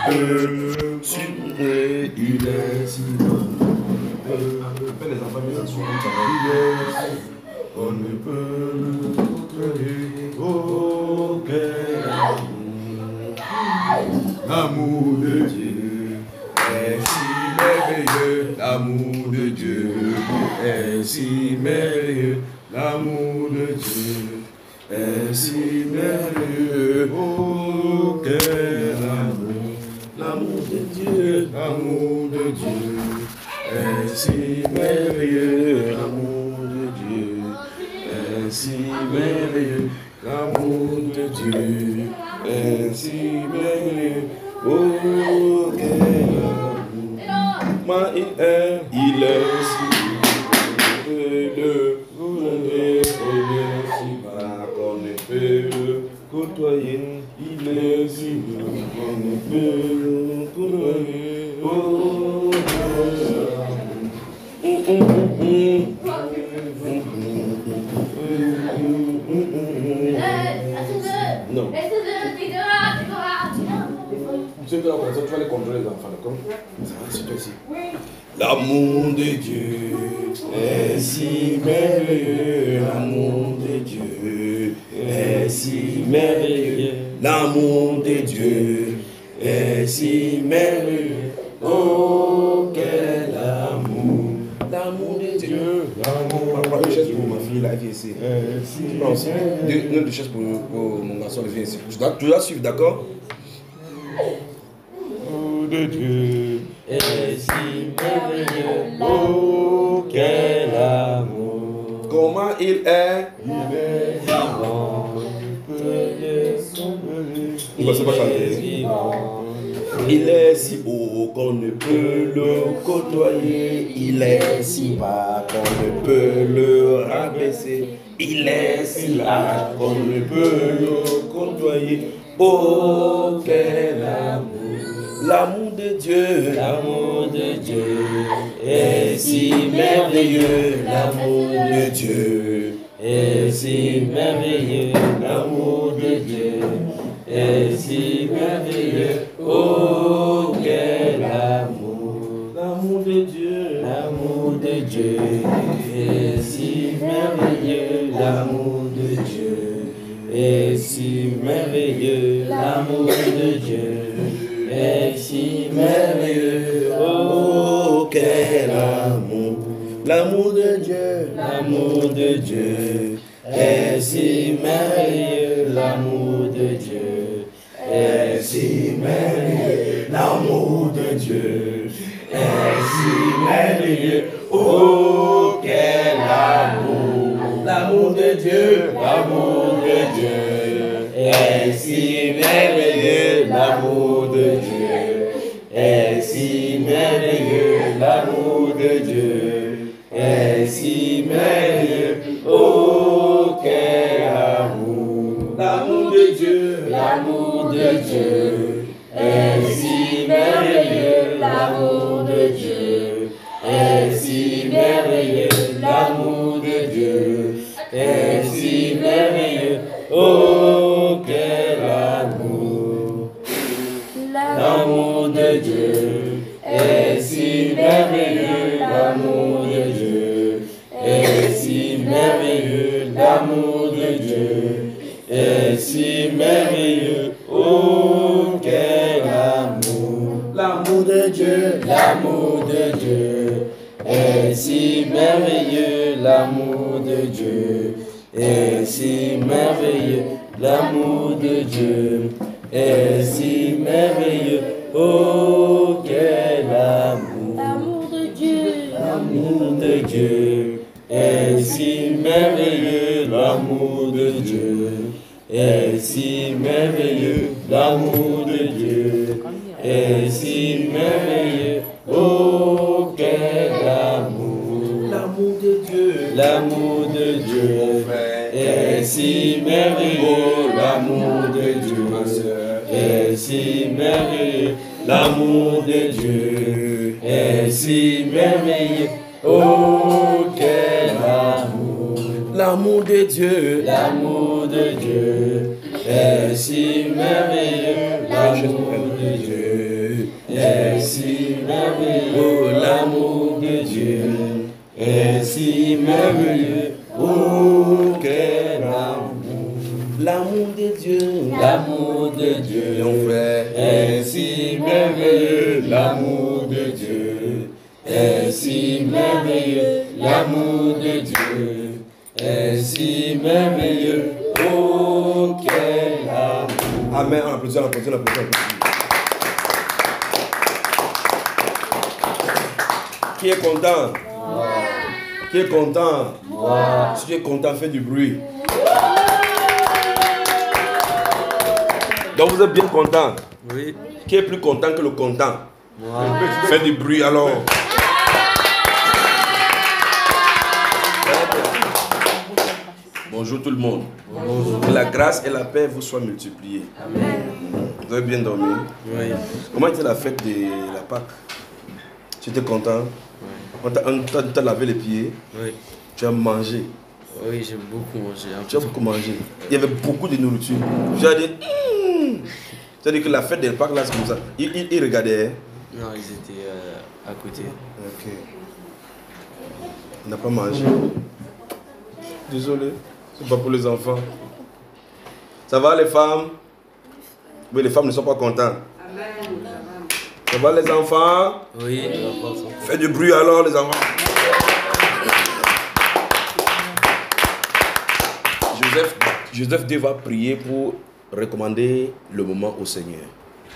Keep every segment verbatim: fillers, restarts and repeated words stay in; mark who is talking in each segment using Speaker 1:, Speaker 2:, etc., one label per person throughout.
Speaker 1: peut le supprimer. Il est si bon.
Speaker 2: Les enfants,
Speaker 1: on ne peut le contrôler. Oh, quel amour. L'amour de Dieu est si merveilleux. L'amour de Dieu est si merveilleux. L'amour de Dieu est si merveilleux. Oh, quel amour. L'amour de Dieu, l'amour de Dieu est si merveilleux. L'amour de Dieu est si merveilleux. L'amour de Dieu est si merveilleux. Oh, quel amour. Moi, il est, il est si merveilleux. Il est si bas qu'on ne peut le côtoyer. Il est si bas qu'on ne peut le côtoyer. Oh, non. Tu vas les contrôler les enfants, d'accord? Ça va, c'est toi aussi. L'amour de Dieu est si merveilleux. L'amour de Dieu est si merveilleux. L'amour de Dieu est si merveilleux. Oh, quel amour. L'amour de Dieu. L'amour. Prends une chaise pour ma fille, là, elle vient ici. Tu prends aussi deux, deux chaises pour, pour mon garçon, elle vient ici. Tu dois, tu dois suivre, d'accord? Oh, de Dieu est si merveilleux. Oh, quel amour. Comment il est? Il est vivant. On va se pas chanter. Il est si haut qu'on ne peut le côtoyer. Il est si bas qu'on ne peut le rabaisser. Il est si large qu'on ne peut le côtoyer. Oh, quel amour. L'amour de Dieu, l'amour de Dieu est si merveilleux. L'amour de Dieu est si merveilleux. L'amour de Dieu est si merveilleux. Oh, quel amour. L'amour de Dieu, l'amour de Dieu est si merveilleux. L'amour de Dieu est si merveilleux. L'amour de Dieu est si merveilleux. Oh, quel amour. L'amour de Dieu, l'amour de Dieu est si merveilleux. L'amour de Dieu est si merveilleux. L'amour de Dieu est si merveilleux. Oh, quel amour. L'amour de Dieu, l'amour de Dieu est si merveilleux. L'amour de Dieu est si merveilleux. L'amour de Dieu est si merveilleux. Oh, quel amour. L'amour de Dieu, l'amour de Dieu est si merveilleux. L'amour de Dieu est si merveilleux. L'amour de Dieu est si merveilleux. Oh, quel amour. L'amour de Dieu est si merveilleux. L'amour de Dieu est si merveilleux. L'amour de Dieu est si merveilleux. Oh, quel amour. L'amour de Dieu, l'amour de Dieu est si merveilleux. L'amour de Dieu est si merveilleux. L'amour de Dieu est si merveilleux. Oh, quel amour.
Speaker 3: L'amour de Dieu.
Speaker 1: L'amour de Dieu est si merveilleux. L'amour de Dieu est si merveilleux. L'amour de Dieu est si merveilleux. Oh, quel amour. L'amour de Dieu. L'amour de Dieu est si merveilleux. L'amour de Dieu, ma soeur, est si merveilleux. L'amour de Dieu est si merveilleux. Oh, quel amour. L'amour de Dieu, l'amour de Dieu est si merveilleux. L'amour de Dieu si merveilleux. Oh, l'amour de Dieu est si merveilleux. Oh, quel amour. L'amour de Dieu, l'amour de Dieu, mon frère, est si merveilleux. L'amour de Dieu est si merveilleux. L'amour de Dieu est si merveilleux. Oh, quel amour. Amen. On applaudit, on applaudit, on applaudit, on applaudit. Qui est content? Moi. Qui est content? Moi. Si tu es content, fais du bruit. Donc vous êtes bien content? Oui. Qui est plus content que le content? Moi. Fais du bruit alors. Bonjour tout le monde. Bonjour. Que la grâce et la paix vous soient multipliées. Amen. Vous avez bien dormi? Oui. Comment était la fête de la Pâque? Tu étais content? Oui. On t'a lavé les pieds? Oui. Tu as mangé? Oui, j'ai beaucoup mangé. Tu as beaucoup mangé. Il y avait beaucoup de nourriture. Tu as dit, mmh. C'est-à-dire que la fête des Pâques, là, c'est comme ça. Ils, ils, ils regardaient? Non, ils étaient euh, à côté. Ok. On n'a pas mangé. Désolé, c'est pas pour les enfants. Ça va les femmes? Oui, les femmes ne sont pas contentes. Ça va les enfants? Oui. Faites du bruit alors les enfants. Joseph, Joseph devra prier pour recommander le moment au Seigneur.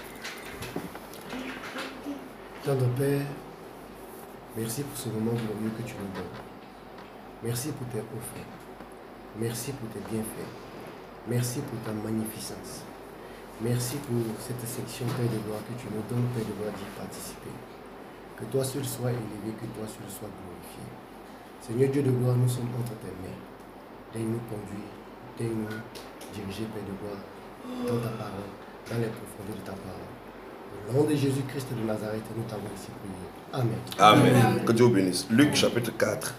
Speaker 3: Tendre Père, merci pour ce moment glorieux que tu nous donnes. Merci pour tes offres. Merci pour tes bienfaits. Merci pour ta magnificence. Merci pour cette section, Père de gloire, que tu nous donnes, Père de gloire, d'y participer. Que toi seul sois élevé, que toi seul sois glorifié. Seigneur Dieu de gloire, nous sommes entre tes mains. Daigne-nous conduire, daigne-nous diriger, Père de gloire, dans ta parole, dans les profondeurs de ta parole. Au nom de Jésus-Christ de Nazareth, nous t'avons ici prié. Amen.
Speaker 1: Amen. Que Dieu vous bénisse. Luc chapitre quatre.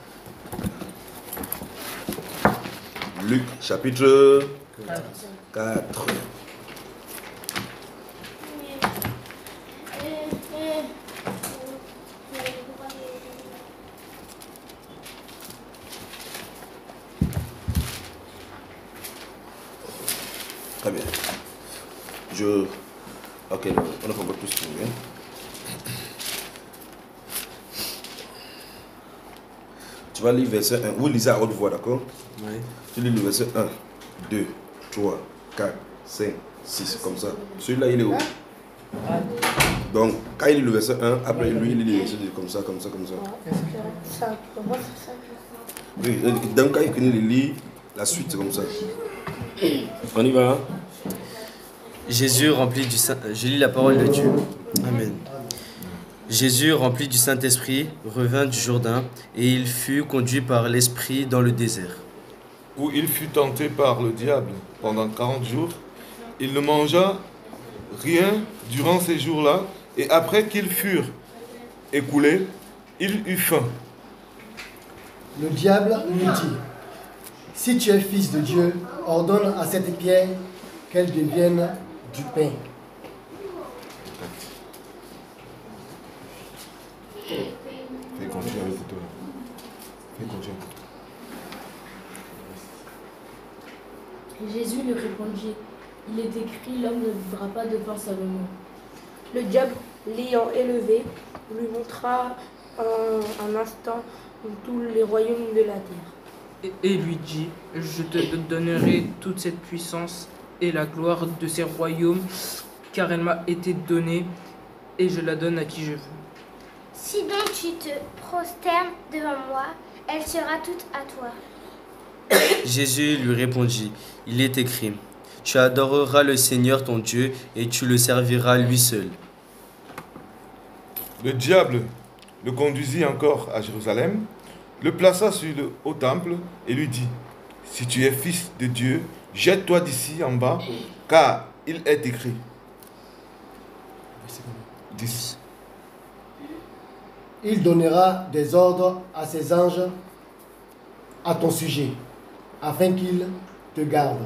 Speaker 1: Luc chapitre quatre. Très bien. Je... Ok, on a pas beaucoup plus trouvé. Tu vas lire verset un. Vous lisez à haute voix, d'accord? Oui. Tu lis le verset un, deux, trois, quatre, cinq, six, comme ça. Celui-là, il est où? Donc, quand il lit le verset un, après lui, il lit le verset deux, comme ça, comme ça, comme ça. Oui, donc quand il lit la suite, c'est comme ça. On y va, hein?
Speaker 4: Jésus rempli du Saint... Je lis la parole de Dieu. Amen. Jésus, rempli du Saint-Esprit, revint du Jourdain, et il fut conduit par l'Esprit dans le désert.
Speaker 2: Où il fut tenté par le diable pendant quarante jours. Il ne mangea rien durant ces jours-là, et après qu'ils furent écoulés, il eut faim.
Speaker 3: Le diable lui dit, « Si tu es fils de Dieu, ordonne à cette pierre qu'elle devienne du pain. »
Speaker 2: Fais continuer avec toi. Fais continuer.
Speaker 5: Jésus lui répondit, « Il est écrit, l'homme ne vivra pas de pain seulement. »
Speaker 6: Le diable, l'ayant élevé, lui montra en un instant tous les royaumes de la terre.
Speaker 7: Et, et lui dit, « Je te donnerai toute cette puissance et la gloire de ces royaumes, car elle m'a été donnée, et je la donne à qui je veux. »
Speaker 8: Si donc tu te prosternes devant moi, elle sera toute à toi.
Speaker 4: Jésus lui répondit, « Il est écrit, tu adoreras le Seigneur ton Dieu et tu le serviras lui seul. »
Speaker 2: Le diable le conduisit encore à Jérusalem, le plaça sur le haut temple et lui dit, « Si tu es fils de Dieu, jette-toi d'ici en bas, car il est écrit. » dix.
Speaker 3: Il donnera des ordres à ses anges à ton sujet, afin qu'ils te gardent.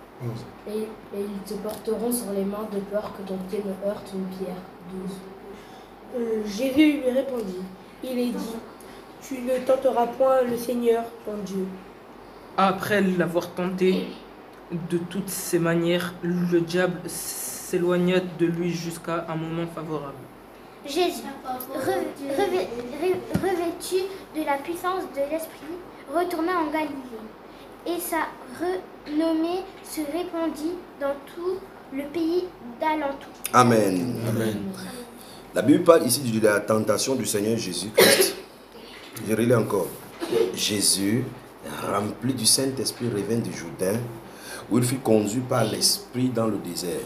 Speaker 5: Et, et ils te porteront sur les mains de peur que ton pied ne heurte une pierre. douze.
Speaker 6: Euh, Jésus lui répondit, il est dit, tu ne tenteras point le Seigneur, ton Dieu.
Speaker 7: Après l'avoir tenté de toutes ses manières, le diable s'éloigna de lui jusqu'à un moment favorable.
Speaker 8: Jésus, re- revê- re- revêtu de la puissance de l'Esprit, retourna en Galilée, et sa renommée se répandit dans tout le pays d'alentour.
Speaker 1: Amen. Amen. La Bible parle ici de la tentation du Seigneur Jésus-Christ. Je relis encore. Jésus, rempli du Saint-Esprit, revint du Jourdain, où il fut conduit par l'Esprit dans le désert.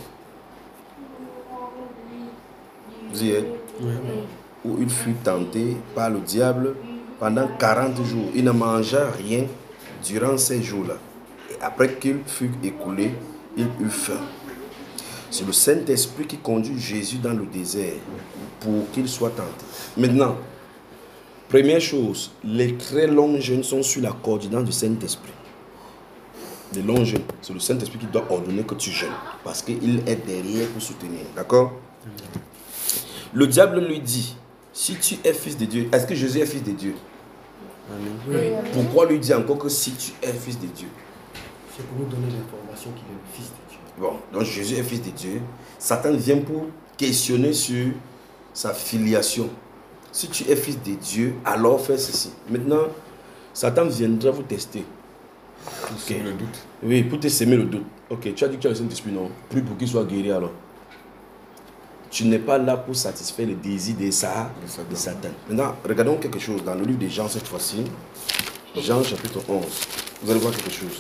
Speaker 1: Vous y êtes? Oui. Où il fut tenté par le diable pendant quarante jours. Il ne mangea rien durant ces jours-là. Et après qu'il fut écoulé, il eut faim. C'est le Saint-Esprit qui conduit Jésus dans le désert pour qu'il soit tenté. Maintenant, première chose, les très longs jeûnes sont sur la coordinate du Saint-Esprit. Les longs jeûnes, c'est le Saint-Esprit qui doit ordonner que tu jeûnes. Parce qu'il est derrière pour soutenir. D'accord? Le diable lui dit, si tu es fils de Dieu, est-ce que Jésus est fils de Dieu? Amen. Oui. Pourquoi lui dit encore que si tu es fils de Dieu?
Speaker 3: C'est pour nous donner l'information qu'il est le fils de Dieu.
Speaker 1: Bon, donc Jésus est fils de Dieu. Satan vient pour questionner sur sa filiation. Si tu es fils de Dieu, alors fais ceci. Maintenant, Satan viendra vous tester.
Speaker 2: Pour semer le doute.
Speaker 1: Oui, pour te semer le doute. Ok, tu as dit que tu as le Saint-Esprit, non? Prie pour qu'il soit guéri alors. Tu n'es pas là pour satisfaire les désirs de, ça, de Satan. Maintenant, regardons quelque chose dans le livre de Jean cette fois-ci. Jean chapitre onze. Vous allez voir quelque chose.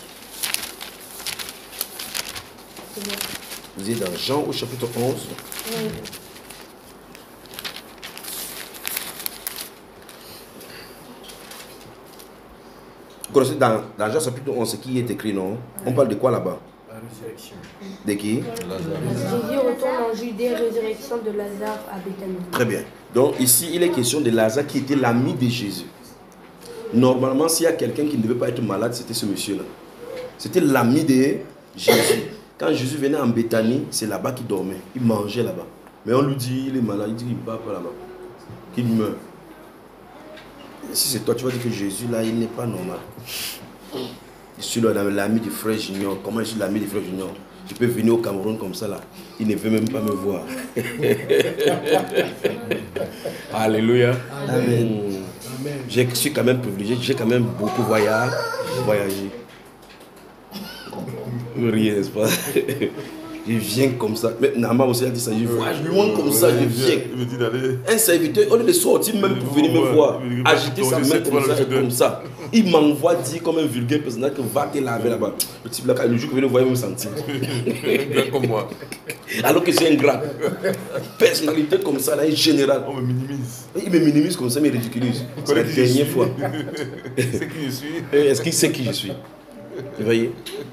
Speaker 1: Vous êtes dans Jean au chapitre onze. Oui. Vous connaissez dans, dans Jean chapitre onze ce qui est écrit, non? On parle de quoi là-bas?
Speaker 3: La résurrection.
Speaker 1: De qui?
Speaker 6: Jésus retourne en Judée, résurrection de Lazare à Béthanie.
Speaker 1: Très bien. Donc ici, il est question de Lazare qui était l'ami de Jésus. Normalement, s'il y a quelqu'un qui ne devait pas être malade, c'était ce monsieur-là. C'était l'ami de Jésus. Quand Jésus venait en Béthanie, c'est là-bas qu'il dormait. Il mangeait là-bas. Mais on lui dit, il est malade, il dit qu'il ne va pas là-bas. Qu'il meurt. Et si c'est toi, tu vas dire que Jésus, là, il n'est pas normal. Je suis l'ami du frère Junior. Comment je suis l'ami du frère Junior? Je peux venir au Cameroun comme ça, là. Il ne veut même pas me voir. Alléluia. Amen. Amen. Je suis quand même privilégié. J'ai quand même beaucoup voyagé. voyagé. Rien, n'est-ce pas? Je viens comme ça. Mais Nama aussi a dit ça. Je voyage loin comme ça, je viens. Un serviteur, au lieu de sortir même pour venir me voir, agiter sa main comme ça, comme ça. Il m'envoie dire comme un vulgaire personnage que va te laver là-bas. Le type là, le jour que je le voyais, me sentir.
Speaker 2: Bien comme moi.
Speaker 1: Alors que c'est un grand. Personnalité comme ça, là, est générale.
Speaker 2: On me minimise.
Speaker 1: Il me minimise comme ça, mais ridiculise. C'est la dernière fois.
Speaker 2: C'est qui je suis.
Speaker 1: Est-ce qu'il sait qui je suis? Vous voyez?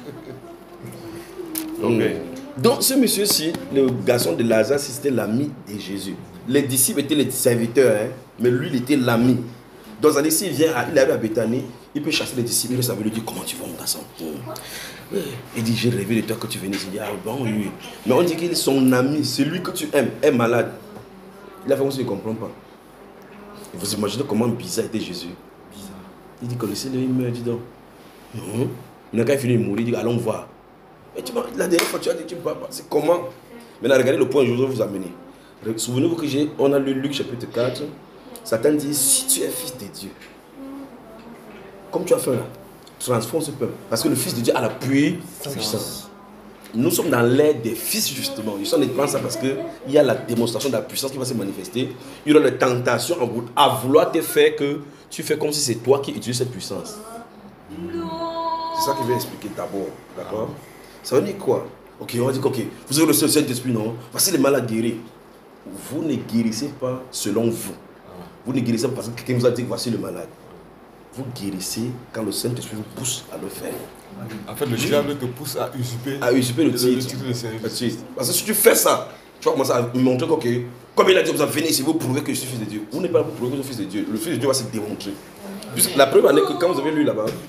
Speaker 2: Ok.
Speaker 1: Donc ce monsieur-ci, le garçon de Lazare, c'était l'ami de Jésus. Les disciples étaient les serviteurs, hein, mais lui, il était l'ami. Donc s'il vient, il arrive à Béthanie, il peut chasser les disciples, il savait lui dire, comment tu vas mon garçon? Il dit, j'ai rêvé de toi que tu venais. Il dit, ah bon, oui. Mais on dit qu'il est son ami, celui que tu aimes, est malade. Il a fait comme s'il ne comprend pas. Et vous imaginez comment bizarre était Jésus? Bizarre. Il dit, connaissez-le, il meurt, dis donc. Non. Mais quand il finit de mourir, il dit, allons voir. Mais tu la dernière fois, tu as dit que tu ne vas pas. C'est comment? Maintenant, regardez le point que je voudrais vous amener. Souvenez-vous que j'ai, on a lu Luc chapitre quatre. Satan dit, si tu es fils de Dieu, comme tu as fait là, transforme ce peuple. Parce que le fils de Dieu a la puissance. Nous sommes dans l'ère des fils, justement. Nous sommes en train de ça parce qu'il y a la démonstration de la puissance qui va se manifester. Il y aura la tentation à vouloir te faire que tu fais comme si c'est toi qui utilises cette puissance. C'est ça qu'il veut expliquer d'abord. D'accord? Ça veut dire quoi? Ok, on va dire, ok, vous avez le seul Saint-Esprit, non? Voici les malades guéris. Vous ne guérissez pas selon vous. Vous ne guérissez pas parce que quelqu'un vous a dit, voici le malade. Vous guérissez quand le Saint-Esprit vous pousse à le faire.
Speaker 2: En fait, le diable te pousse à usurper,
Speaker 1: à usurper le, le titre. Le titre de service. Parce que si tu fais ça, tu vas commencer à me montrer que, ok, comme il a dit, vous venez ici, vous prouvez que je suis fils de Dieu. Vous n'êtes pas là pour prouver que je suis fils de Dieu. Le fils de Dieu va se démontrer. Puisque la preuve est que quand vous avez lu là-bas,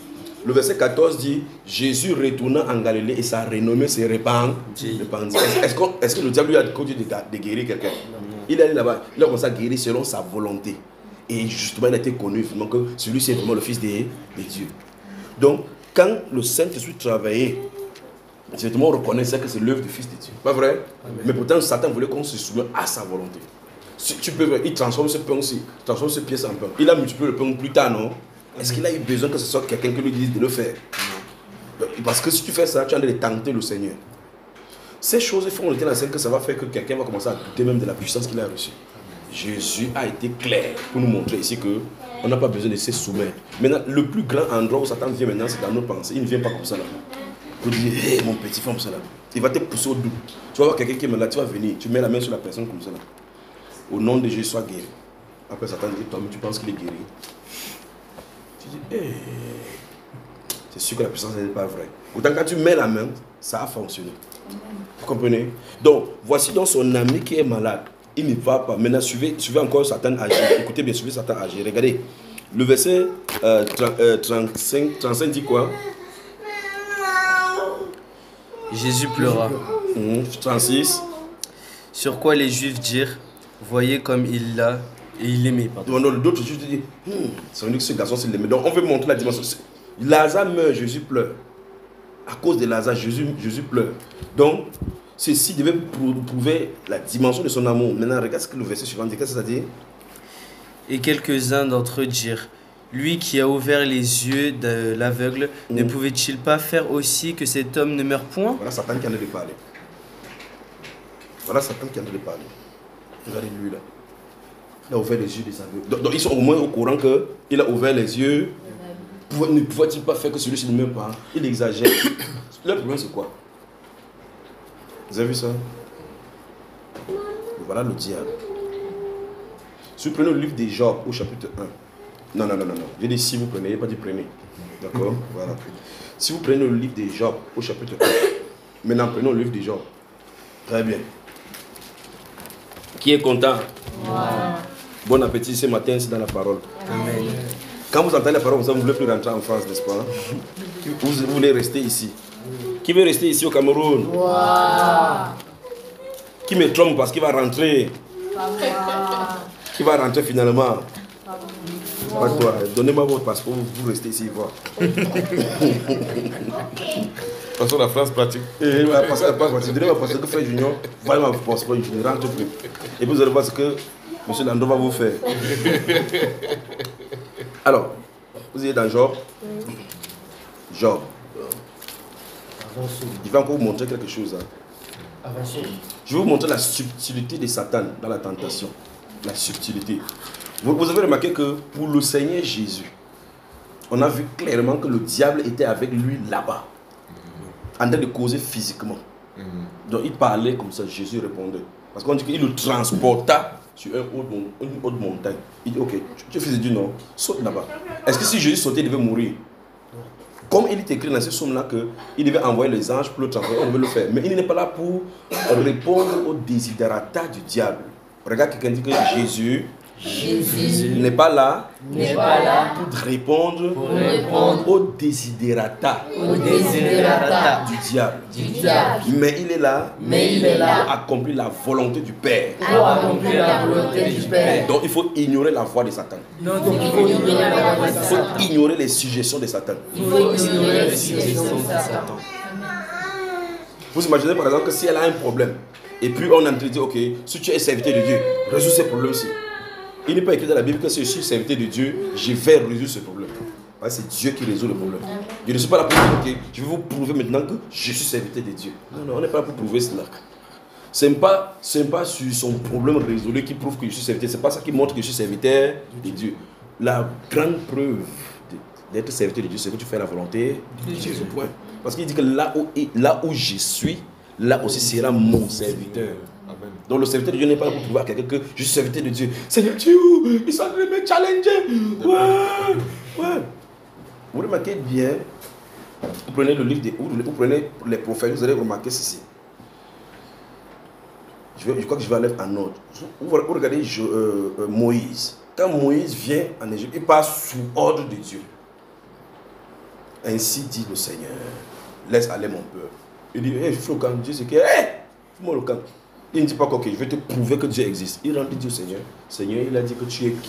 Speaker 1: Le verset quatorze dit, Jésus retourna en Galilée et sa renommée s'est répandue. Est-ce que, est-ce que le diable lui a conduit de, de guérir quelqu'un? Il est allé là-bas, il a commencé à guérir selon sa volonté. Et justement, il a été connu vraiment que celui-ci est vraiment le Fils de, de Dieu. Donc, quand le Saint-Esprit travaillait, directement on reconnaissait que c'est l'œuvre du Fils de Dieu. Pas vrai? Amen. Mais pourtant, Satan voulait qu'on se souvienne à sa volonté. Si tu peux, il transforme ce pain aussi, transforme ce pièce en pain. Il a multiplié le pain plus tard, non? Est-ce qu'il a eu besoin que ce soit quelqu'un qui lui dise de le faire? Non. Parce que si tu fais ça, tu es en train de tenter le Seigneur. Ces choses font le temps dans la scène que ça va faire que quelqu'un va commencer à douter même de la puissance qu'il a reçue. Jésus a été clair pour nous montrer ici que on n'a pas besoin de se soumettre. Maintenant, le plus grand endroit où Satan vient maintenant, c'est dans nos pensées. Il ne vient pas comme ça là. Pour dire, hé hey, mon petit, femme ça là. Il va te pousser au doute. Tu vas voir quelqu'un qui est là, tu vas venir, tu mets la main sur la personne comme ça là. Au nom de Jésus, sois guéri. Après Satan dit, toi, mais tu penses qu'il est guéri. Tu dis, hé, hey. C'est sûr que la puissance n'est pas vraie. Pourtant, quand tu mets la main, ça a fonctionné. Vous comprenez? Donc, voici donc son ami qui est malade. Il ne va pas. Maintenant, suivez, suivez encore Satan agir. Écoutez bien, suivez Satan agir. Regardez. Le verset euh, trente-cinq, trente-cinq dit quoi?
Speaker 4: Jésus pleura.
Speaker 1: Mmh, trente-six.
Speaker 4: Sur quoi les Juifs dirent, voyez comme il l'a et il l'aimait.
Speaker 1: D'autres Juifs disent, hm, c'est vrai que ce garçon, c'est l'aimait. Donc, on veut montrer la dimension. Lazare meurt, Jésus pleure. À cause de Lazare, Jésus, Jésus pleure. Donc, ceci devait prouver la dimension de son amour. Maintenant, regarde ce que le verset suivant dit. Qu'est-ce que ça dit?
Speaker 4: Et quelques-uns d'entre eux dirent, lui qui a ouvert les yeux de l'aveugle, mmh. ne pouvait-il pas faire aussi que cet homme ne meure point?
Speaker 1: Voilà Satan qui en a de parler. Voilà Satan qui en a de parler. Regardez-lui là. Il a ouvert les yeux des aveugles. Donc, donc ils sont au moins au courant qu'il a ouvert les yeux. Ne pouvait-il pas faire que celui-ci ne meurt pas? Il exagère. Le problème c'est quoi? Vous avez vu ça? Et voilà le diable. Si vous prenez le livre des Job au chapitre un. Non, non, non, non, non. J'ai dit si vous prenez, il n'y a pas dit prenez. D'accord? Voilà. Si vous prenez le livre des Job au chapitre un. Maintenant, prenons le livre des Job. Très bien. Qui est content? Wow. Bon appétit ce matin, c'est dans la parole. Amen. Quand vous entendez la parole, vous ne voulez plus rentrer en France, n'est-ce pas? Vous, vous voulez rester ici. Qui veut rester ici au Cameroun? Wow. Qui me trompe parce qu'il va rentrer? Qui va rentrer finalement? Pas toi. Donnez-moi votre passeport, vous restez ici voir.
Speaker 2: De toute façon, la France pratique.
Speaker 1: Et la France pratique. Donnez-moi votre passeport, frère Junior. Voilà ma passeport, je ne rentre plus. Et vous allez voir ce que M. Landon va vous faire. Alors, vous êtes dans Job. Job. Il va encore vous montrer quelque chose. Hein. Je vais vous montrer la subtilité de Satan dans la tentation. La subtilité. Vous, vous avez remarqué que pour le Seigneur Jésus, on a vu clairement que le diable était avec lui là-bas, en train de causer physiquement. Donc il parlait comme ça, Jésus répondait. Parce qu'on dit qu'il le transporta sur un haut, une haute montagne. Il dit, ok, tu es fils de Dieu, non? Saute là-bas. Est-ce que si Jésus sautait, il devait mourir? Comme il est écrit dans ce psaume-là qu'il devait envoyer les anges pour le transporter, on devait le faire. Mais il n'est pas là pour répondre aux desiderata du diable. Regarde quelqu'un dit que Jésus, Jésus n'est pas là, n'est pas là pour répondre, pour répondre aux desiderata, aux desiderata du diable. Du diable. Mais il est là, mais il est là pour accomplir la volonté du Père. Pour accomplir la volonté du Père. Donc il faut ignorer la voix de Satan. Donc il faut ignorer la voix de Satan. Il faut ignorer les suggestions de Satan. Il faut ignorer les suggestions de Satan. Vous imaginez par exemple que si elle a un problème, et puis on a entendu dire, ok, si tu es serviteur de Dieu, résous ce problème-ci. Il n'est pas écrit dans la Bible que si je suis serviteur de Dieu, je vais résoudre ce problème. C'est Dieu qui résout le problème. Je ne suis pas là pour dire, ok, je vais vous prouver maintenant que je suis serviteur de Dieu. Non, non, on n'est pas là pour prouver cela. Ce n'est pas, pas sur son problème résolu qui prouve que je suis serviteur. Ce n'est pas ça qui montre que je suis serviteur de Dieu. La grande preuve d'être serviteur de Dieu, c'est que tu fais la volonté de Dieu. Point. Parce qu'il dit que là où, là où je suis, là aussi sera mon serviteur. Amen. Donc le serviteur de Dieu n'est pas là pour prouver à quelqu'un que je suis serviteur de Dieu. Seigneur Dieu, ils sont en train de me challenger. Ouais, ouais. Vous remarquez bien, vous prenez le livre, de, vous prenez les prophètes, vous allez remarquer ceci. Je, vais, je crois que je vais aller en ordre. Vous, vous regardez je, euh, euh, Moïse. Quand Moïse vient en Égypte, il passe sous ordre de Dieu. Ainsi dit le Seigneur, laisse aller mon peuple. Il dit, hey, fais le camp. Dieu, c'est que, hé, hey, fais-moi le camp. Il ne dit pas, ok, je vais te prouver que Dieu existe. Il rentre, il dit au Seigneur, Seigneur, il a dit que tu es qui?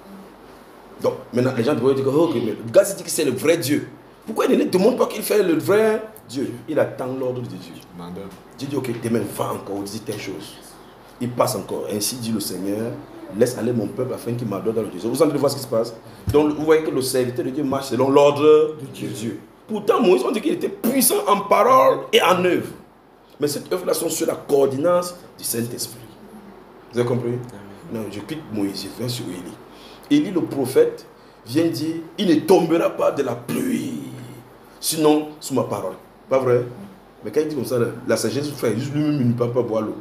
Speaker 1: Donc, maintenant, les gens vont dire, ok, mais le gars, il dit que c'est le vrai Dieu. Pourquoi il ne demande pas qu'il fait le vrai Dieu? Il attend l'ordre de Dieu. Dieu dit, ok, demain, va encore, dis telle chose. Il passe encore. Ainsi dit le Seigneur, laisse aller mon peuple afin qu'il m'adore dans le désert. Vous entendez voir ce qui se passe? Donc, vous voyez que le serviteur de Dieu marche selon l'ordre de Dieu. Dieu. Pourtant, Moïse, on dit qu'il était puissant en parole et en œuvre. Mais cette œuvre-là sont sur la coordination du Saint-Esprit. Vous avez compris? Non, je quitte Moïse, je viens sur Élie. Élie, le prophète, vient dire, il ne tombera pas de la pluie, sinon sous ma parole. Pas vrai? Mais quand il dit comme ça, la sagesse fait juste lui-même, il ne peut pas boire l'eau.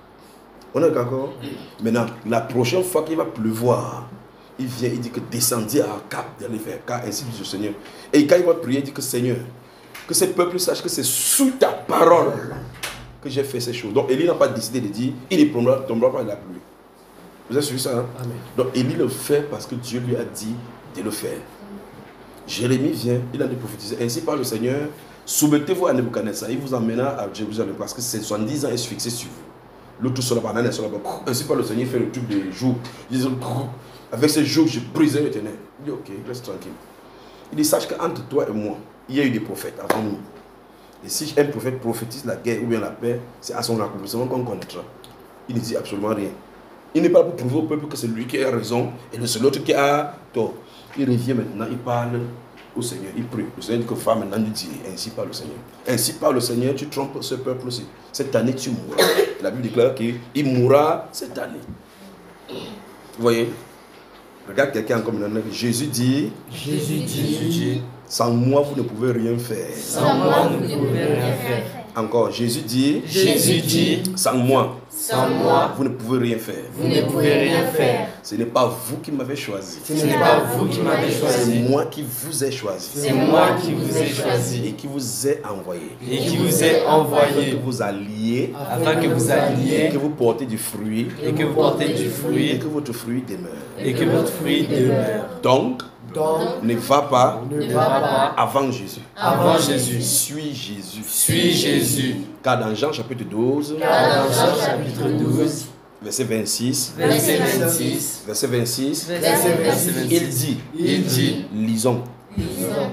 Speaker 1: On est d'accord? Maintenant, la prochaine fois qu'il va pleuvoir, il vient, il dit que descendez à Cap d'aller faire, car ainsi dit le Seigneur. Et quand il va prier, il dit que Seigneur, que ce peuple sache que c'est sous ta parole que j'ai fait ces choses. Donc Élie n'a pas décidé de dire, il ne tombera, tombera pas de la pluie. Vous avez suivi ça, hein? Amen. Donc Élie le fait parce que Dieu lui a dit de le faire. Jérémie vient, il a dit prophétiser. Ainsi par le Seigneur, soumettez-vous à Nebuchadnezzar, il vous emmènera à Jérusalem parce que ses soixante-dix ans est fixé sur vous. L'autre sur la banane et sur la banane. Ainsi par le Seigneur, il fait le truc des jours. Il dit, avec ces jours, je briserai le ténèbres. Il dit, ok, reste tranquille. Il dit, sache qu'entre toi et moi, il y a eu des prophètes avant nous. Et si un prophète prophétise la guerre ou bien la paix, c'est à son accomplissement qu'on connaîtra. Il ne dit absolument rien. Il n'est pas pour prouver au peuple que c'est lui qui a raison et c'est l'autre qui a tort. Il revient maintenant, il parle au Seigneur, il prie. Le Seigneur dit que femme maintenant dit, ainsi par le Seigneur. Ainsi par le Seigneur, tu trompes ce peuple aussi. Cette année, tu mourras. La Bible déclare qu'il mourra cette année. Vous voyez? Regarde quelqu'un comme maintenant. Jésus dit,
Speaker 9: Jésus dit,
Speaker 1: sans moi, vous ne pouvez rien faire.
Speaker 9: Sans moi, vous ne pouvez rien faire.
Speaker 1: Encore, Jésus dit,
Speaker 9: Jésus dit,
Speaker 1: sans moi,
Speaker 9: sans moi,
Speaker 1: vous ne pouvez rien faire.
Speaker 9: Vous ne pouvez rien faire.
Speaker 1: Ce n'est pas vous qui m'avez choisi.
Speaker 9: Ce n'est pas vous qui m'avez choisi.
Speaker 1: C'est moi qui vous ai choisi.
Speaker 9: C'est moi qui vous ai choisi.
Speaker 1: Et qui vous ai envoyé.
Speaker 9: Et qui vous ai envoyé.
Speaker 1: Afin que vous alliez.
Speaker 9: Afin que vous alliez.
Speaker 1: Et que vous portez du fruit.
Speaker 9: Et que vous portez du fruit.
Speaker 1: Et que votre fruit demeure.
Speaker 9: Et que votre fruit demeure.
Speaker 1: Donc,
Speaker 9: Donc,
Speaker 1: ne va pas,
Speaker 9: ne va pas
Speaker 1: avant Jésus.
Speaker 9: Avant Jésus.
Speaker 1: Suis Jésus.
Speaker 9: Suis Jésus.
Speaker 1: Car dans Jean chapitre douze,
Speaker 9: Car dans Jean chapitre douze,
Speaker 1: verset vingt-six,
Speaker 9: verset vingt-six,
Speaker 1: verset vingt-six,
Speaker 9: verset vingt-six,
Speaker 1: il dit,
Speaker 9: il dit,
Speaker 1: lisons.
Speaker 9: lisons.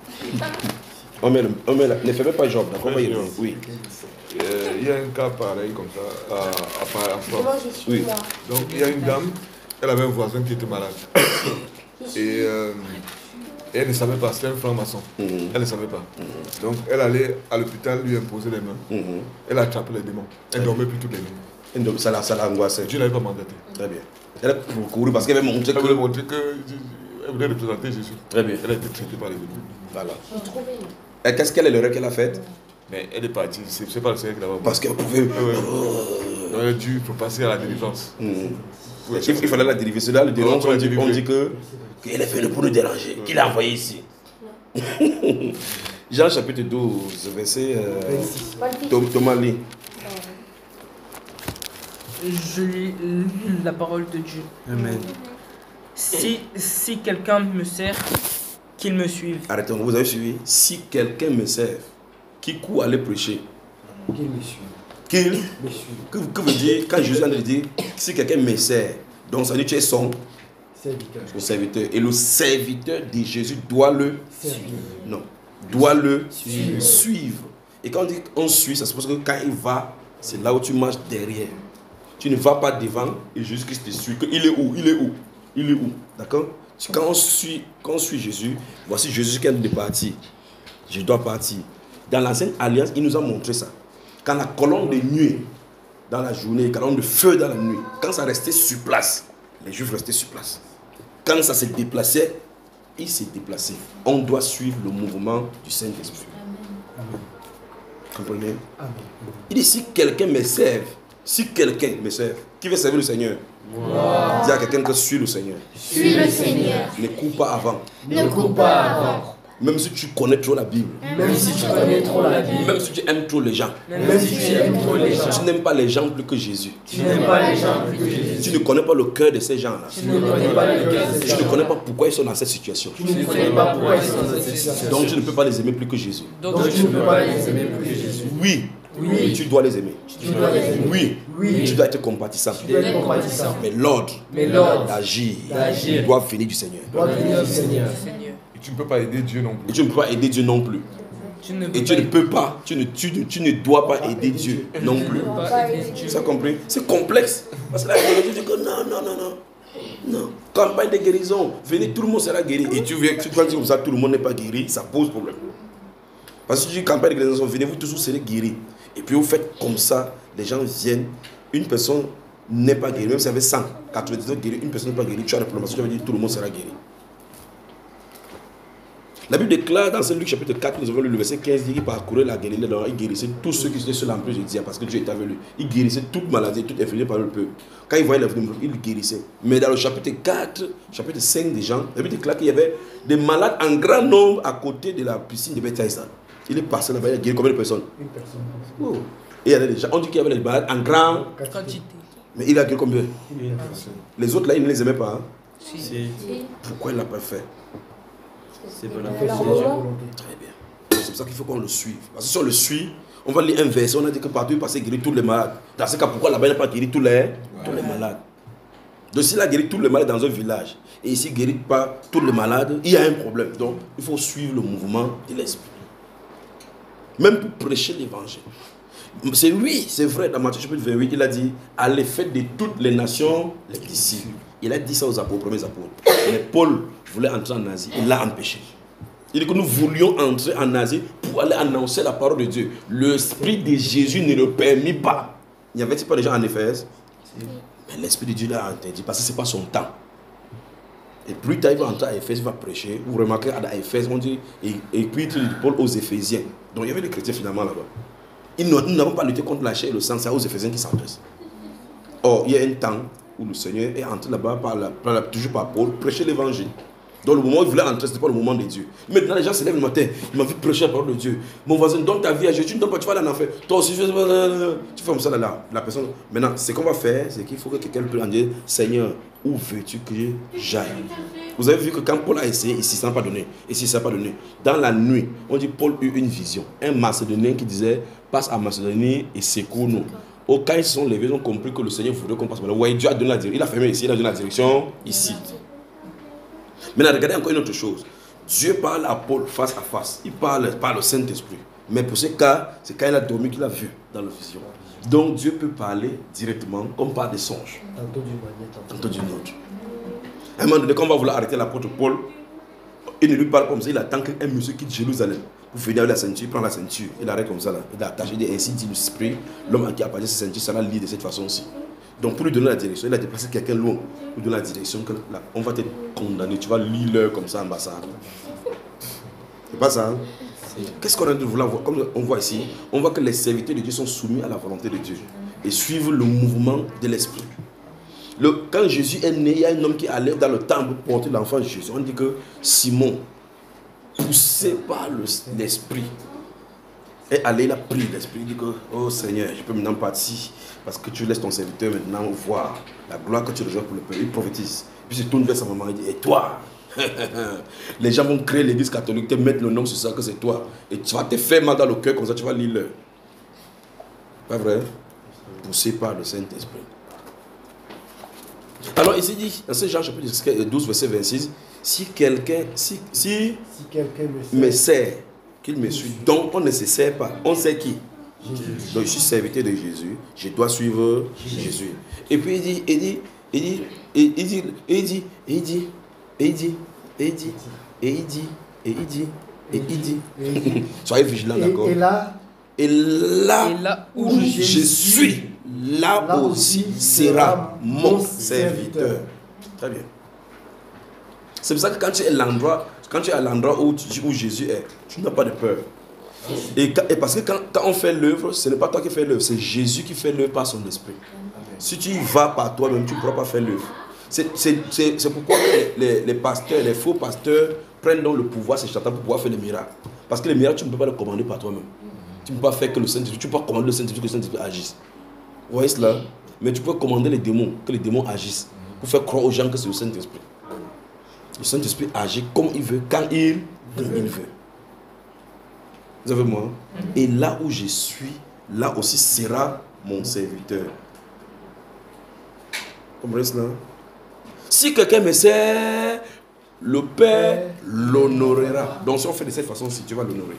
Speaker 1: On met le, on met la, ne fais même pas Job, d'accord?
Speaker 2: Oui.
Speaker 1: Oui.
Speaker 2: Euh, il y a un cas pareil comme ça à, à, à France.
Speaker 1: Oui.
Speaker 2: Donc il y a une dame, elle avait un voisin qui était malade. Et, euh, et elle ne savait pas, c'était un franc-maçon. Mm-hmm. Elle ne savait pas. Mm-hmm. Donc elle allait à l'hôpital lui imposer les mains. Mm-hmm. Elle a attrapé les démons. Elle ne dormait plus toutes les nuits.
Speaker 1: Donc ça l'a angoissé.
Speaker 2: Dieu n'avait pas mandaté.
Speaker 1: Très bien. Elle a couru parce qu'elle avait montré que...
Speaker 2: Elle voulait montrer que... Elle voulait représenter Jésus.
Speaker 1: Très bien.
Speaker 2: Elle a été traitée par les démons.
Speaker 1: Voilà. Et qu'est-ce qu'elle est l'erreur qu'elle a faite?
Speaker 2: Mais elle est partie. C'est pas le Seigneur qui l'a.
Speaker 1: Parce qu'elle pouvait...
Speaker 2: Ouais, ouais. Donc elle a dû passer à la délivrance.
Speaker 1: Mm. Ouais, il fallait la délivrer. C'est là le délivrance, on dit, on dit que qu'il est venu pour nous déranger, ouais. Qu'il a envoyé ici. Jean chapitre douze, verset euh, Thomas lit.
Speaker 7: Je lis la parole de Dieu.
Speaker 4: Amen.
Speaker 7: Si, si quelqu'un me sert, qu'il me suive.
Speaker 1: Arrêtez, vous avez suivi. Si quelqu'un me sert, qui court aller prêcher,
Speaker 3: qu'il me suive.
Speaker 1: Qu'il me suive. Que, que veut dire, quand Jésus a dit, si quelqu'un me sert, donc ça veut dire que tu es son serviteur. Son serviteur. Et le serviteur de Jésus doit le servir. Non, doit le suivre. suivre. Et quand on dit on suit, ça se passe que quand il va, c'est là où tu marches derrière. Tu ne vas pas devant et Jésus-Christ te suit. Il est où? Il est où? Il est où? D'accord? Quand on suit, quand on suit Jésus, voici Jésus qui est de partir. Je dois partir. Dans l'ancienne alliance, il nous a montré ça. Quand la colonne de nuit dans la journée, la colonne de feu dans la nuit, quand ça restait sur place, les Juifs restaient sur place. Quand ça se déplaçait, il s'est déplacé. On doit suivre le mouvement du Saint-Esprit. Comprenez? Amen. Il dit, si quelqu'un me serve, si quelqu'un me serve, qui veut servir le Seigneur? Wow. Dis à quelqu'un que suis le Seigneur.
Speaker 9: Suis le Seigneur.
Speaker 1: Ne cours pas avant.
Speaker 9: Ne cours pas avant.
Speaker 1: Même si tu connais trop la Bible.
Speaker 9: Même si tu connais trop la Bible.
Speaker 1: Même si tu aimes trop les gens.
Speaker 9: Même si tu aimes trop les gens.
Speaker 1: Tu n'aimes pas les gens plus que Jésus.
Speaker 9: Tu n'aimes pas les gens plus que Jésus.
Speaker 1: Tu ne connais pas le cœur de ces gens-là.
Speaker 9: Tu ne connais pas le cœur de ces gens.
Speaker 1: Tu ne connais pas pourquoi ils sont dans cette situation.
Speaker 9: Tu ne connais pas pourquoi ils sont dans cette situation.
Speaker 1: Donc tu ne peux pas les aimer plus que Jésus.
Speaker 9: Donc tu ne peux pas les aimer plus que Jésus.
Speaker 1: Oui.
Speaker 9: Oui.
Speaker 1: Tu dois les aimer.
Speaker 9: Tu dois les aimer.
Speaker 1: Oui.
Speaker 9: Oui.
Speaker 1: Tu dois être compatissant.
Speaker 9: Tu dois être compatissant.
Speaker 1: Mais l'ordre
Speaker 9: Mais l'ordre
Speaker 1: d'agir
Speaker 9: d'agir
Speaker 1: doit venir du Seigneur.
Speaker 9: doit venir du Seigneur.
Speaker 2: Et tu ne peux pas aider Dieu non plus.
Speaker 1: Et tu ne peux pas aider Dieu non plus.
Speaker 7: Tu ne
Speaker 1: Et tu ne peux pas, tu ne, tu, ne- tu ne dois pas aider Dieu non plus.
Speaker 7: pas aider Dieu.
Speaker 1: Tu as compris? C'est complexe. Parce que là, Dieu dit que non, non, non, non. Non. Campagne de guérison. Venez, tout le monde sera guéri. Et tu viens, tu vas dire comme ça, tout le monde n'est pas guéri, ça pose problème. Parce que tu dis campagne de guérison, venez, vous tous vous serez guéris. Et puis vous faites comme ça, les gens viennent, une personne n'est pas guérie, même si avec cent quatre-vingt-dix-neuf guéris, une personne n'est pas guérie, tu as le problème, parce que tu vas dire tout le monde sera guéri. La Bible déclare dans Saint Luc chapitre quatre, nous avons lu le verset quinze, il dit qu'il parcourait la Galilée, alors il guérissait tous ceux qui étaient sur l'emprise de Dieu, parce que Dieu était avec lui. Il guérissait toute maladie, toute infirmité par le peuple. Quand il voyait l'avenir, il guérissait. Mais dans le chapitre quatre, chapitre cinq de Jean, la Bible déclare qu'il y avait des malades en grand nombre à côté de la piscine de Bethsaïda. Il est passé là-bas, il a guéri combien de personnes? Une personne. Oh. Et il y avait des gens, on dit qu'il y avait des malades en grand
Speaker 7: Quantité.
Speaker 1: mais il a guéri combien? Les autres là, il ne les aimait pas. Hein?
Speaker 4: Si.
Speaker 1: Pourquoi il ne l'a pas fait?
Speaker 4: C'est pas la
Speaker 1: Très bien. C'est pour ça qu'il faut qu'on le suive. Parce que si on le suit, on va lire un verset, on a dit que partout il passait guérir tous les malades. Dans ce cas, pourquoi là-bas il n'a pas guéri tous les, tous les malades? Donc s'il a guéri tous les malades dans un village, et ici il ne guérit pas tous les malades, il y a un problème. Donc il faut suivre le mouvement de l'esprit. Même pour prêcher l'évangile. C'est oui, c'est vrai, dans Matthieu chapitre vingt-huit, il a dit, allez, faites de toutes les nations les disciples. Il a dit ça aux apôtres, aux premiers apôtres. Mais Paul voulait entrer en Asie, il l'a empêché. Il dit que nous voulions entrer en Asie pour aller annoncer la parole de Dieu. L'esprit de Jésus ne le permit pas. Il n'y avait-il pas des gens en Éphèse? Mais l'esprit de Dieu l'a interdit parce que ce n'est pas son temps. Et plus tard, il va entrer à Éphèse, il va prêcher. Vous remarquez à Éphèse, on dit, et, et puis de Paul aux Éphésiens. Donc il y avait des chrétiens finalement là-bas. Nous n'avons pas lutté contre la chair et le sang, c'est aux Éphésiens qui s'adressent. Or, il y a un temps où le Seigneur est entré là-bas, par la, par la, toujours par Paul, prêcher l'évangile. Dans le moment où il voulait entrer, ce n'était pas le moment de Dieu. Maintenant, les gens se lèvent le matin, ils m'ont vu prêcher la parole de Dieu. Mon voisin, donne ta vie à Jésus, tu ne donnes pas, tu vas aller en enfer. Toi aussi, tu fais comme ça, là, là. La personne. Maintenant, ce qu'on va faire, c'est qu'il faut que quelqu'un puisse dire, Seigneur, où veux-tu que j'aille? Vous avez vu que quand Paul a essayé, il ne s'est pas donné. Et s'il ne s'est pas donné, dans la nuit, on dit Paul eut une vision. Un Macédonien qui disait, passe à Macédonie et secours-nous. Au cas où ils se sont levés, ils ont compris que le Seigneur voudrait qu'on passe. Ouais, Dieu a donné la direction. Il a fermé ici, il a donné la direction ici. Maintenant, regardez encore une autre chose. Dieu parle à Paul face à face. Il parle par le Saint-Esprit. Mais pour ce cas, c'est quand il a dormi qu'il a vu dans la vision. Donc Dieu peut parler directement comme par des songes.
Speaker 3: Tantôt d'une manière,
Speaker 1: Tantôt d'une autre. À un moment donné, quand on va vouloir arrêter l'apôtre Paul, il ne lui parle comme ça. Il attend qu'un monsieur quitte Jérusalem. Pour finir avec la ceinture, il prend la ceinture. Il arrête comme ça. Là. Il attache. Il dit ainsi dit l'esprit. L'homme qui a passé sa ceinture sera lié de cette façon-ci. Donc pour lui donner la direction, il a dépassé quelqu'un loin. Pour lui donner la direction, que là, on va te condamner. Tu vas lire l'heure comme ça, ambassade. C'est pas ça. Hein? Qu'est-ce qu'on a de vouloir voir? Comme on voit ici, on voit que les serviteurs de Dieu sont soumis à la volonté de Dieu et suivent le mouvement de l'esprit. Le, quand Jésus est né, il y a un homme qui allait dans le temple pour porter l'enfant de Jésus. On dit que Simon, poussé par l'esprit, est allé, il a pris l'esprit. Il dit que, oh Seigneur, je peux maintenant partir parce que tu laisses ton serviteur maintenant voir la gloire que tu reçois pour le peuple. Il prophétise. Puis il se tourne vers sa maman et dit, et toi? Les gens vont créer l'église catholique, te mettre le nom sur ça, que c'est toi. Et tu vas te faire mal dans le cœur, comme ça tu vas lire l'heure. Pas vrai? Poussé par le Saint-Esprit. Alors ici dit, dans ce Jean chapitre douze, verset vingt-six, si quelqu'un si, si,
Speaker 3: si quelqu'un me,
Speaker 1: me sert, qu'il me suit, donc on ne se sert pas, on sait qui? Jésus. Donc je suis serviteur de Jésus, je dois suivre Jésus. Jésus. Et puis il dit, il dit, il dit, il dit, il dit, il dit, et il dit, et il dit, et il dit, et il dit, et il dit. Soyez vigilants, d'accord?
Speaker 3: Et là,
Speaker 1: et là,
Speaker 7: et là
Speaker 1: où, où je, je suis, là, là aussi sera mon serviteur. Très bien. C'est pour ça que quand tu es à l'endroit, quand tu es à l'endroit où, où Jésus est, tu n'as pas de peur. Et, et parce que quand, quand on fait l'œuvre, ce n'est pas toi qui fais l'œuvre, c'est Jésus qui fait l'œuvre par son esprit. Si tu y vas par toi-même, tu ne pourras pas faire l'œuvre. C'est pourquoi les, les, les pasteurs, les faux pasteurs prenne donc le pouvoir, c'est Satan, pour pouvoir faire les miracles. Parce que les miracles, tu ne peux pas les commander par toi-même. Tu ne peux pas faire que le Saint-Esprit, tu ne peux pas commander le Saint-Esprit, que le Saint-Esprit agisse. Vous voyez cela? Mais tu peux commander les démons, que les démons agissent, pour faire croire aux gens que c'est le Saint-Esprit. Le Saint-Esprit agit comme il veut, quand il, quand il veut. Vous avez moi? Et là où je suis, là aussi sera mon serviteur. Vous comprenez cela? Si quelqu'un me sert, le Père l'honorera. Donc si on fait de cette façon-ci, tu vas l'honorer.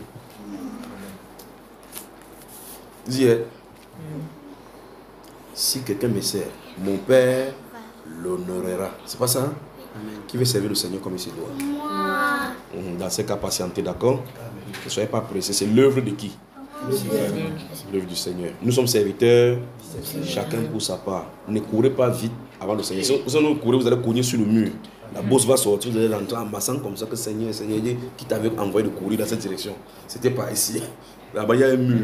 Speaker 1: Dis, si quelqu'un me sert, mon Père l'honorera. C'est pas ça? Amen. Qui veut servir le Seigneur comme il se doit? Moi. Dans ces cas, patientez, d'accord? Ne soyez pas pressés. C'est l'œuvre de qui? C'est l'œuvre du Seigneur. Nous sommes serviteurs, chacun pour sa part. Ne courez pas vite avant le Seigneur. Si vous courez, vous allez cogner sur le mur. La bosse va sortir, vous allez rentrer en massant comme ça que Seigneur, Seigneur, qui t'avait envoyé de courir dans cette direction. C'était pas ici. Là-bas, il y a un mur.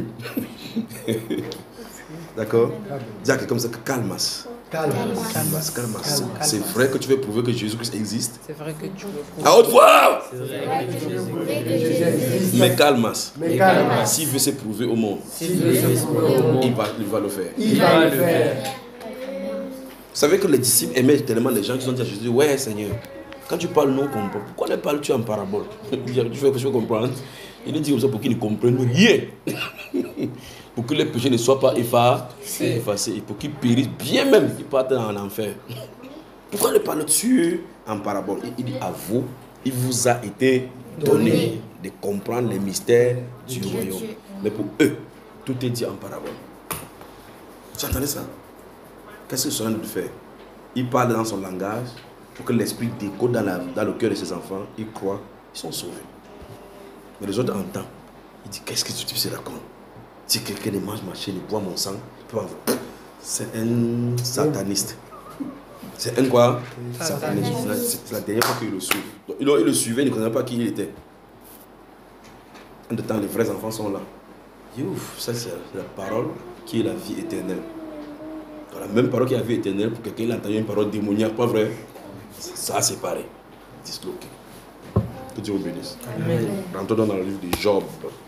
Speaker 1: D'accord? Dis à quelqu'un comme ça que calmas. Calmas. Calmas, calmas. C'est vrai que tu veux prouver que Jésus-Christ existe.
Speaker 7: C'est vrai que tu veux prouver.
Speaker 1: À haute voix!
Speaker 8: C'est vrai que Jésus existe.
Speaker 1: Mais calmas.
Speaker 8: Mais calmas.
Speaker 1: S'il veut se prouver au monde,
Speaker 7: S'il veut se prouver au monde,
Speaker 1: il va, il va le faire.
Speaker 7: Il va le faire.
Speaker 1: Vous savez que les disciples aimaient tellement les gens qui ont dit à Jésus, ouais Seigneur, quand tu parles, nous on comprend. Pourquoi ne parles-tu en parabole? Tu fais que je veux comprendre. Il dit comme ça pour qu'ils ne comprennent rien. Pour que les péchés ne soient pas effacés, effacés. Et pour qu'ils périssent bien même, ils partent en enfer. Pourquoi ne parles-tu en parabole? Il dit à vous, il vous a été donné de comprendre les mystères du royaume. Mais pour eux, tout est dit en parabole. Tu entendez ça? Qu'est-ce qu'ils sont en train de faire? Il parle dans son langage pour que l'esprit décode dans, la, dans le cœur de ses enfants. Ils croient, ils sont sauvés. Mais les autres entendent. Ils disent, qu'est-ce que tu se racontes? Si quelqu'un ne mange ma chair, ne boit mon sang, c'est un sataniste. C'est un quoi? Sataniste. C'est la dernière fois qu'il le suit. Donc, il le suivait, il ne connaissait pas qui il était. En de temps, les vrais enfants sont là. Ouf, ça c'est la parole qui est la vie éternelle. Donc, la même parole qui est la vie éternelle, pour quelqu'un il a entendu une parole démoniaque, pas vrai? Ça c'est pareil. Disloqué. Que Dieu vous bénisse. Rentrons dans le livre de Job.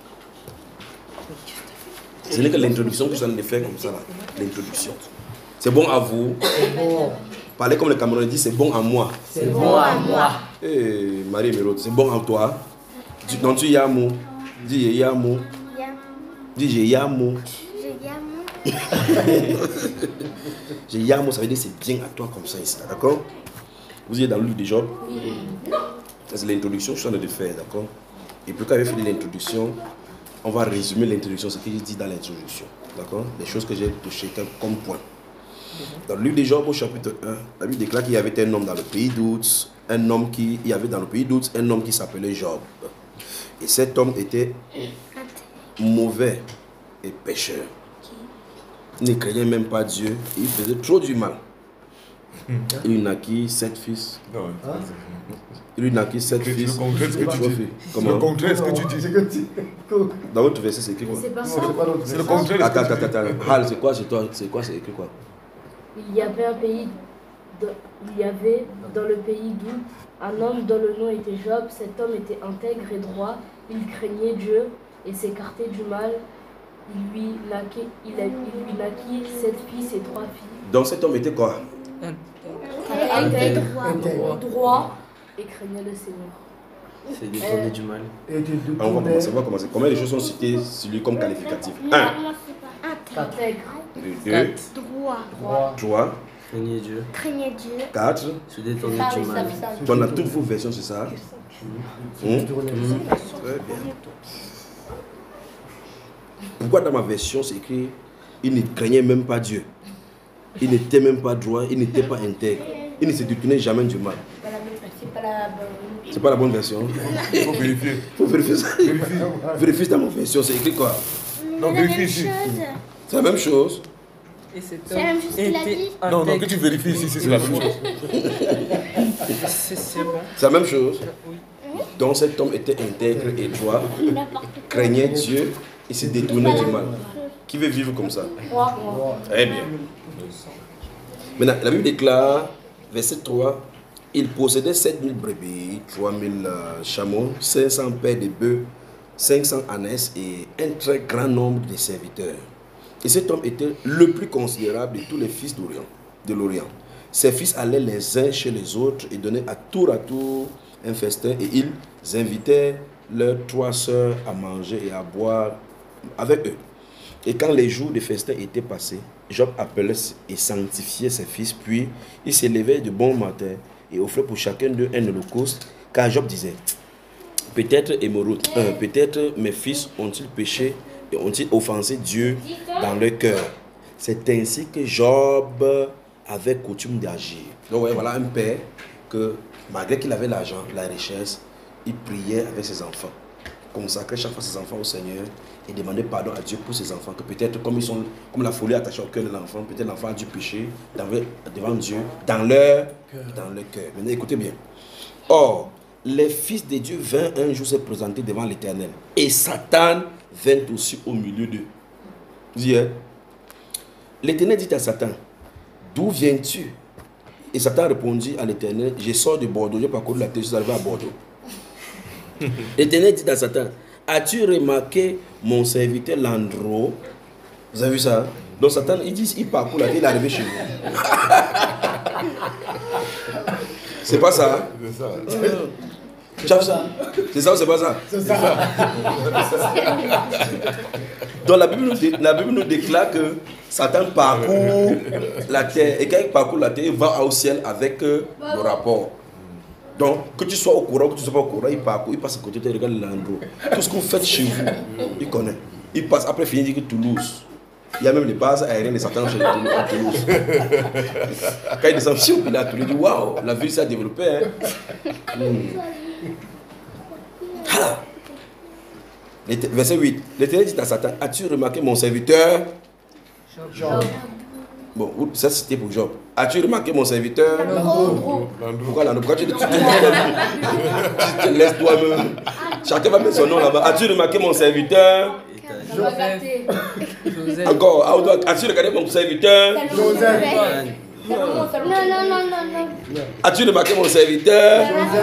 Speaker 1: Ce n'est que l'introduction que je viens de faire comme ça là. L'introduction. C'est bon à vous. Bon. Parlez comme le Camerounais dit, c'est bon à moi.
Speaker 9: C'est bon à moi.
Speaker 1: Eh, Marie Mérode, c'est bon à toi. Non, tu yamo. Dis yamo. Dis j'ai yamo. J'ai yamo. J'ai yamo, ça veut dire c'est bien à toi comme ça ici, d'accord? Vous êtes dans le livre de Job. Oui. C'est l'introduction que je suis en train de faire, d'accord? Et puis quand j'ai fini l'introduction, on va résumer l'introduction, ce que j'ai dit dans l'introduction, d'accord? Les choses que j'ai touchées comme point. Dans le livre de Job au chapitre un, la Bible déclare qu'il y avait un homme dans le pays d'Ouz, un homme qui, il y avait dans le pays d'Ouz un homme qui s'appelait Job. Et cet homme était mauvais et pécheur. Il ne craignait même pas Dieu et il faisait trop du mal. Il lui naquit sept fils. Il lui naquit sept fils.
Speaker 2: C'est le contraire de ce que tu dis. C'est le contraire de ce que tu dis.
Speaker 1: Dans votre verset, c'est écrit quoi?
Speaker 2: C'est le contraire.
Speaker 1: Attends, attends, attends. Hal, c'est quoi c'est toi? C'est quoi c'est écrit quoi?
Speaker 6: Il y avait un pays, de, il y avait dans le pays d'où un homme dont le nom était Job. Cet homme était intègre et droit. Il craignait Dieu et s'écartait du mal. Il lui naquit, il, a, il lui naquit sept fils et trois filles.
Speaker 1: Donc cet homme était quoi?
Speaker 6: Intègre, droit, droit et craignait le Seigneur.
Speaker 4: C'est détourné du mal.
Speaker 1: Alors, on va commencer, on va commencer. Combien de choses sont citées sur lui comme qualificatif? Un.
Speaker 6: Intègre.
Speaker 1: Deux.
Speaker 8: Droit.
Speaker 1: Trois.
Speaker 4: Craignez Dieu.
Speaker 8: Craignez Dieu.
Speaker 1: Quatre.
Speaker 4: Se détourner du mal.
Speaker 1: On a toutes vos versions, c'est ça? Hum? Très bien. Pourquoi dans ma version c'est écrit il ne craignait même pas Dieu, il n'était même pas droit, il n'était pas intègre, il ne se détournait jamais du mal? C'est pas la bonne version.
Speaker 2: Il faut vérifier.
Speaker 1: Il faut vérifier ça. Vérifier dans ma version, c'est écrit quoi?
Speaker 2: Non, vérifie ici.
Speaker 1: C'est la même chose.
Speaker 7: Et cet
Speaker 8: C'est la même chose qu'il a dit.
Speaker 2: Non, non, que tu vérifies ici, c'est la même chose.
Speaker 7: C'est bon.
Speaker 1: C'est la même chose.
Speaker 7: Oui.
Speaker 1: Donc cet homme était intègre et droit, craignait Dieu et se détournait du mal. Qui veut vivre comme ça? Très bien. Maintenant, la Bible déclare, verset trois, Il possédait sept mille brebis, trois mille euh, chameaux, cinq cents paires de bœufs, cinq cents ânesses et un très grand nombre de serviteurs. Et cet homme était le plus considérable de tous les fils d'Orient, de l'Orient. Ses fils allaient les uns chez les autres et donnaient à tour à tour un festin, et ils invitaient leurs trois sœurs à manger et à boire avec eux. Et quand les jours de festin étaient passés, Job appelait et sanctifiait ses fils, puis il s'élevait de bon matin et offrait pour chacun d'eux un holocauste, car Job disait, peut-être Émeraude, euh, peut-être mes fils ont-ils péché et ont-ils offensé Dieu dans leur cœur. C'est ainsi que Job avait coutume d'agir. Donc ouais, voilà un père que, malgré qu'il avait l'argent, la richesse, il priait avec ses enfants, consacrait chaque fois ses enfants au Seigneur et demandait pardon à Dieu pour ses enfants, que peut-être comme ils sont, comme la folie attachée au cœur de l'enfant, peut-être l'enfant a dû pécher devant Dieu, dans leur, dans leur cœur. Maintenant écoutez bien. Or, les fils de Dieu vinrent un jour se présenter devant l'Éternel, et Satan vint aussi au milieu d'eux. Hein? L'Éternel dit à Satan, d'où viens-tu? Et Satan répondit à l'Éternel, je sors de Bordeaux, je parcours la terre, je suis arrivé à Bordeaux. L'Éternel dit à Satan, as-tu remarqué mon serviteur Landro? Vous avez vu ça? Donc Satan, il dit, il parcourt la terre, il est arrivé chez vous. C'est pas ça?
Speaker 2: C'est ça.
Speaker 1: Tu as vu ça? C'est ça ou c'est pas ça?
Speaker 9: C'est ça.
Speaker 1: Donc la Bible, nous, la Bible nous déclare que Satan parcourt la terre. Et quand il parcourt la terre, il va au ciel avec euh, le rapport. Donc, que tu sois au courant ou que tu ne sois pas au courant, il parcourt, il passe à côté, il regarde l'endroit. Tout ce que vous faites chez vous, il connaît. Il passe après, finir, il dit que Toulouse. Il y a même les bases aériennes de Satan chez Toulouse. Toulouse. Quand il descend, il a Toulouse, il dit waouh, la ville s'est développée. Hein. Hmm. Ah. Verset huit. L'Éternel dit à Satan, as-tu remarqué mon serviteur
Speaker 9: Job.
Speaker 1: Bon, ça c'était pour Job. As-tu remarqué mon serviteur
Speaker 9: Landro.
Speaker 1: Pourquoi Landro? Pourquoi tu te, tu te, tu te laisses toi-même? Chacun va mettre son nom là-bas. As-tu remarqué mon serviteur
Speaker 7: Joseph.
Speaker 1: Encore, as-tu regardé mon serviteur
Speaker 9: Joseph.
Speaker 8: Non, non, non, non, non.
Speaker 1: As-tu remarqué mon serviteur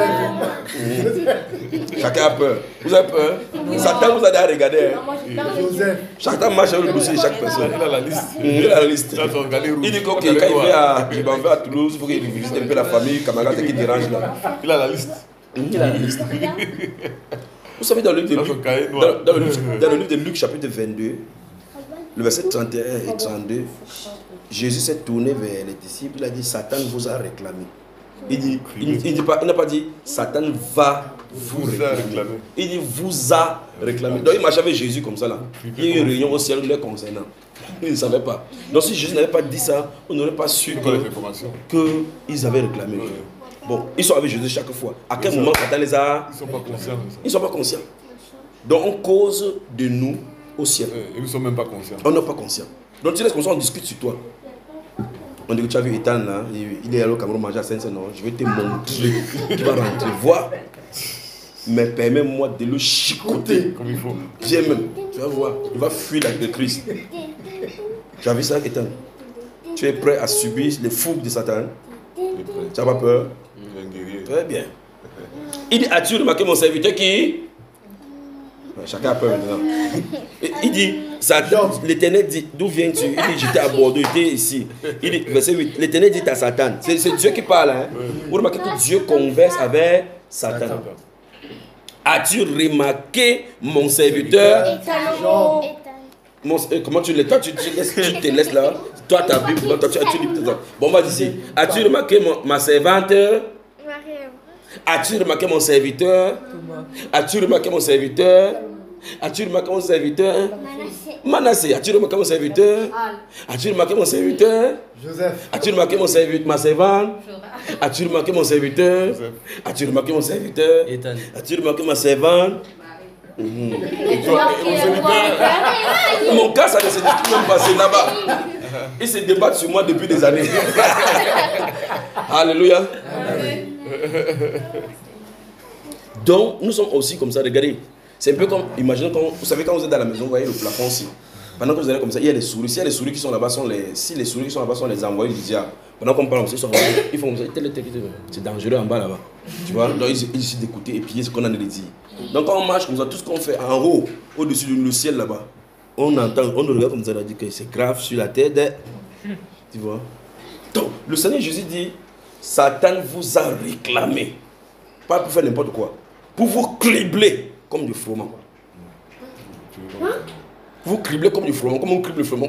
Speaker 1: Chacun a peur. Vous avez peur? Satan vous a déjà regardé. Hein?
Speaker 9: Joseph.
Speaker 1: Chacun marche avec le dossier de chaque personne.
Speaker 2: Il a la liste.
Speaker 1: Il a la liste.
Speaker 2: Il a son galet rouge.
Speaker 1: Il dit que quand il vient à, il va à Toulouse, il faut qu'il visite un peu la famille, camarade qui dérange là.
Speaker 2: Il a la liste.
Speaker 1: Il a la liste. Vous savez, dans le livre de Luc, dans, dans le livre, dans le livre de Luc chapitre vingt-deux, le verset trente et un et trente-deux, Jésus s'est tourné vers les disciples, il a dit, Satan vous a réclamé. Il dit, il, il dit pas, il n'a pas dit, Satan va vous réclamer. Il dit, vous a réclamé. Donc il marchait avec Jésus comme ça là. Il y a eu une réunion au ciel les concernant. Ils ne savaient pas. Donc si Jésus n'avait pas dit ça, on n'aurait pas su qu'ils avaient réclamé. Bon, ils sont avec Jésus chaque fois. À quel moment Satan les a...
Speaker 2: Ils ne sont pas conscients.
Speaker 1: Ils ne sont pas conscients. Donc on cause de nous au ciel.
Speaker 2: Ils ne sont même pas conscients.
Speaker 1: On n'est pas conscient. Donc tu laisses comme ça, on discute sur toi. On dit que tu as vu Ethan là, il est allé au Cameroun manger à Saint-Saint. Non, je vais te montrer. Tu vas rentrer, voir. Mais permets-moi de le chicoter.
Speaker 2: Comme il faut.
Speaker 1: Viens même. Tu vas voir. Il va fuir avec le Christ. Tu as vu ça, Ethan? Tu es prêt à subir les fougues de Satan? Tu n'as pas peur? Très bien. Il dit, as-tu remarqué mon serviteur qui? Chacun a peur maintenant. Il dit, Satan, l'Éternel dit, d'où viens-tu? Il dit, j'étais à Bordeaux, j'étais ici. Il dit, verset huit, l'Éternel dit à Satan, c'est Dieu qui parle. Hein? Vous remarquez que Dieu converse avec Satan. As-tu remarqué mon serviteur? Mon, euh, comment tu l'es? Toi, tu, tu, laisses, tu te laisses là. Toi, ta Bible, toi, tu, tu lis ça. Bon, on va dire ici. As-tu remarqué mon, ma servante? As-tu remarqué mon serviteur? As-tu remarqué mon serviteur? As-tu remarqué mon serviteur? Manassé. As-tu remarqué mon serviteur? As-tu remarqué mon serviteur?
Speaker 9: Joseph.
Speaker 1: As-tu remarqué mon serviteur? Ma servante? As-tu remarqué mon serviteur? As-tu remarqué mon serviteur? As-tu remarqué ma servante? Mmh. Mon cas, ça ne se dit même pas, c'est là-bas. Ils se débattent sur moi depuis des années. Alléluia. Amen. Donc, nous sommes aussi comme ça, regardez. C'est un peu comme, imaginez quand, vous savez, quand vous êtes dans la maison, vous voyez le plafond aussi. Pendant que vous allez comme ça, il y a les souris. Si il y a les souris qui sont là-bas, sont les, si les souris qui sont là-bas sont les envoyés du diable. Pendant qu'on parle, ils sont ils font tel, tel, tel, c'est dangereux en bas là-bas. Tu vois, donc ils, ils essaient d'écouter et puis ce qu'on a de dire. Donc quand on marche comme ça, tout ce qu'on fait en haut, au-dessus du ciel là-bas, on entend, on nous regarde comme ça, on dit que c'est grave sur la tête. Tu vois. Donc le Seigneur Jésus dit, Satan vous a réclamé. Pas pour faire n'importe quoi. Pour vous cribler comme du froment. Hein? Vous criblez comme du froment, comme on crible le froment.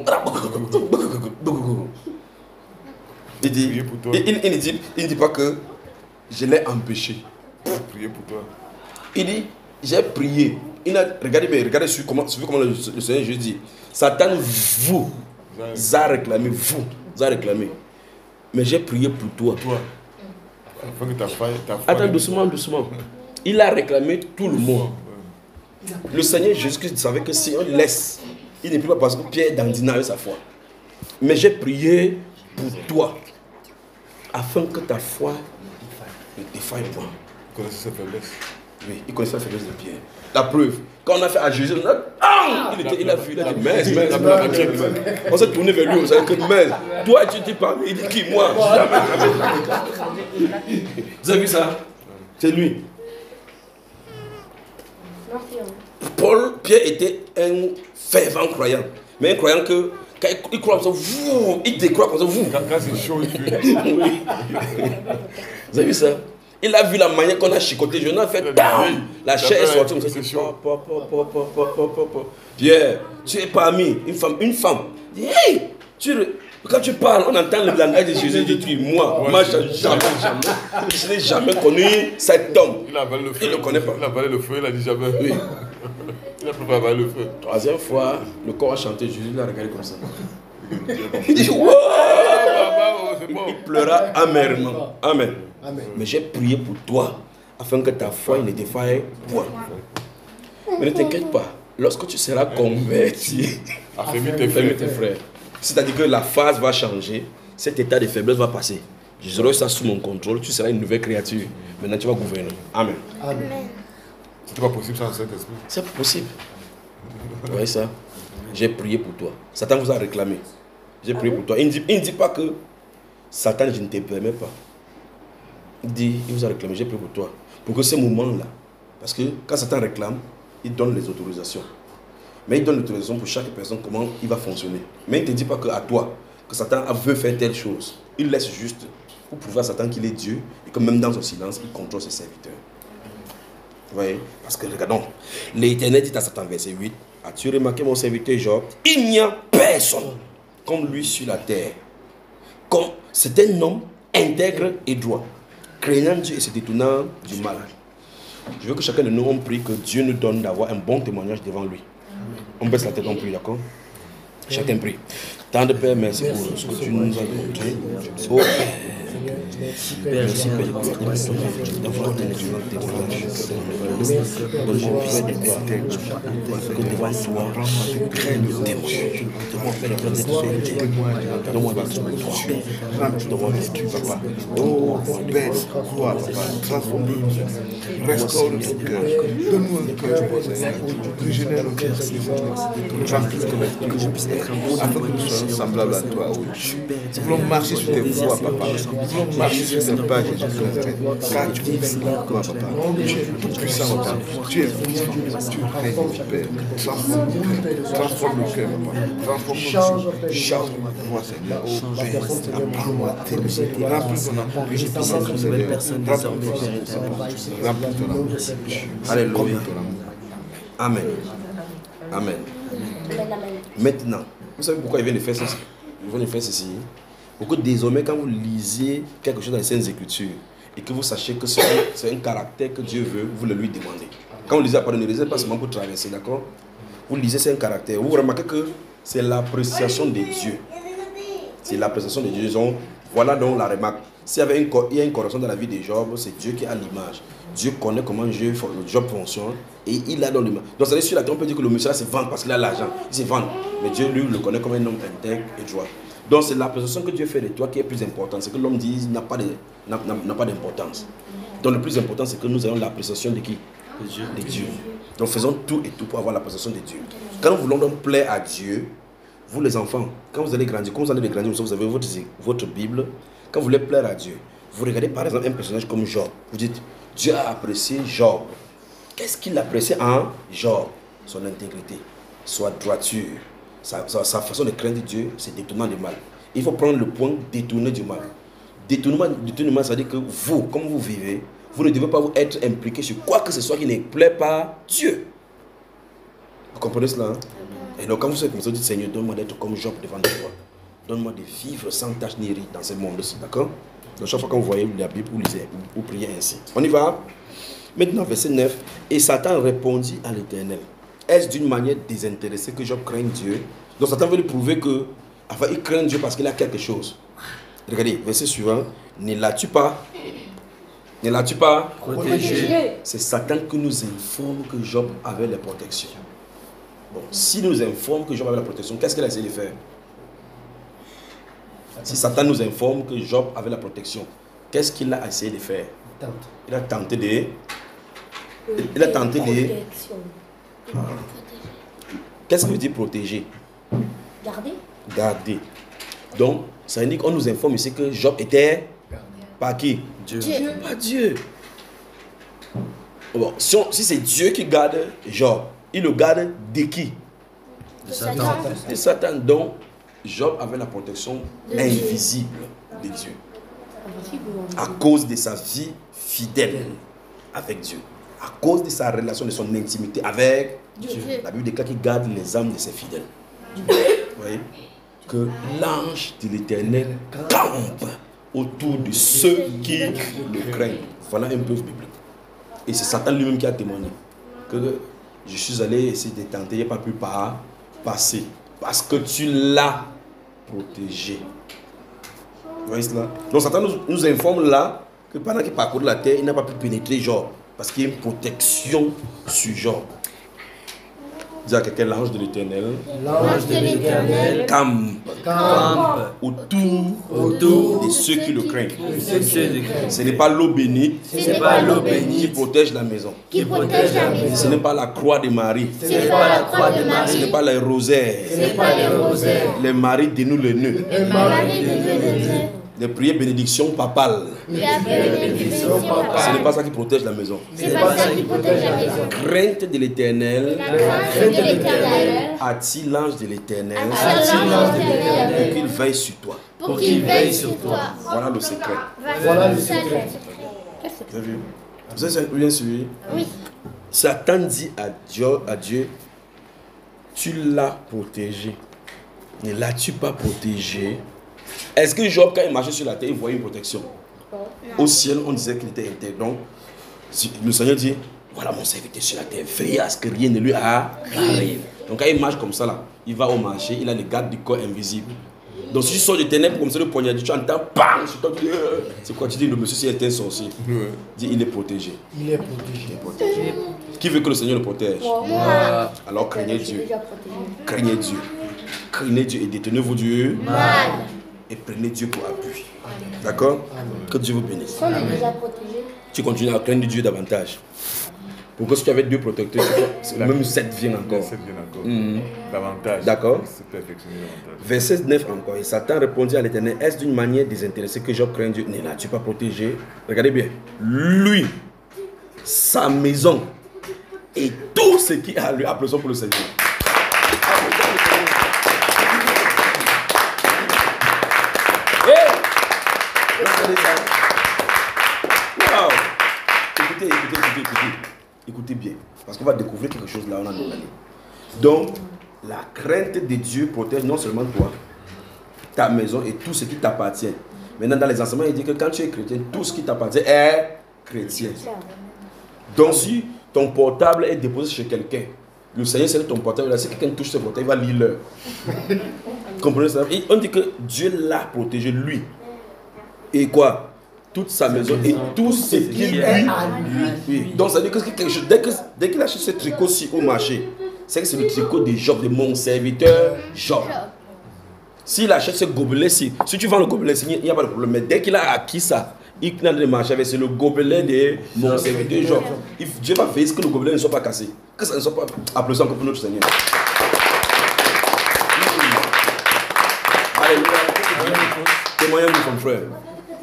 Speaker 1: Il dit, il, il, il, dit, il ne dit pas que je l'ai empêché.
Speaker 2: Prier pour toi.
Speaker 1: Il dit, j'ai prié. Il a, regardez bien, regardez sur comment, sur comment le, le Seigneur Jésus dit. Satan vous a réclamé, vous a réclamé. Mais j'ai prié pour toi.
Speaker 2: Toi. Afin que ta foi, ta foi
Speaker 1: Attends, doucement, doucement. Il a réclamé tout le monde. Le Seigneur Jésus-Christ savait que si on laisse, il n'est plus pas parce que Pierre dandina avec sa foi. Mais j'ai prié pour toi, afin que ta foi ne défaille point.
Speaker 2: Il connaissait sa faiblesse.
Speaker 1: Oui, il connaissait la faiblesse de Pierre. La preuve, quand on a fait à Jésus, on a, ah, il, était, il a vu, il a dit, mais, mais, on s'est tourné vers lui, on s'est dit, mais, toi tu dis pas, il dit qui, moi, jamais, jamais. Vous avez vu ça? C'est lui. Paul, Pierre était un fervent croyant, mais un croyant que, quand il croit comme ça, vous, il décroît comme ça, vous.
Speaker 2: Quand, quand c'est chaud, il fait.
Speaker 1: Oui. Vous avez vu ça? Il a vu la manière qu'on a chicoté, je n'ai fait bam, la chair est sortie, c'est chaud. Pierre, tu es parmi une femme, une femme. Hey, tu, quand tu parles, on entend le langage de Jésus, il dit moi, ouais, moi je n'ai jamais, jamais, je n'ai jamais connu cet homme.
Speaker 2: Il a avalé le feu.
Speaker 1: Il ne le connaît pas.
Speaker 2: Il a avalé le feu, il a dit jamais.
Speaker 1: Oui.
Speaker 2: Il a préparé avaler le feu.
Speaker 1: Troisième fois, le corps a chanté, Jésus l'a regardé comme ça. Il dit wow! Il pleura amèrement. Amen. Amen. Mais j'ai prié pour toi, afin que ta foi ne défaille point. Mais ne t'inquiète pas, lorsque tu seras converti,
Speaker 2: affermis tes frères.
Speaker 1: tes frères. C'est-à-dire que la phase va changer, cet état de faiblesse va passer. J'aurai ça sous mon contrôle, tu seras une nouvelle créature. Maintenant tu vas gouverner. Amen.
Speaker 2: Amen. C'est pas possible sans le Saint-Esprit.
Speaker 1: C'est possible. Vous voyez ça? J'ai prié pour toi. Satan vous a réclamé. J'ai prié pour toi. Il ne dit, il ne dit pas que Satan, je ne te permets pas. Il dit, il vous a réclamé, j'ai prié pour toi. Pour que ce moment-là, parce que quand Satan réclame, il donne les autorisations. Mais il donne l'autorisation pour chaque personne, comment il va fonctionner. Mais il ne te dit pas que à toi, que Satan veut faire telle chose. Il laisse juste pour prouver à Satan qu'il est Dieu et que même dans son silence, il contrôle ses serviteurs. Vous voyez? Parce que regardons, l'Éternel dit à Satan, verset huit, as-tu remarqué mon serviteur Job? Il n'y a personne comme lui sur la terre. Comme c'est un homme intègre et droit, craignant Dieu et se détournant du mal. Je veux que chacun de nous on prie que Dieu nous donne d'avoir un bon témoignage devant lui. On baisse la tête, on prie, d'accord? Chacun prie. Tant de Père, merci pour ce que tu nous as donné. Oh Père, merci Père d'avoir donné du témoignage. Que devant toi, craigne le témoignage. Devant faire le témoignage. Devant le devant vécu, papa. Oh, baisse, crois, papa. Transforme-nous. Restaure notre cœur. Donne-nous un cœur, Seigneur. Régénère le cœur, Seigneur. Remplis ton esprit, que je puisse être un bon afin que nous soyons semblables à toi, oh Dieu. Nous voulons marcher sur tes voies, papa. Nous voulons marcher sur tes pas, Jésus-Christ. Car tu es Seigneur, toi, papa. Tu es tout puissant, papa. Tu es vivant. Tu règnes, Père. Transforme le cœur. Transforme le cœur, papa. Transforme nos vies. Change-moi, Seigneur. Oh Père, apprends-moi à t'aimer. Remplis ton amour, que je puisse être Seigneur. Remplis ton amour. Remplis ton amour. Alléluia. Amen. Amen. Maintenant, vous savez pourquoi il vient de faire ceci? Il vient de faire ceci. Pour que désormais, quand vous lisez quelque chose dans les Saintes Écritures et que vous sachiez que c'est un, un caractère que Dieu veut, vous le lui demandez. Quand vous lisez, pardon, ne lisez pas seulement pour traverser, d'accord? Vous lisez, c'est un caractère. Vous remarquez que c'est l'appréciation de Dieu. C'est l'appréciation de Dieu. Donc, voilà donc la remarque. S'il y avait une, il y a une correction dans la vie de Job, c'est Dieu qui a l'image. Dieu connaît comment le Job fonctionne et il a dans l'image. Donc, c'est sur la terre, on peut dire que le monsieur là se vend parce qu'il a l'argent. Il se vend. Mais Dieu, lui, le connaît comme un homme intègre et droit. Donc, c'est l'appréciation que Dieu fait de toi qui est plus importante. C'est que l'homme dit n'a pas d'importance. Donc, le plus important, c'est que nous ayons l'appréciation de qui? De Dieu. De Dieu. Donc, faisons tout et tout pour avoir l'appréciation de Dieu. Quand nous voulons donc plaire à Dieu, vous les enfants, quand vous allez grandir, quand vous allez grandir, vous avez votre, votre Bible. quand vous voulez plaire à Dieu, vous regardez par exemple un personnage comme Job. Vous dites, Dieu a apprécié Job. Qu'est-ce qu'il apprécie en Job? Son intégrité, sa droiture, sa, sa, sa façon de craindre Dieu, c'est détournant du mal. Il faut prendre le point détourner du mal. Détournement, détournement, ça veut dire que vous, comme vous vivez, vous ne devez pas vous être impliqué sur quoi que ce soit qui ne plaît pas Dieu. Vous comprenez cela? Hein? Et donc quand vous êtes comme ça, vous dites, Seigneur, donne-moi d'être comme Job devant toi. Donne-moi de vivre sans tache ni ride dans ce monde-ci, d'accord? Donc chaque fois que vous voyez la Bible, vous lisez, vous priez ainsi. On y va? Maintenant, verset neuf. Et Satan répondit à l'Éternel. Est-ce d'une manière désintéressée que Job craint Dieu? Donc Satan veut lui prouver que, enfin, il craint Dieu parce qu'il a quelque chose. Regardez, verset suivant. Ne l'as-tu pas? Ne l'as-tu pas
Speaker 4: Protégé.
Speaker 1: C'est Satan qui nous informe que Job avait la protection. Bon, s'il nous informe que Job avait la protection, qu'est-ce qu'il a essayé de faire? Si Satan nous informe que Job avait la protection, qu'est-ce qu'il a essayé de faire? Il a tenté de... Il a tenté de... Ah. Qu'est-ce que veut dire protéger?
Speaker 5: Garder.
Speaker 1: Garder. Donc, ça indique qu'on nous informe ici que Job était par qui?
Speaker 4: Dieu.
Speaker 8: Dieu.
Speaker 1: Pas Dieu. Bon, si, on- si c'est Dieu qui garde Job, il le garde de qui?
Speaker 4: De Satan.
Speaker 1: De Satan. Donc, Job avait la protection invisible de Dieu. À cause de sa vie fidèle avec Dieu. À cause de sa relation, de son intimité avec Dieu. La Bible déclare qu'il garde les âmes de ses fidèles. Vous voyez? Que l'ange de l'Éternel campe autour de ceux qui le craignent. Voilà un peu biblique. Et c'est Satan lui-même qui a témoigné que je suis allé essayer de tenter, il n'a pas pu pas passer. Parce que tu l'as protégé. Vous voyez cela? Donc Satan nous, nous informe là que pendant qu'il parcourt la terre, il n'a pas pu pénétrer Job. Parce qu'il y a une protection sur Job. Dis à quelqu'un, l'ange de l'Éternel
Speaker 4: L'ange de l'Éternel
Speaker 1: campe
Speaker 4: campe
Speaker 1: autour,
Speaker 4: autour
Speaker 1: de ceux qui le craignent.
Speaker 4: de ceux de Christ.
Speaker 1: Ce n'est pas l'eau bénite
Speaker 4: Ce n'est pas l'eau
Speaker 1: qui
Speaker 4: bénite
Speaker 1: protège la maison.
Speaker 8: Qui protège la
Speaker 1: Ce
Speaker 8: maison.
Speaker 1: n'est pas la croix de Marie.
Speaker 4: Ce n'est pas la croix de
Speaker 1: Ce n'est
Speaker 4: Marie.
Speaker 1: pas les rosaires.
Speaker 4: Ce n'est pas les rosaires.
Speaker 1: Les maris dénouent le nœud.
Speaker 8: Marie de Dieu.
Speaker 1: Les prières bénédiction papale.
Speaker 8: La bénédiction
Speaker 1: Ce
Speaker 8: papale.
Speaker 1: n'est pas ça qui protège la maison.
Speaker 8: C'est pas ça qui protège la maison.
Speaker 1: Crainte de l'Éternel
Speaker 8: La crainte de l'Éternel.
Speaker 1: attire l'ange de l'Éternel
Speaker 8: Attire l'ange de
Speaker 1: pour
Speaker 8: l'Éternel.
Speaker 1: qu'il veille sur toi.
Speaker 8: Pour qu'il veille sur toi.
Speaker 1: Voilà le secret.
Speaker 8: Voilà le secret.
Speaker 1: Vous avez vu? Vous avez bien suivi?
Speaker 8: Oui.
Speaker 1: Satan dit à Dieu, à Dieu, tu l'as protégé. Ne l'as-tu pas protégé? Est-ce que Job, quand il marchait sur la terre, il voyait une protection? Au ciel, on disait qu'il était intègre. Donc, si- le Seigneur dit, voilà mon serviteur sur la terre, veillez à ce que rien ne lui arrive. Donc, quand il marche comme ça, là, il va au marché, il a les gardes du corps invisible. Donc, si tu sors des ténèbres comme ça, le poignard, tu entends, bam, sur toi, tu dis, euh, c'est quoi? Tu dis, le monsieur, c'est un sorcier. Dis, il est protégé.
Speaker 3: Il est protégé.
Speaker 1: Il est protégé. Qui veut que le Seigneur le protège?
Speaker 4: Moi,
Speaker 1: Alors, craignez Dieu.
Speaker 5: Déjà protégé.
Speaker 1: Craignez Dieu. Craignez Dieu et détenez-vous Dieu.
Speaker 8: Mal.
Speaker 1: Et prenez Dieu pour appui. D'accord? Que Dieu vous bénisse.
Speaker 5: On est déjà protégé.
Speaker 1: Tu continues à craindre Dieu davantage. Pour que si tu avais deux protecteurs, c'est même sept viennent encore.
Speaker 2: C'est bien encore.
Speaker 1: Mhm.
Speaker 2: Davantage.
Speaker 1: D'accord.
Speaker 2: Se perfectionner davantage.
Speaker 1: Verset neuf encore. Et Satan répondit à l'Éternel, est-ce d'une manière désintéressée que Job craint Dieu? Ne l'as-tu pas protégé? Regardez bien. Lui, sa maison et tout ce qui a lui, applaudissons pour le Seigneur. Wow. Écoutez, écoutez, écoutez, écoutez. Écoutez bien. Parce qu'on va découvrir quelque chose là, on a nous allé. Donc, la crainte de Dieu protège non seulement toi, ta maison et tout ce qui t'appartient. Maintenant, dans les enseignements, il dit que quand tu es chrétien, tout ce qui t'appartient est chrétien. Donc, si ton portable est déposé chez quelqu'un, le Seigneur sait que ton portable, là, si quelqu'un touche ce portable, il va lire l'heure. Comprenez ça? Et on dit que Dieu l'a protégé, lui. Et quoi? Toute sa maison et tout ce qui lui est. Oui. Donc, ça veut dire que quelque chose, dès que dès qu'il achète ce tricot-ci au marché, c'est que c'est le tricot de Job, de mon serviteur Job. S'il achète ce gobelet-ci, si tu vends le gobelet, il n'y a pas de problème. Mais dès qu'il a acquis ça, il n'a de marché avec c'est le gobelet de mon serviteur Job. Il- Dieu va veiller que le gobelet ne soit pas cassé. Que ça ne soit pas. Applaudissons encore pour notre Seigneur. Alléluia. Témoignons de ton frère.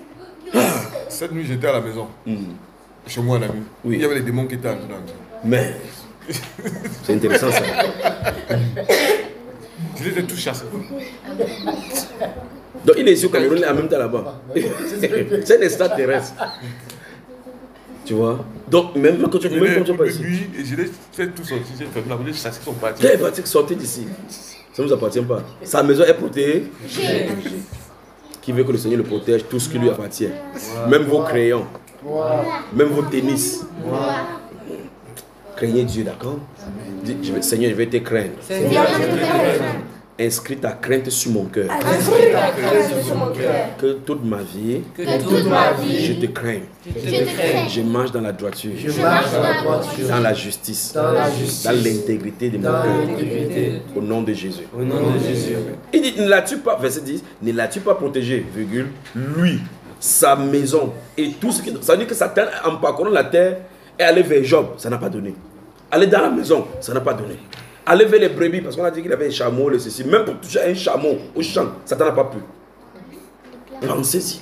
Speaker 2: Cette nuit, j'étais à la maison.
Speaker 1: Mm.
Speaker 2: Chez moi, un ami.
Speaker 1: Oui.
Speaker 2: Il y avait les démons qui étaient en dedans.
Speaker 1: Mais, c'est intéressant ça.
Speaker 2: Je les ai tous chassés.
Speaker 1: Donc il est ici au Cameroun, il est en même temps là-bas. C'est un extraterrestre. Tu vois? Donc même quand tu
Speaker 2: Je
Speaker 1: même quand tu
Speaker 2: l'ai
Speaker 1: pas ici.
Speaker 2: lui et je l'ai fait tout sortir. J'ai fermé la bouche, j'ai chassé son parti.
Speaker 1: Quel est parti sortir d'ici? Ça ne nous appartient pas. Sa maison est protégée. Qui veut que le Seigneur le protège, tout ce qui lui appartient. Même vos crayons. Même vos tennis. Craignez Dieu, d'accord? Dis, je vais- Seigneur, je vais te craindre. Inscris ta crainte sur mon cœur. Que toute ma vie,
Speaker 8: toute ma vie,
Speaker 1: je te crains.
Speaker 8: je te crains.
Speaker 1: Je marche dans la droiture.
Speaker 3: Je marche dans la droiture.
Speaker 1: Dans la justice.
Speaker 3: Dans la justice.
Speaker 1: Dans l'intégrité de mon
Speaker 3: Dans
Speaker 1: cœur.
Speaker 3: l'intégrité.
Speaker 1: Au nom de Jésus.
Speaker 4: Au nom de Jésus.
Speaker 1: Il dit, ne l'as-tu pas, verset dix, ne l'as-tu pas protégé, virgule, lui, sa maison et tout ce qui... Ça veut dire que Satan, en parcourant la terre, est allé vers Job, ça n'a pas donné. Aller dans la maison, ça n'a pas donné. Aller vers les brebis, parce qu'on a dit qu'il avait un chameau, le ceci. Même pour toucher un chameau au champ, Satan n'a pas pu. Pensez-y.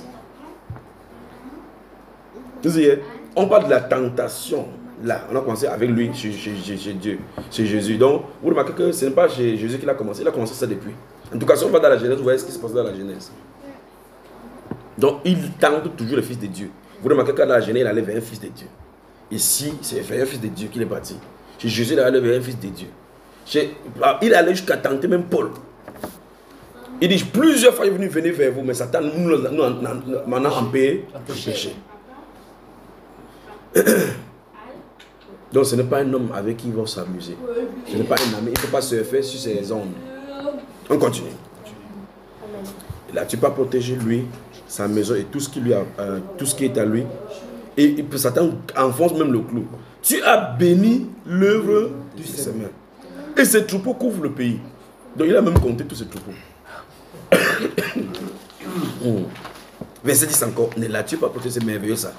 Speaker 1: Vous voyez, on parle de la tentation. Là, on a commencé avec lui, chez, chez- chez- chez Dieu, chez Jésus. Donc, vous remarquez que ce n'est pas chez Jésus qu'il a commencé, il a commencé ça depuis. En tout cas, si on va dans la Genèse, vous voyez ce qui se passe dans la Genèse. Donc, il tente toujours le Fils de Dieu. Vous remarquez que dans la Genèse, il allait vers un Fils de Dieu. Ici, c'est vers un Fils de Dieu qu'il est parti. Chez Jésus, il allait vers un Fils de Dieu. Chez- il allait jusqu'à tenter même Paul. Il dit, plusieurs fois, il est venu venir vers vous, mais Satan nous, nous, nous, nous, m'en a empêché de pécher. Donc ce n'est pas un homme avec qui ils vont s'amuser. Ce n'est pas un ami. Il ne faut pas surfer sur ses ondes. On continue. Là, tu peux protéger lui, sa maison et tout ce qui, lui a, euh, tout ce qui est à lui. Et, et puis Satan enfonce même le clou. Tu as béni l'œuvre de ses mains. Et ces troupeaux couvrent le pays. Donc il a même compté tous ces troupeaux. Mm. Verset dix encore. Ne l'as-tu pas protégé? C'est merveilleux ça.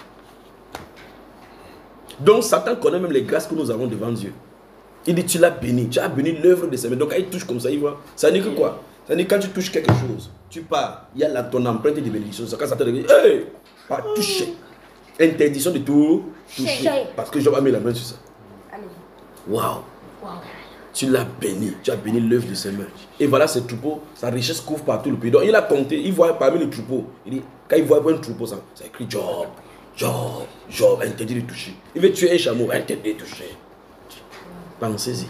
Speaker 1: Donc Satan connaît même les grâces que nous avons devant Dieu. Il dit tu l'as béni, tu as béni l'œuvre de ses mains. Donc quand il touche comme ça, il voit. Ça veut dire que quoi? Ça veut dire que quand tu touches quelque chose, tu pars, il y a là ton empreinte de bénédiction. Quand Satan dit, hey, pas toucher. Interdiction de tout toucher. Parce que Job a mis la main sur ça. Waouh. Tu l'as béni, tu as béni l'œuvre de ses mains. Et voilà ces troupeaux, sa richesse couvre partout le pays. Donc il a compté, il voit parmi les troupeaux. Il dit, quand il voit un troupeau, ça, ça écrit Job. Job, Job, interdit de toucher. Il veut tuer un chameau, interdit de toucher. Pensez-y.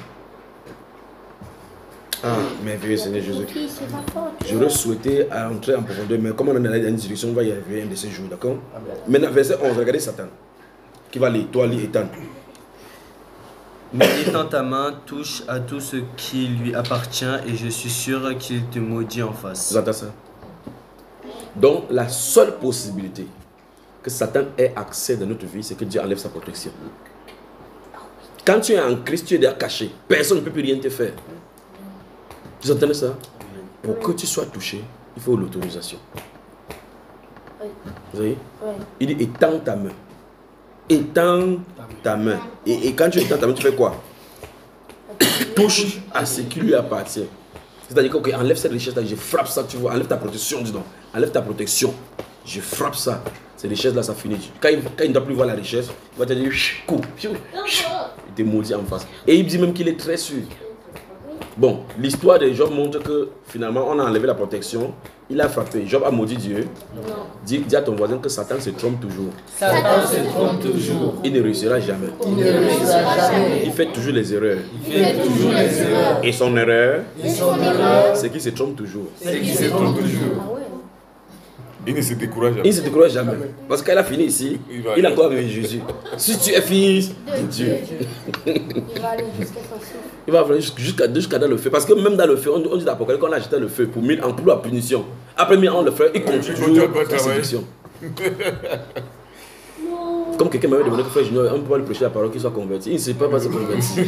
Speaker 1: Ah, merveilleux Seigneur Jésus. J'aurais souhaité entrer en profondeur, mais comme on en a une discussion, on va y arriver un de ces jours, d'accord? Maintenant, verset onze, regardez Satan. Qui va lire, toi, lire, étendre.
Speaker 4: Mais étends ta main, touche à tout ce qui lui appartient et je suis sûr qu'il te maudit en face.
Speaker 1: Vous entendez ça? Donc, la seule possibilité que Satan ait accès dans notre vie, c'est que Dieu enlève sa protection. Quand tu es en Christ, tu es déjà caché. Personne ne peut plus rien te faire. Vous entendez ça? Pour que tu sois touché, il faut l'autorisation.
Speaker 6: Oui.
Speaker 1: Vous voyez?
Speaker 6: Oui.
Speaker 1: Il dit étends ta main. Étends ta main. Et, et quand tu étends ta main, tu fais quoi? Touche à ce qui lui appartient. C'est-à-dire que, ok, enlève cette richesse-là, je frappe ça, tu vois, enlève ta protection, dis donc. Enlève ta protection. Je frappe ça. Ces richesses-là, ça finit. Quand il, quand il ne doit plus voir la richesse, il va te dire, coupe. Il te maudit en face. Et il dit même qu'il est très sûr. Bon, l'histoire de Job montre que finalement, on a enlevé la protection. Il a frappé. Job a maudit Dieu. Dis, dis à ton voisin que Satan se trompe toujours.
Speaker 9: Satan se trompe toujours.
Speaker 1: Il ne réussira jamais.
Speaker 9: Il ne réussira jamais.
Speaker 1: Il fait toujours les erreurs.
Speaker 9: Il fait toujours les erreurs.
Speaker 1: Et son erreur,
Speaker 9: Et son erreur,
Speaker 1: c'est qu'il se trompe toujours.
Speaker 9: c'est qu'il se trompe toujours.
Speaker 2: Il ne se décourage
Speaker 1: Il
Speaker 2: jamais.
Speaker 1: ne se décourage jamais. Parce qu'il a fini ici,
Speaker 2: Il va
Speaker 1: il a
Speaker 2: aller.
Speaker 1: encore avec Jésus. Si tu es fils de Dieu,
Speaker 6: Il va aller jusqu'à son souffle.
Speaker 1: il va aller jusqu'à jusqu'à dans le feu. Parce que même dans le feu, on, on dit d'Apocalypse qu'on a jeté le feu pour mille ans, pour la punition. Après mille ans, le feu, il continue
Speaker 2: Il faut
Speaker 1: toujours
Speaker 2: pas
Speaker 1: la
Speaker 2: travailler.
Speaker 1: séduction. Comme quelqu'un m'avait demandé que frère Junior, on peut pas lui prêcher la parole qu'il soit converti. Il ne sait pas pas se convertir.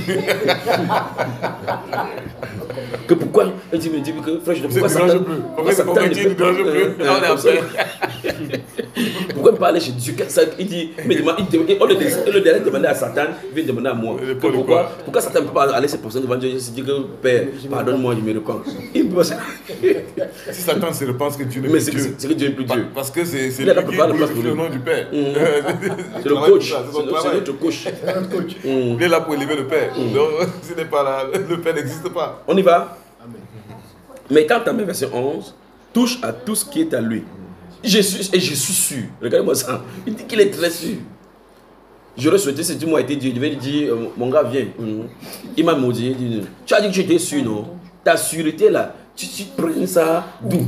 Speaker 1: Que pourquoi il me dit que frère Junior,
Speaker 2: Ça
Speaker 1: pourquoi
Speaker 2: ne dérange
Speaker 1: Satan
Speaker 2: plus.
Speaker 1: pourquoi
Speaker 2: Pourquoi
Speaker 1: Satan
Speaker 2: convertir ne
Speaker 1: peut pas,
Speaker 2: dérange
Speaker 1: euh,
Speaker 2: plus.
Speaker 1: euh,
Speaker 2: On est
Speaker 1: comme ça.
Speaker 2: après.
Speaker 1: Pourquoi il parle chez Dieu? Il dit, mais demande, il demande, on le délai de demander à Satan, il vient demander à moi. Pourquoi, pourquoi Satan ne peut pas aller se poser devant Dieu et se dire que Père, pardonne-moi, je me repens. Il peut pas.
Speaker 2: Si Satan se repent, que Dieu n'est
Speaker 1: mais
Speaker 2: plus Dieu.
Speaker 1: c'est que Dieu n'est plus Dieu.
Speaker 2: Parce que c'est lui qui
Speaker 1: glorifie
Speaker 2: le nom du Père.
Speaker 1: C'est le coach, c'est notre coach.
Speaker 2: Il est là pour élever le Père. Donc, ce n'est pas là, le Père n'existe pas.
Speaker 1: On y va. Mais quand tu as mis verset onze, touche à tout ce qui est à lui. Je suis, et je suis sûr. Regardez-moi ça. Il dit qu'il est très sûr. J'aurais souhaité, si tu m'as été Dieu, je vais lui dire, euh, mon gars, viens. Il m'a maudit. Il dit, tu as dit que tu étais sûr, non? Ta sûreté là, tu, tu prends ça d'où?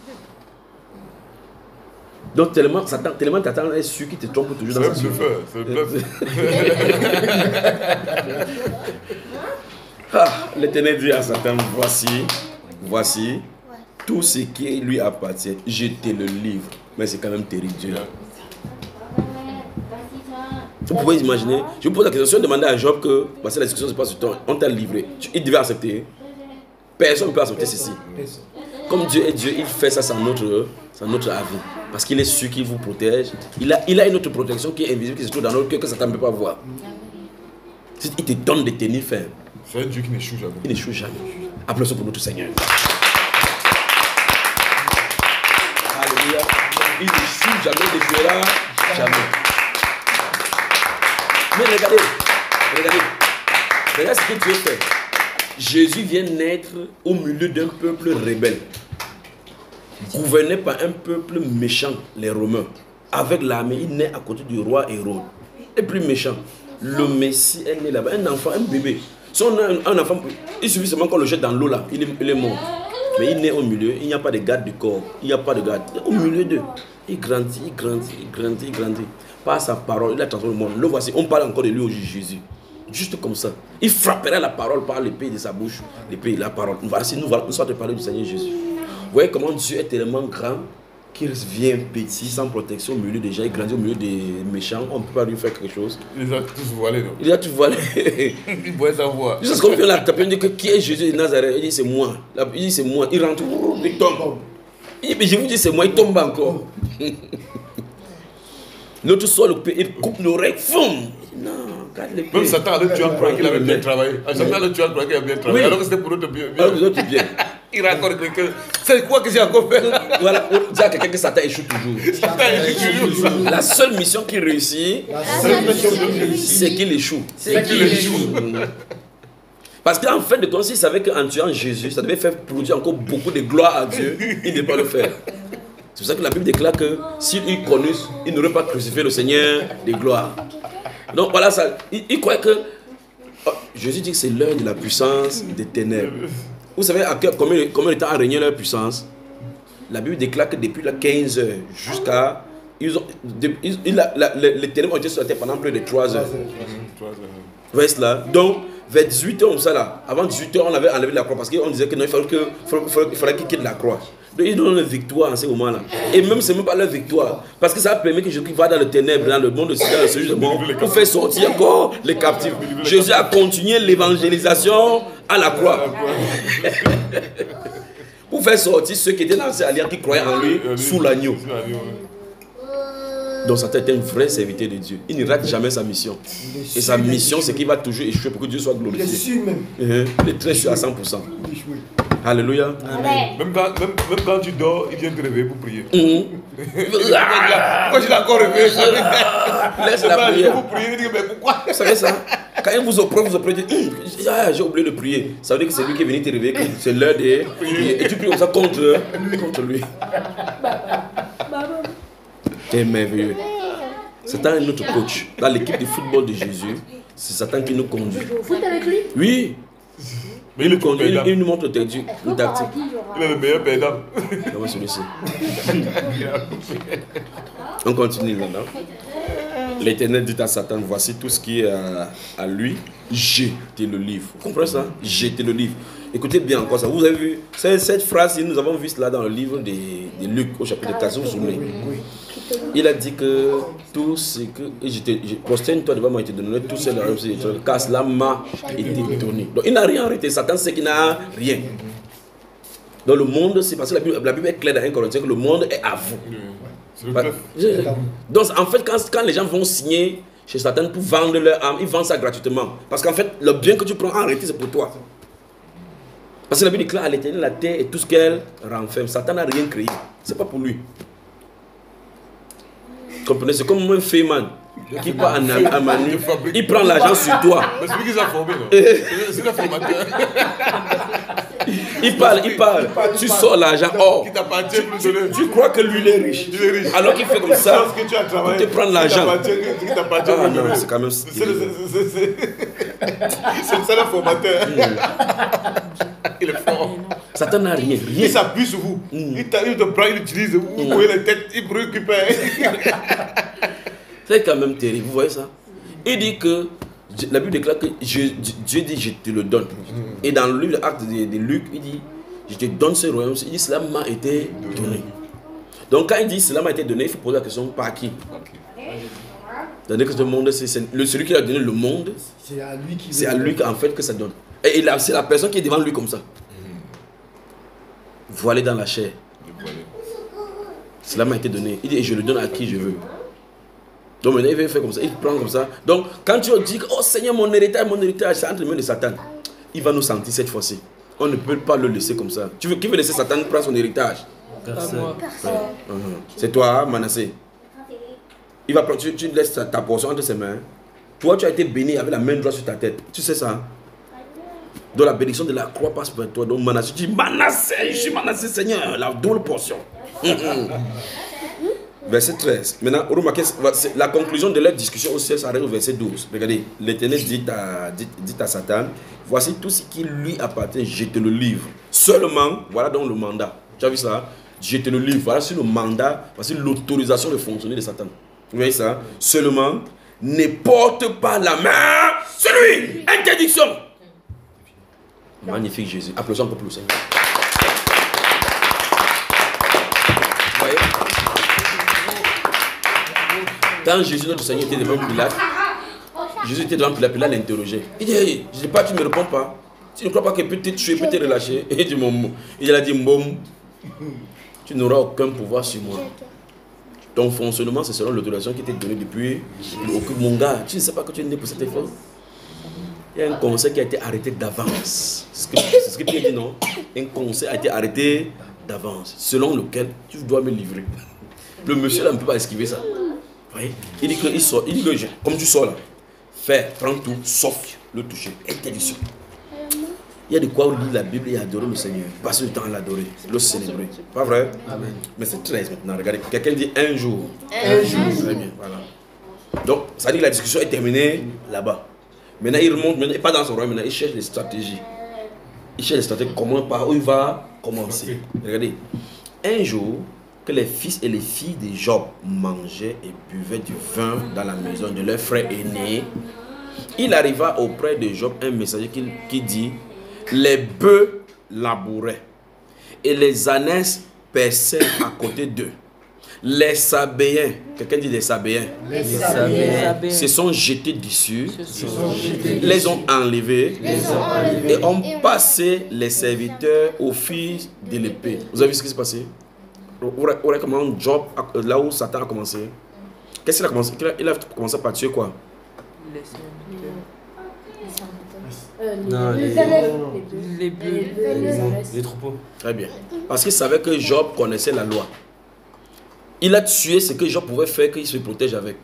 Speaker 1: Donc tellement Satan, tellement Satan est sûr qu'il te trompe toujours dans sa sûreté.
Speaker 2: C'est le bluff.
Speaker 1: Ah, l'Éternel dit à Satan, voici, voici, tout ce qui lui appartient, je te le livre. Mais c'est quand même terrible, Dieu. Vous pouvez imaginer, je vous pose la question, si on demandait à Job que, parce que la discussion se passe sur toi, on t'a livré, il devait accepter. Personne ne peut accepter ceci. Comme Dieu est Dieu, il fait ça sans notre, sans notre avis. Parce qu'il est sûr qu'il vous protège. Il a, il a une autre protection qui est invisible, qui se trouve dans notre cœur, que Satan ne peut pas voir. Il te donne des tenir fermes.
Speaker 2: C'est un Dieu qui n'échoue jamais.
Speaker 1: Il n'échoue jamais. Applaudissons pour notre Seigneur. Alléluia. Il n'échoue jamais, il n'échouera jamais. Mais regardez, regardez, regardez ce que Dieu fait. Jésus vient naître au milieu d'un peuple rebelle, gouverné par un peuple méchant, les Romains. Avec l'armée, il naît à côté du roi Hérode. Et plus méchant, le Messie est né là-bas, un enfant, un bébé. Si on a un, un enfant, il suffit seulement qu'on le jette dans l'eau là, il est, il est mort. Mais il naît au milieu, il n'y a pas de garde du corps, il n'y a pas de garde. Au milieu d'eux, il grandit, il grandit, il grandit, il grandit. Par sa parole, il a transformé le monde. Le voici, on parle encore de lui aujourd'hui, Jésus. Juste comme ça. Il frapperait la parole par l'épée de sa bouche. L'épée, la parole. Voici, nous, nous sommes de parler du Seigneur Jésus. Vous voyez comment Dieu est tellement grand qu'il vient petit, sans protection, au milieu des gens. Il grandit au milieu des méchants. On ne peut pas lui faire quelque chose.
Speaker 2: Il les a tous voilés, non?
Speaker 1: Il a tous voilés.
Speaker 2: Il pouvait savoir.
Speaker 1: Juste comme vient là, tu peux dire que qui est Jésus de Nazareth? Il dit c'est moi. Il dit c'est moi. Il rentre, il tombe. Il dit, je vous dis c'est moi, il tombe encore. L'autre sol, il coupe l'oreille. Non, regarde les pieds.
Speaker 2: Même Satan, le tueur croyait qu'il avait bien travaillé. Satan, le tueur croyait qu'il avait bien travaillé.
Speaker 1: Oui.
Speaker 2: Alors que c'était pour notre bien.
Speaker 1: Alors que l'autre bien.
Speaker 2: Il raconte quelqu'un. C'est quoi que j'ai encore fait?
Speaker 1: Voilà, on dit à quelqu'un que Satan échoue toujours.
Speaker 2: Satan échoue toujours.
Speaker 1: La seule mission qu'il réussit, c'est qu'il échoue.
Speaker 2: C'est qu'il échoue.
Speaker 1: Parce qu'en fin de compte, il savait qu'en tuant Jésus, ça devait faire produire encore beaucoup de gloire à Dieu. Il ne devait pas le faire. C'est pour ça que la Bible déclare que s'il connut, il n'aurait pas crucifié le Seigneur de gloire. Donc voilà, ça, il, il croyait que oh, Jésus dit que c'est l'heure de la puissance des ténèbres. Vous savez à quel, combien, combien de temps a régné leur puissance? La Bible déclare que depuis la quinze heures jusqu'à... Ils ont, de, ils, la, la, les, les ténèbres ont été sur la terre pendant plus de trois heures. Vous voyez cela? Donc, vers dix-huit heures, ça là, avant dix-huit heures, on avait enlevé la croix parce qu'on disait qu'il fallait qu'il fallait, fallait qu'il quitte la croix. Donc, ils donnent leur victoire en ce moment-là. Et même, ce n'est même pas leur victoire. Parce que ça a permis que Jésus va dans le ténèbre, dans le monde aussi, dans le séjour du monde, pour faire sortir encore les captifs. Jésus a continué l'évangélisation à la croix. Pour faire sortir ceux qui étaient dans cette alliance, qui croyaient en lui, sous l'agneau. Donc, ça était un vrai serviteur de Dieu. Il ne rate jamais sa mission. Et sa mission, c'est qu'il va toujours échouer pour que Dieu soit glorifié. Il est sûr même. Il est très sûr à cent pour cent. Alléluia.
Speaker 2: Amen. Même, quand, même, même quand tu dors, il vient te réveiller pour prier.
Speaker 1: Mmh.
Speaker 2: Pourquoi tu l'as encore réveillé?
Speaker 1: Laisse la prière.
Speaker 2: Vous priez, il dit, mais pourquoi?
Speaker 1: Vous savez ça? Quand il vous oppresse, vous oppresse, ah, j'ai oublié de prier. Ça veut dire que c'est lui qui est venu te réveiller, c'est l'heure de prier. Et tu pries comme ça contre, contre lui. C'est merveilleux. Satan est notre coach. Dans l'équipe de football de Jésus, c'est Satan qui nous conduit.
Speaker 5: Vous foot avec lui?
Speaker 1: Oui. Mais il, nous conduit, il, il nous montre une tactique.
Speaker 2: Il est le meilleur perdant.
Speaker 1: Comment celui-ci? On continue là-dedans. L'Éternel dit à Satan, voici tout ce qui est à, à lui, jetez le livre. Vous comprenez ça? Jetez le livre. Écoutez bien encore ça. Vous avez vu cette phrase, nous avons vu cela dans le livre de, de Luc au chapitre quatorze, vous vous souvenez? Il a dit que tout ce que... Prosterne-toi devant moi et te donnerai tout ce que car cela m'a été donné. Donc il n'a rien arrêté. Satan sait qu'il n'a rien. Dans le monde, c'est parce que la Bible, la Bible est claire dans un Corinthiens que le monde est à vous.
Speaker 2: C'est le
Speaker 1: Bah,
Speaker 2: bluff.
Speaker 1: je- Donc en fait, quand, quand les gens vont signer chez Satan pour vendre leur âme, ils vendent ça gratuitement. Parce qu'en fait, le bien que tu prends en réalité, c'est pour toi. Parce que la Bible déclare à l'Éternel la terre et tout ce qu'elle renferme. Satan n'a rien créé. C'est pas pour lui. Comprenez? C'est comme un féman qui part en Amani. Il prend l'argent sur toi.
Speaker 2: Mais c'est lui qui les a formés, non? C'est le formateur.
Speaker 1: Il parle, il parle. Tu sors l'argent. Oh,
Speaker 2: Qui t'appartient plus de lui.
Speaker 1: tu crois que lui il est riche.
Speaker 2: Il est riche.
Speaker 1: Alors qu'il fait comme ça.
Speaker 2: Parce que tu as travaillé.
Speaker 1: Pour te prendre l'argent.
Speaker 2: Qui t'appartient- Qui t'appartient
Speaker 1: Ah
Speaker 2: plus de
Speaker 1: non,
Speaker 2: lui.
Speaker 1: c'est quand même.
Speaker 2: C'est le- c'est- c'est- c'est- c'est ça le formateur. Il est fort.
Speaker 1: Satan n'a rien.
Speaker 2: Il
Speaker 1: Rien.
Speaker 2: s'appuie sur vous. Il t'a- il te prend, il utilise. Vous voyez les têtes, il récupère.
Speaker 1: C'est quand même terrible. Vous voyez ça? Il dit que. La Bible déclare que je- Dieu dit je te le donne. Et dans le livre d'Actes de, de Luc, il dit je te donne ce royaume. Il dit cela m'a été donné. Donc quand il dit cela m'a été donné, il faut poser la question par qui? C'est-à-dire que ce monde, c'est c'est- le- celui qui a donné le monde,
Speaker 3: C'est à lui qui
Speaker 1: c'est à lui en fait que ça donne. Et il a- c'est la personne qui est devant lui comme ça. Voilé dans la chair. Cela m'a été donné. Il dit, et je le donne à qui je veux. Donc maintenant, il veut faire comme ça. Il prend comme ça. Donc, quand tu dis, oh Seigneur, mon héritage, mon héritage, c'est entre les mains de Satan. Il va nous sentir cette fois-ci. On ne peut pas le laisser comme ça. Tu veux, qui veut laisser Satan prendre son héritage?
Speaker 4: Personne.
Speaker 1: Mhm. C'est toi, Manassé. Il va prendre, tu, tu laisses ta, ta portion entre ses mains. Toi, tu as été béni avec la main droite sur ta tête. Tu sais ça? Donc la bénédiction de la croix passe par toi. Donc Manassé, tu dis, Manassé, je suis Manassé, Seigneur, la double portion. Verset treize. Maintenant, remarquez, c'est- la conclusion de leur discussion au ciel s'arrête au verset douze. Regardez, l'Éternel dit à, dit, dit à Satan, voici tout ce qui lui appartient, je te le livre. Seulement, voilà donc le mandat. Tu as vu ça? Je te le livre. Voilà sur le mandat, voici l'autorisation de fonctionner de Satan. Vous voyez ça? Seulement, ne porte pas la main sur lui. Interdiction. Magnifique Jésus. Applaudissons un peu plus. Seigneur. Vous voyez? Quand Jésus, notre Seigneur, était devant Pilate, Jésus était devant Pilate, Pilate l'interrogeait. Il dit, hey, je dis pas, tu ne me réponds pas. Tu ne crois pas que peut te tuer, peut te relâcher? Il dit, mon mot. Il a dit, Mbom, tu n'auras aucun pouvoir sur moi. Ton fonctionnement, c'est selon l'autorisation qui t'est donnée depuis. Mon gars, tu ne sais pas que tu es né pour cet effort? Il y a un conseil qui a été arrêté d'avance. C'est ce que, c'est ce que Pierre dit, non? Un conseil a été arrêté d'avance, selon lequel tu dois me livrer. Le monsieur là ne peut pas esquiver ça. Oui. Il dit que il sort, il dit que je- comme tu sors là, fais, prends tout, sauf le toucher. Interdiction. Il y a de quoi lire la Bible et adorer le Seigneur. Passer le temps à l'adorer, le célébrer. Pas vrai? Amen. Mais c'est treize maintenant. Regardez, quelqu'un dit un jour.
Speaker 9: Un jour.
Speaker 1: Très bien, voilà. Donc, ça dit que la discussion est terminée là-bas. Maintenant, il remonte, maintenant, il pas dans son royaume, maintenant, il cherche des stratégies. Il cherche des stratégies, comment, par où il va commencer. Regardez, un jour, que les fils et les filles de Job mangeaient et buvaient du vin dans la maison de leur frère aîné, il arriva auprès de Job un messager qui, qui dit, les bœufs labouraient et les ânesses paissaient à côté d'eux. Les Sabéens, quelqu'un dit les Sabéens,
Speaker 9: Les Sabéens
Speaker 1: se sont jetés dessus,
Speaker 9: se sont jetés
Speaker 1: les
Speaker 9: dessus,
Speaker 1: ont enlevés,
Speaker 9: les ont enlevés
Speaker 1: et ont passé les serviteurs au fil de l'épée. Vous avez vu ce qui s'est passé? Vous voyez comment Job, a- là où Satan a commencé, qu'est-ce qu'il a commencé? Il a, il a commencé par tuer quoi?
Speaker 7: Les serviteurs.
Speaker 5: Euh, les-
Speaker 4: Non,
Speaker 5: les-
Speaker 4: les-
Speaker 5: les-
Speaker 7: Les bœufs.
Speaker 5: les- les- les-
Speaker 4: Les troupeaux.
Speaker 1: Très bien. Parce qu'il savait que Job connaissait la loi. Il a tué ce que Job pouvait faire, qu'il se protège avec.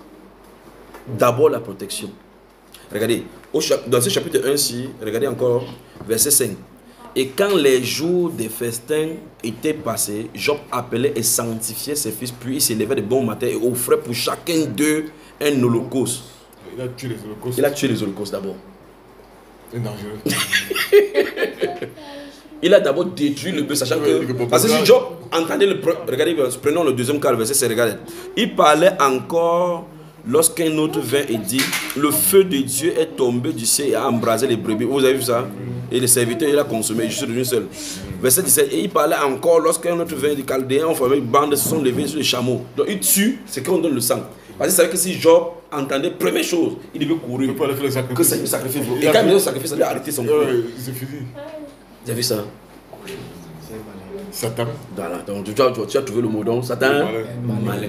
Speaker 1: D'abord la protection. Regardez, au chap- dans ce chapitre un ci, regardez encore, verset cinq. Et quand les jours des festins étaient passés, Job appelait et sanctifiait ses fils, puis il s'élevait de bon matin et offrait pour chacun d'eux un holocauste.
Speaker 2: Il a tué les holocaustes.
Speaker 1: Il a tué les holocaustes d'abord.
Speaker 2: C'est dangereux.
Speaker 1: Il a d'abord détruit le bœuf, sachant
Speaker 2: Ouais,
Speaker 1: que...
Speaker 2: que
Speaker 1: Parce que si Job entendait le... pre- Regardez, prenons le deuxième cas, le verset, c'est regardez. Il parlait encore lorsqu'un autre vint et dit, le feu de Dieu est tombé du ciel et a embrasé les brebis. Vous avez vu ça? Et les serviteurs, il a consommé, je suis devenu seul. Verset dix-sept, et il parlait encore lorsqu'un autre vint, les Chaldéens ont formé une bande, se sont levés sur les chameaux. Donc il tue, c'est qu'on donne le sang. Parce qu'il savait que si Job entendait, première chose, il devait courir.
Speaker 2: Il peut aller faire le
Speaker 1: Que
Speaker 2: sacrifice.
Speaker 1: ça lui sacrifie.
Speaker 2: Il
Speaker 1: Et
Speaker 2: a
Speaker 1: quand
Speaker 2: fait-
Speaker 1: il a sacrifié, ça lui a arrêté son
Speaker 2: Ouais,
Speaker 1: corps.
Speaker 2: ouais, c'est fini.
Speaker 1: Vous avez vu ça?
Speaker 2: Satan.
Speaker 1: Voilà, donc tu as, tu as trouvé le mot donc Satan. Malin.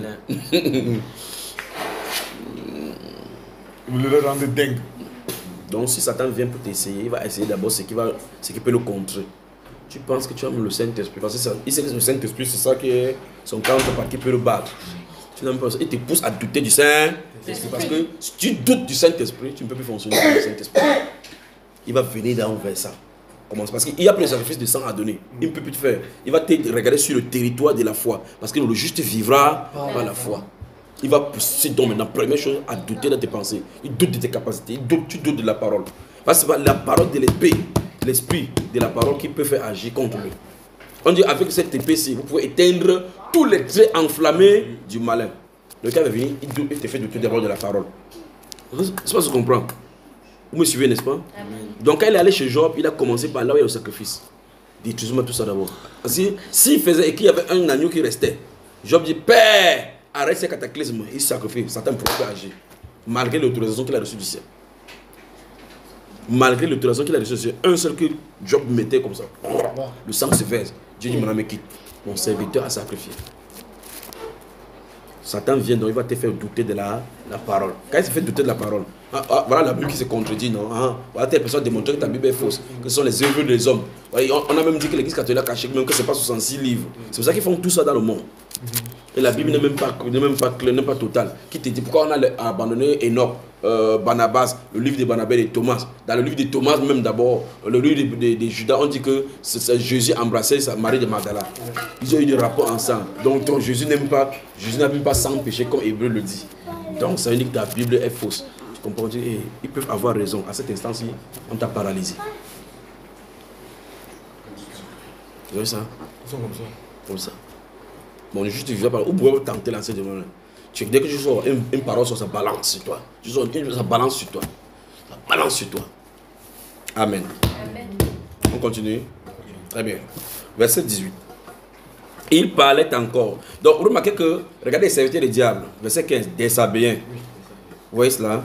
Speaker 2: Vous le rendez dingue.
Speaker 1: Donc si Satan vient pour t'essayer, il va essayer d'abord ce qui va, ce qui peut le contrer. Tu penses que tu as le Saint-Esprit, parce que ça, il sait que le Saint-Esprit c'est ça qui est son counterpart qui peut le battre. Tu n'aimes pas ça. Il te pousse à douter du Saint-Esprit, parce que si tu doutes du Saint-Esprit, tu ne peux plus fonctionner avec le Saint-Esprit. Il va venir d'en vers ça. Comment? Parce qu'il y a plus de sacrifices de sang à donner. Il ne peut plus te faire. Il va te regarder sur le territoire de la foi, parce que le juste vivra par la foi. Il va pousser donc maintenant, première chose, à douter de tes pensées. Il doute de tes capacités. Il doute, tu doutes de la parole. Parce que c'est la parole de l'épée, l'esprit de la parole qui peut faire agir contre lui. On dit avec cette épée-ci, vous pouvez éteindre tous les traits enflammés du malin. Le cas va venir, il, doute, il te fait douter d'abord de la parole. C'est pas ce que je comprends. Vous me suivez, n'est-ce pas? Amen. Donc quand il est allé chez Job, il a commencé par là où il y a le sacrifice. Détruisez-moi tout ça d'abord. S'il si faisait et qu'il y avait un agneau qui restait, Job dit, Père, arrête ces cataclysmes, il sacrifie, Satan ne pourra pas agir. Malgré l'autorisation qu'il a reçue du ciel. Malgré l'autorisation qu'il a reçue du ciel, un seul que Job mettait comme ça, le sang se verse. Dieu dit, mon ami, quitte. Mon serviteur a sacrifié. Satan vient, donc il va te faire douter de la, la parole. Quand il se fait douter de la parole, ah, ah, voilà la Bible qui se contredit, non? Ah, voilà, telle personne a démontré que ta Bible est fausse, que ce sont les œuvres des hommes. On, on a même dit que l'église catholique a caché même que ce n'est pas soixante-six livres. C'est pour ça qu'ils font tout ça dans le monde. Et la Bible n'est même pas n'est même pas claire, n'est pas totale. Qui te dit pourquoi on a abandonné Enoch, euh, Barnabas, le livre de Barnabas et Thomas. Dans le livre de Thomas même d'abord, le livre de, de, de Judas, on dit que c'est, c'est Jésus embrassait sa Marie de Magdala. Ils ont eu des rapports ensemble. Donc, donc Jésus n'aime pas, Jésus n'a même pas sans péché comme Hébreu le dit. Donc ça veut dire que ta Bible est fausse. Tu comprends? Et ils peuvent avoir raison. À cette instance-ci, on t'a paralysé. Tu vois ça?
Speaker 2: Ils sont comme ça.
Speaker 1: Comme ça. Bon, juste tu viens par là. Où pouvez-vous tenter l'enseignement? Dès que tu sors une, une parole sur ça balance sur toi. Tu sors une, ça balance sur toi. Ça balance sur toi. Amen. Amen. On continue. Très bien. Verset dix-huit. Il parlait encore. Donc, remarquez que, regardez les serviteurs du diable. Verset quinze. Des Sabéens. Vous voyez cela?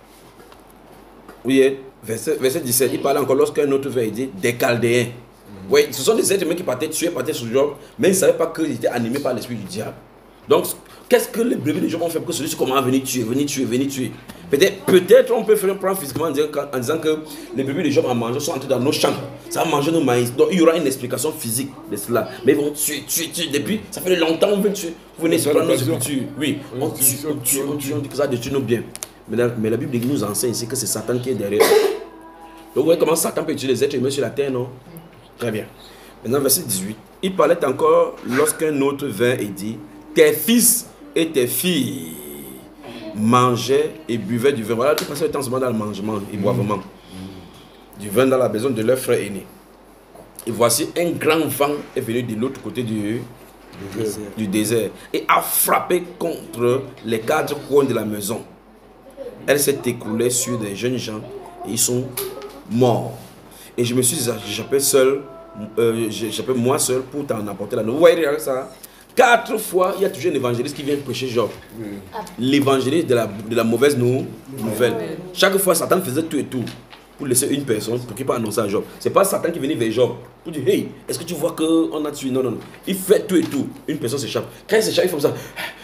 Speaker 1: Oui, verset, verset dix-sept. Il parlait encore lorsqu'un autre vers dit des Chaldéens. Oui, ce sont des êtres humains qui partaient tuer, partaient sur Job, mais ils ne savaient pas qu'ils étaient animés par l'esprit du diable. Donc, qu'est-ce que les brebis de Job ont fait pour que celui-ci commence à venir tuer, venir tuer, venir tuer? Peut-être peut on peut faire un plan physiquement en disant, en disant que les brebis de Job en mangeant sont entrés dans nos champs. Ça a mangé nos maïs. Donc, il y aura une explication physique de cela. Mais ils vont tuer, tuer, tuer. Depuis, ça fait longtemps qu'on veut tuer. Vous venez prendre nos sépultures. Oui, on tue, on tue, on tue, on dit que ça détruit nos biens. Mais la, mais la Bible nous enseigne ici que c'est Satan qui est derrière. Donc, vous voyez comment Satan peut utiliser les êtres humains sur la terre, non? Très bien. Maintenant, verset dix-huit. Il parlait encore lorsqu'un autre vint et dit, tes fils et tes filles mangeaient et buvaient du vin. Voilà, tout passait le temps seulement dans le mangement et boivement. Du vin dans la maison de leur frère aîné. Et voici un grand vent est venu de l'autre côté du, du, désert. du désert et a frappé contre les quatre coins de la maison. Elle s'est écroulée sur des jeunes gens et ils sont morts. Et je me suis échappé seul. Euh, j'appelle moi seul pour t'en apporter la nouvelle. Vous voyez avec ça? Quatre fois, il y a toujours un évangéliste qui vient prêcher Job. Mm. L'évangéliste de la, de la mauvaise nou, nouvelle. Mm. Chaque fois, Satan faisait tout et tout pour laisser une personne pour qu'il puisse annoncer à Job. C'est pas Satan qui venait vers Job pour dire, hey, est-ce que tu vois qu'on a tué? Non, non, non. Il fait tout et tout. Une personne s'échappe. Quand il s'échappe, il fait comme ça.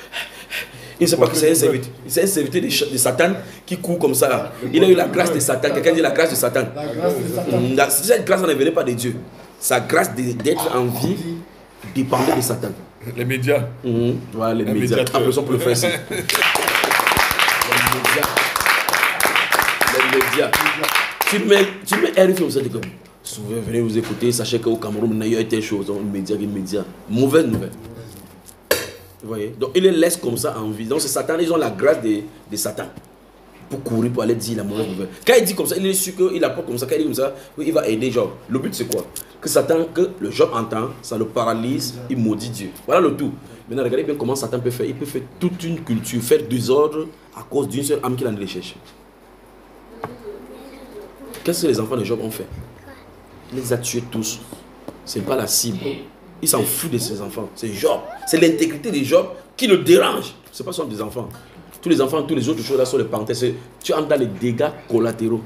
Speaker 1: Il ne sait pas que c'est un serviteur. C'est un serviteur de, de Satan qui court comme ça. Il a eu la grâce de Satan. Quelqu'un dit la grâce de Satan. La grâce de Satan. La, cette grâce ne venait pas de Dieu. Sa grâce d'être en vie dépendait de Satan.
Speaker 2: Les médias.
Speaker 1: Mmh. Voilà, les, les médias. Après son professeur. Les médias. Les médias. Tu mets, tu mets R F I, vous êtes comme, souvent, venez vous écouter, sachez qu'au Cameroun, il y a eu telle chose. Les médias, les médias. Mauvaise nouvelle. Vous voyez? Donc, il les laisse comme ça en vie. Donc, c'est Satan, ils ont la grâce de, de Satan. Pour courir, pour aller dire la mauvaise nouvelle. Quand il dit comme ça, il est sûr qu'il apporte comme ça. Quand il dit comme ça, il va aider Job. Le but, c'est quoi? Que Satan, que le Job entend, ça le paralyse, il maudit Dieu. Voilà le tout. Maintenant, regardez bien comment Satan peut faire. Il peut faire toute une culture, faire des ordres à cause d'une seule âme qu'il en allait chercher. Qu'est-ce que les enfants de Job ont fait? Il les a tués tous. Ce n'est pas la cible. Il s'en fout de ses enfants. C'est Job. C'est l'intégrité de Job qui le dérange. Ce n'est pas seulement des enfants. Tous les enfants, tous les autres choses là sont les parenthèses. Tu entres dans les dégâts collatéraux.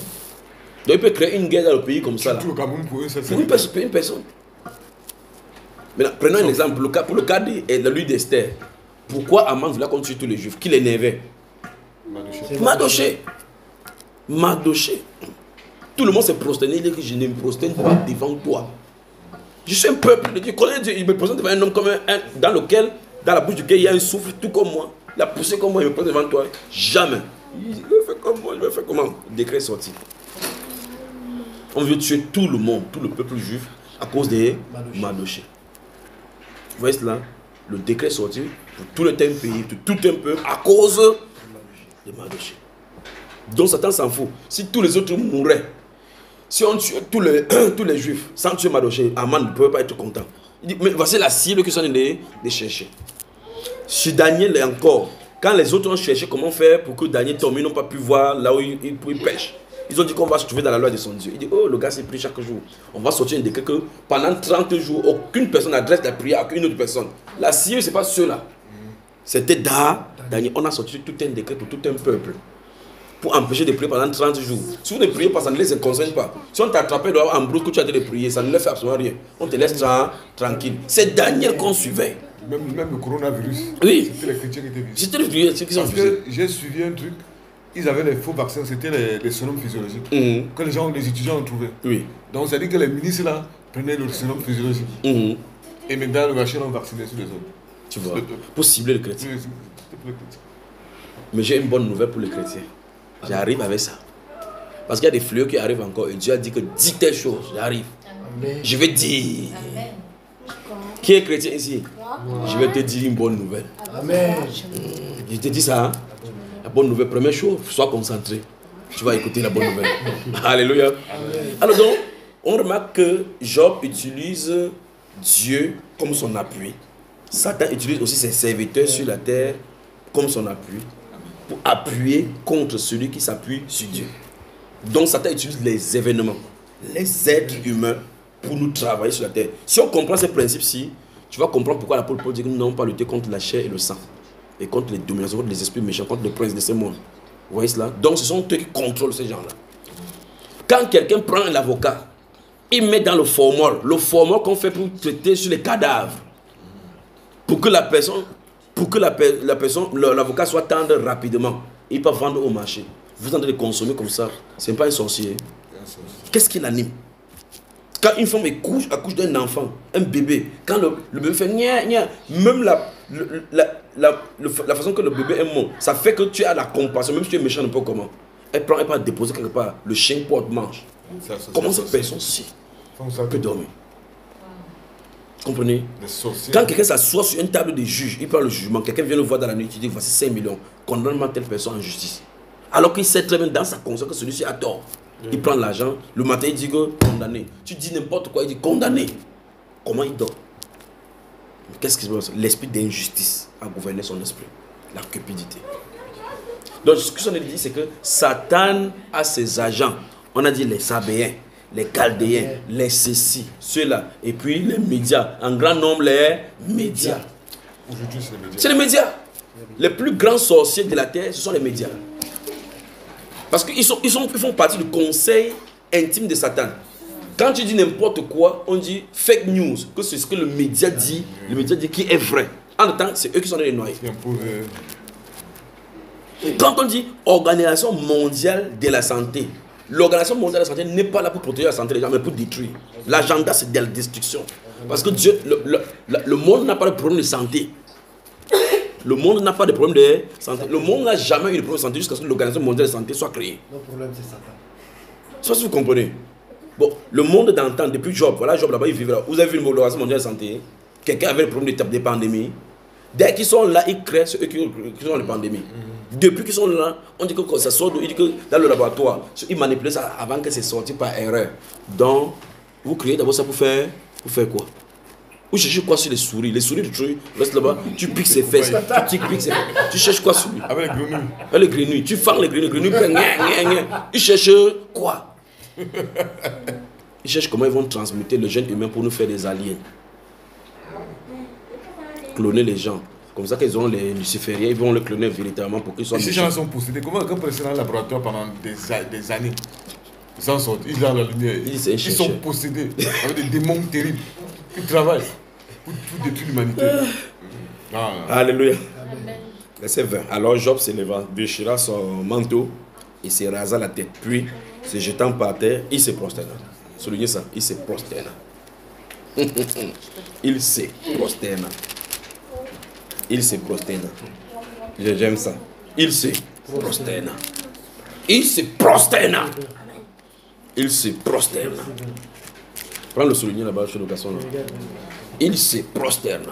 Speaker 1: Donc il peut créer une guerre dans le pays comme ça. Là.
Speaker 2: Tout le Cameroun pour eux, c'est
Speaker 1: une personne. Une personne. Maintenant, prenons un exemple. Le cas, pour le cas de, de lui d'Esther, pourquoi Aman voulait qu'on tue tous les juifs? Qui l'énervait? Mardoché. Mardoché. Tout le monde s'est prosterné. Il dit que je ne me prosterne pas devant toi. Je suis un peuple de Dieu. Connais Dieu. Il me prosterne devant un homme comme un, un, dans lequel, dans la bouche duquel il y a un souffle, tout comme moi. Il a poussé comme moi, il me prosterne devant toi. Jamais. Il veut faire comme moi, il veut faire comment? Le décret est sorti. On veut tuer tout le monde, tout le peuple juif, à cause des Mardoché. Vous voyez cela? Le décret est sorti pour tout le temps pays, tout, tout un peuple, à cause des Mardoché. Donc Satan s'en fout. Si tous les autres mouraient, si on tuait tous les, tous les juifs sans tuer Mardoché, Aman ne pouvait pas être content. Il dit, mais voici la cible qu'ils sont en train de, de chercher. Sur Daniel et encore, quand les autres ont cherché comment faire pour que Daniel tombe, ils n'ont pas pu voir là où il, il, il pêche. Ils ont dit qu'on va se trouver dans la loi de son Dieu. Il dit, oh, le gars s'est pris chaque jour. On va sortir un décret que pendant trente jours, aucune personne n'adresse la prière à une autre personne. La cible, ce n'est pas ceux-là. C'était Da, Daniel. On a sorti tout un décret pour tout un peuple. Pour empêcher de prier pendant trente jours. Si vous ne priez pas, ça ne les concerne pas. Si on t'attrape en brousse que tu as dit de prier, ça ne leur fait absolument rien. On te laisse tranquille. C'est Daniel qu'on suivait.
Speaker 2: Même, même le coronavirus,
Speaker 1: oui.
Speaker 2: C'était les chrétiens qui étaient visés.
Speaker 1: C'était les chrétiens qui sont
Speaker 2: visés. Parce que j'ai suivi un truc, ils avaient les faux vaccins, c'était les, les sérum physiologiques. Mm-hmm. Que les gens, les étudiants ont trouvé. Oui. Donc ça dit que les ministres là prenaient le sérum physiologique. Mm-hmm. Et maintenant le vaccin ont vacciné sur les autres.
Speaker 1: Tu vois, pour cibler le chrétien. Oui, c'était pour les chrétiens. Mais j'ai une bonne nouvelle pour les chrétiens. J'arrive avec ça. Parce qu'il y a des fléaux qui arrivent encore. Et Dieu a dit que dis telle chose. J'arrive. Je vais dire. Amen. Qui est chrétien ici? Wow. Je vais te dire une bonne nouvelle. Amen. Je te dis ça. Hein? La bonne nouvelle, première chose, sois concentré. Tu vas écouter la bonne nouvelle. Alléluia. Amen. Alors donc, on remarque que Job utilise Dieu comme son appui. Satan utilise aussi ses serviteurs sur la terre comme son appui. Pour appuyer contre celui qui s'appuie sur Dieu. Donc Satan utilise les événements, les êtres humains pour nous travailler sur la terre. Si on comprend ce principe-ci, tu vas comprendre pourquoi l'apôtre Paul dit que nous n'avons pas lutter contre la chair et le sang, et contre les dominations, contre les esprits méchants, contre les princes de ce monde. Vous voyez cela? Donc ce sont eux qui contrôlent ces gens-là. Quand quelqu'un prend un avocat, il met dans le formol, le formol qu'on fait pour traiter sur les cadavres, pour que la personne... Pour que la, la personne, l'avocat soit tendre rapidement, il peut vendre au marché. Vous êtes en train de consommer comme ça, ce n'est pas un sorcier. Qu'est-ce qui l'anime? Quand une femme accouche, accouche d'un enfant, un bébé, quand le, le bébé fait nia, nia, même la, la, la, la, la façon que le bébé est mort, ça fait que tu as la compassion, même si tu es méchant un peu comment. Elle prend, elle peut déposer quelque part, le chien porte mange. Comment cette personne-ci peut dormir? Comprenez? Quand quelqu'un s'assoit sur une table de juge, il prend le jugement, quelqu'un vient le voir dans la nuit, il dit voici cinq millions, condamne telle personne en justice. Alors qu'il sait très bien dans sa conscience que celui-ci a tort. Mm. Il prend l'argent, le matin il dit que condamné. Tu dis n'importe quoi, il dit condamné. Comment il dort? Qu'est-ce qui se passe? L'esprit d'injustice a gouverné son esprit. La cupidité. Donc ce que j'en ai dit, c'est que Satan a ses agents. On a dit les Sabéens, les Chaldéens, les ceci, ceux-là, et puis les médias, en grand nombre les médias.
Speaker 2: Aujourd'hui, c'est les médias.
Speaker 1: C'est les médias. Les plus grands sorciers de la terre, ce sont les médias. Parce qu'ils sont, ils sont, ils font partie du conseil intime de Satan. Quand tu dis n'importe quoi, on dit fake news, que c'est ce que le média dit, le média dit qui est vrai. En même temps, c'est eux qui sont les noyés. Quand on dit Organisation mondiale de la santé, l'Organisation mondiale de la santé n'est pas là pour protéger la santé des gens, mais pour détruire. L'agenda, c'est de la destruction. Parce que Dieu, le, le, le, le monde n'a pas de problème de santé. Le monde n'a pas de problème de santé. Le monde n'a jamais eu de problème de santé jusqu'à ce que l'Organisation mondiale de la santé soit créée.
Speaker 3: Le problème, c'est Satan.
Speaker 1: Ça, si vous comprenez. Bon, le monde d'antan, depuis Job, voilà, Job là-bas, il vivait là. Vous avez vu l'Organisation mondiale de la santé? Quelqu'un avait le problème de, de pandémie. Dès qu'ils sont là, ils créent, c'est eux qui, qui ont les pandémies. Mm-hmm. Depuis qu'ils sont là, on dit que quand ça sort, il dit que dans le laboratoire, ils manipulent ça avant que c'est sorti par erreur. Donc, vous créez d'abord ça pour faire, pour faire quoi? Vous cherchez quoi sur les souris? Les souris, tu restes là-bas, tu piques ses fesses, tu piques ses fesses. Tu cherches quoi sur lui?
Speaker 2: Avec les grenouilles.
Speaker 1: Avec les grenouilles. Tu fangs les grenouilles, les grenouilles. Ils cherchent quoi? Ils cherchent comment ils vont transmuter le gène humain pour nous faire des aliens. Cloner les gens. Comme ça qu'ils ont les lucifériens, ils vont les cloner véritablement pour qu'ils soient.
Speaker 2: Et ces gens sont possédés. Comment quand on dans le laboratoire pendant des, des années, ils en sortent, ils ont la lumière, ils, ils sont possédés avec des démons terribles. Ils travaillent. pour tout détruire l'humanité. Ah.
Speaker 1: Alléluia. Verset vingt. Alors Job s'éleva, déchira son manteau et se rasa la tête. Puis, se jetant par terre, il se prosterna. Soulignez ça, il se prosterna. Il se prosterna. Il se prosterna. J'aime ça. Il se prosterna. Il se prosterna. Il se prosterna. Prends le souligné là-bas chez le garçon. Il se prosterna.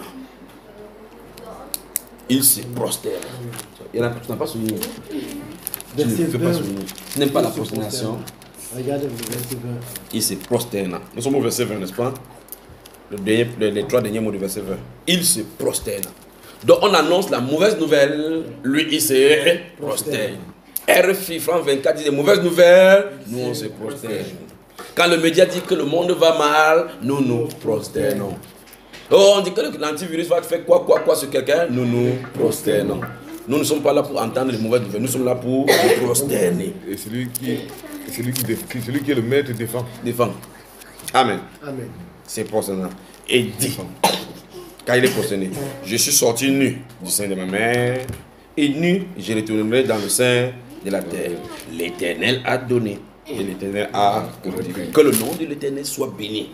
Speaker 1: Il se prosterna. Il y en a, tu n'as pas souligné. Tu ne fais pas souligner. Tu n'aimes pas la prosternation.
Speaker 3: Regarde le verset vingt.
Speaker 1: Il se prosterna. Nous sommes au verset vingt, n'est-ce pas? Le dernier, les, les trois derniers mots du verset vingt. Il se prosterna. Donc on annonce la mauvaise nouvelle, lui il se prosterne. R F I France vingt-quatre dit des mauvaises nouvelles, nous on se prosterne. Quand le média dit que le monde va mal, nous nous prosternons. Oh, on dit que l'antivirus va faire quoi, quoi, quoi sur quelqu'un, nous nous prosternons. Nous ne sommes pas là pour entendre les mauvaises nouvelles, nous sommes là pour nous prosterner.
Speaker 2: Et celui qui, celui qui, qui, celui qui est le maître défend.
Speaker 1: Défend. Amen.
Speaker 3: Amen.
Speaker 1: C'est prosternant. Et dit, quand il est prosterné, je suis sorti nu du sein de ma mère, et nu, je retournerai dans le sein de la terre. L'Éternel a donné, et l'Éternel a glorifié. Que le nom de l'Éternel soit béni.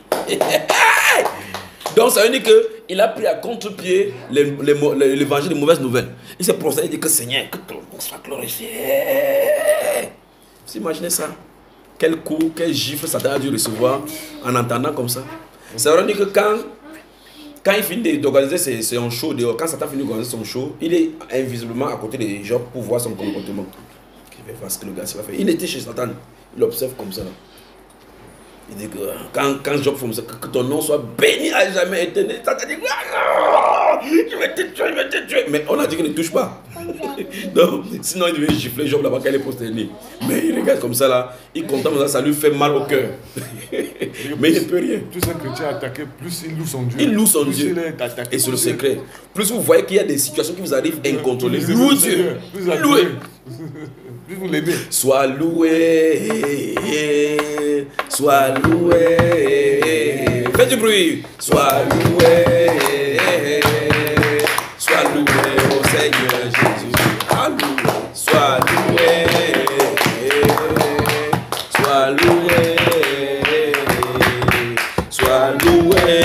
Speaker 1: Donc ça veut dire qu'il a pris à contre-pied l'évangile des mauvaises nouvelles. Il s'est prosterné et dit que Seigneur, que ton nom soit glorifié. Vous imaginez ça? Quel coup, quel gifle Satan a dû recevoir en entendant comme ça. Ça veut dire que quand, quand il finit d'organiser son show, quand Satan finit d'organiser son show, il est invisiblement à côté des gens pour voir son comportement. Il va voir ce que le gars va faire. Il était chez Satan, il observe comme ça. Il dit que quand, quand Job fait ça, que ton nom soit béni à jamais éternel. Satan dit, ah, je vais te tuer, je vais te tuer. Mais on a dit qu'il ne touche pas. Donc, sinon il devait gifler Job là-bas quand il est prosterné. Mais il regarde comme ça là, il contemple ça, ça lui fait mal au cœur. Mais il ne peut rien.
Speaker 2: Plus un chrétien attaqué, plus il loue son Dieu.
Speaker 1: Il loue son
Speaker 2: plus
Speaker 1: Dieu.
Speaker 2: Il est attaqué,
Speaker 1: et c'est le secret. Plus vous voyez qu'il y a des situations qui vous arrivent incontrôlées, louez Dieu.
Speaker 2: Louez. Plus vous l'aimez.
Speaker 1: Sois loué. Sois loué. Faites du bruit. Sois loué. Sois loué au Seigneur Jésus. Alléluia. Sois loué. Sois loué. Sois loué.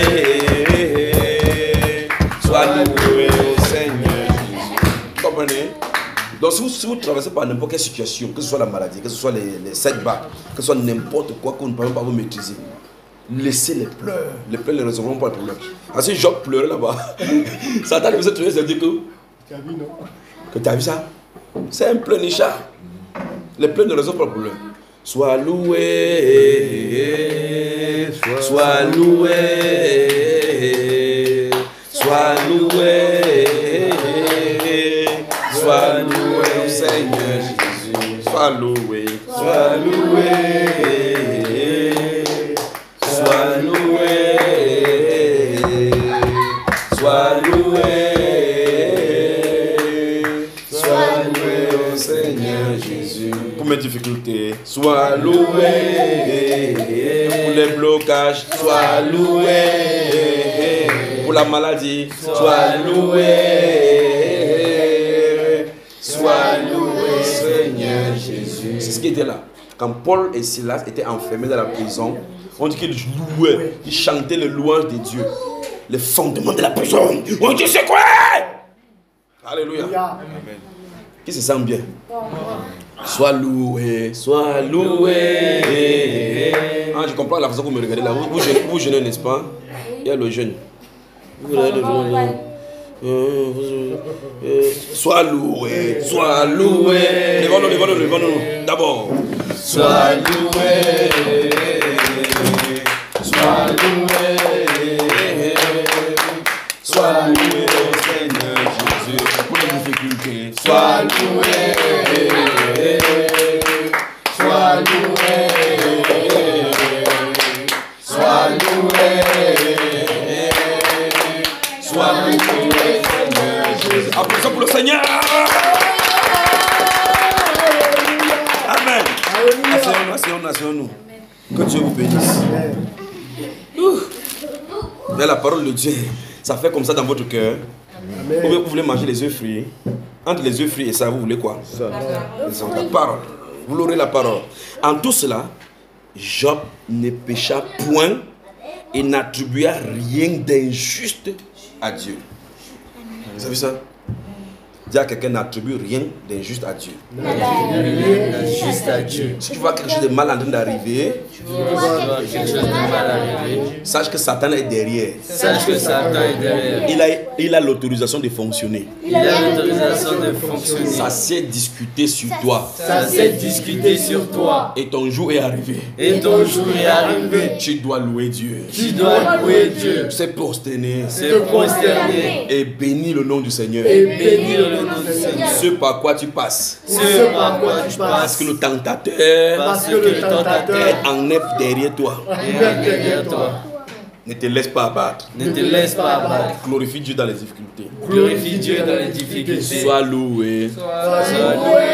Speaker 1: Sois loué au Seigneur Jésus. Comprenez? Donc si vous, si vous traversez par n'importe quelle situation, que ce soit la maladie, que ce soit les, les setbacks, que ce soit n'importe quoi que vous ne pouvez pas vous maîtriser, laissez les pleurs. Les pleurs ne résolveront pas le problème. Parce que Job pleurait là-bas. Satan lui faisait trouver, ça dit que...
Speaker 3: Tu as vu, non?
Speaker 1: Que tu as vu ça? C'est un pleurnichard. Les pleurs ne résolvent pas le problème. Sois loué, sois loué, sois loué, sois loué au Seigneur Jésus. Sois loué, sois loué, sois loué, sois loué, sois loué au Seigneur Jésus. Pour mes difficultés, sois loué. Pour les blocages, sois loué. Pour la maladie, sois loué. Sois loué, Seigneur Jésus. C'est ce qui était là. Quand Paul et Silas étaient enfermés dans la prison, on dit qu'ils louaient, ils chantaient le louange de Dieu. Les fondements de la prison. On dit c'est quoi? Alléluia. Amen. Qui se sent bien? Sois loué, sois loué. Ah, je comprends la façon que vous me regardez là. Vous, vous, vous jeûnez, n'est-ce pas? Il y a le jeûne. Vous regardez le jeûne. Euh, euh, sois loué, sois loué. Levons-nous, levons-nous, levons-nous. D'abord, sois loué, sois loué, sois loué au Seigneur Jésus. Pour les difficultés, sois loué, sois loué, sois loué, sois loué. Applaudissons pour le Seigneur. Amen. Asseyons-nous, asseyons-nous, asseyons-nous. Que Dieu vous bénisse. Mais la parole de Dieu Ça fait comme ça dans votre cœur.
Speaker 3: Amen.
Speaker 1: Ou bien vous voulez manger les œufs frits. Entre les œufs frits et ça, vous voulez quoi? Ça. La parole. Vous l'aurez la parole. En tout cela, Job ne pécha point et n'attribua rien d'injuste à Dieu. Vous avez vu ça? Dis à quelqu'un, n'attribue rien d'injuste à Dieu.
Speaker 4: Juste à Dieu.
Speaker 1: Si tu vois quelque chose de mal en train d'arriver, sache que Satan est derrière.
Speaker 4: Sache que Satan est derrière.
Speaker 1: Il a, il a l'autorisation de fonctionner.
Speaker 4: Il a l'autorisation de fonctionner.
Speaker 1: Ça s'est discuté sur toi.
Speaker 4: Ça s'est discuté sur toi.
Speaker 1: Et ton jour est arrivé.
Speaker 4: Et ton jour est arrivé.
Speaker 1: Tu dois louer Dieu.
Speaker 4: Tu dois louer Dieu.
Speaker 1: C'est prosterner.
Speaker 4: C'est prosterner.
Speaker 1: Et bénir le nom du Seigneur.
Speaker 4: Et bénir le nom du Seigneur.
Speaker 1: Ce par quoi tu passes.
Speaker 4: Ce par quoi tu
Speaker 1: Parce
Speaker 4: passes.
Speaker 1: que le tentateur
Speaker 4: Parce que le tentateur
Speaker 1: est en neuf derrière toi.
Speaker 4: est derrière toi.
Speaker 1: Ne te laisse pas abattre.
Speaker 4: Ne te laisse pas abattre.
Speaker 1: Glorifie Dieu dans les difficultés.
Speaker 4: Glorifie Dieu dans les difficultés.
Speaker 1: Sois loué.
Speaker 4: Sois loué.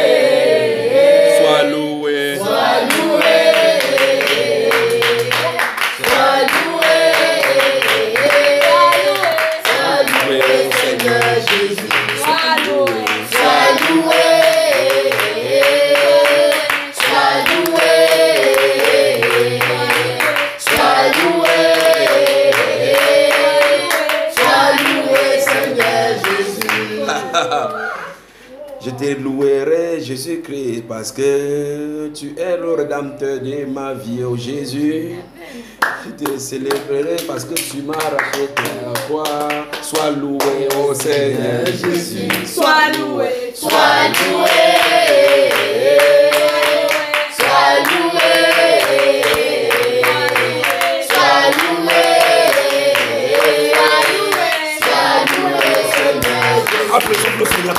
Speaker 1: Sois loué.
Speaker 4: Sois loué. Sois loué. Sois loué, Seigneur Jésus. Sois loué. Sois loué. Sois loué. Sois loué. Sois loué, Seigneur Jésus.
Speaker 1: Je te louerai, Jésus-Christ, parce que tu es le rédempteur de ma vie, oh Jésus. Je te célébrerai parce que tu m'as racheté à toi. Sois loué, oh Seigneur Jésus.
Speaker 9: Sois loué,
Speaker 4: Sois loué. Sois loué. Sois loué. Sois loué, Seigneur Jésus.
Speaker 1: Applaudissons le Seigneur.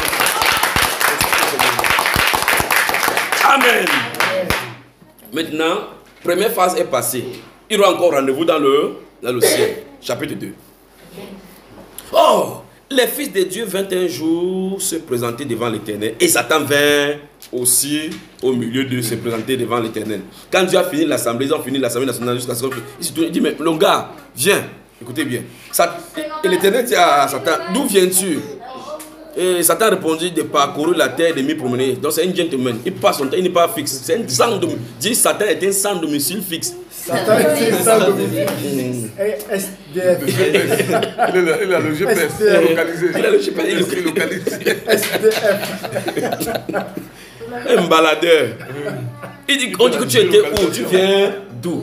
Speaker 1: Amen. Maintenant, première phase est passée. Il y aura encore rendez-vous dans le, dans le ciel. Chapitre deux. Oh, les fils de Dieu vingt et un jours se présenter devant l'Éternel. Et Satan vint aussi au milieu de se présenter devant l'Éternel. Quand Dieu a fini l'assemblée, ils ont fini l'assemblée nationale jusqu'à ce qu'il se tourne, il dit, mais le gars, viens, écoutez bien. Ça, et l'Éternel dit à Satan, d'où viens-tu? Et Satan répondit de parcourir la terre et de m'y promener. Donc c'est un gentleman. Il passe son temps, il n'est pas fixe. C'est un sans domicile. Dit Satan est un sans domicile fixe.
Speaker 3: Satan est un sans domicile fixe. S D F.
Speaker 2: Il a, il a le G P S
Speaker 3: S D F.
Speaker 2: localisé.
Speaker 1: Il a le G P S
Speaker 2: Il est localisé.
Speaker 3: S D F.
Speaker 1: Un baladeur. Il dit, on dit que tu étais où? Tu viens d'où?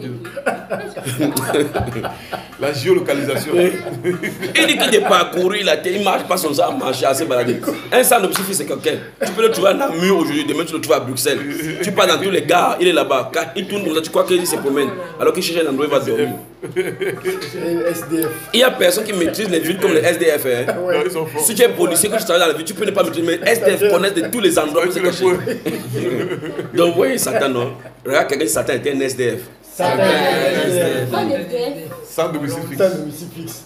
Speaker 2: La géolocalisation.
Speaker 1: Il dit qu'il est parcouru la terre. Il marche pas son sang à marcher, à se balader. Un sans domicile fixe, c'est quelqu'un. Tu peux le trouver à Namur aujourd'hui, demain tu le trouves à Bruxelles. Tu pars dans tous les gares, il est là-bas. Quand il tourne comme ça, tu crois qu'il se promène. Alors qu'il cherche un endroit, il va dormir.
Speaker 3: S D F.
Speaker 1: Il y a personne qui maîtrise les villes comme les S D F. Hein.
Speaker 3: Ouais.
Speaker 2: Ils sont forts.
Speaker 1: Si tu es policier, que tu travailles dans la ville, tu peux ne pas maîtriser. Mais S D F connaissent de tous les endroits où c'est caché. Donc, oui, Satan, non. Regarde, quelqu'un dit Satan était un S D F.
Speaker 3: Satan est un S D F.
Speaker 2: Sans domicile fixe.
Speaker 3: Sans domicile fixe.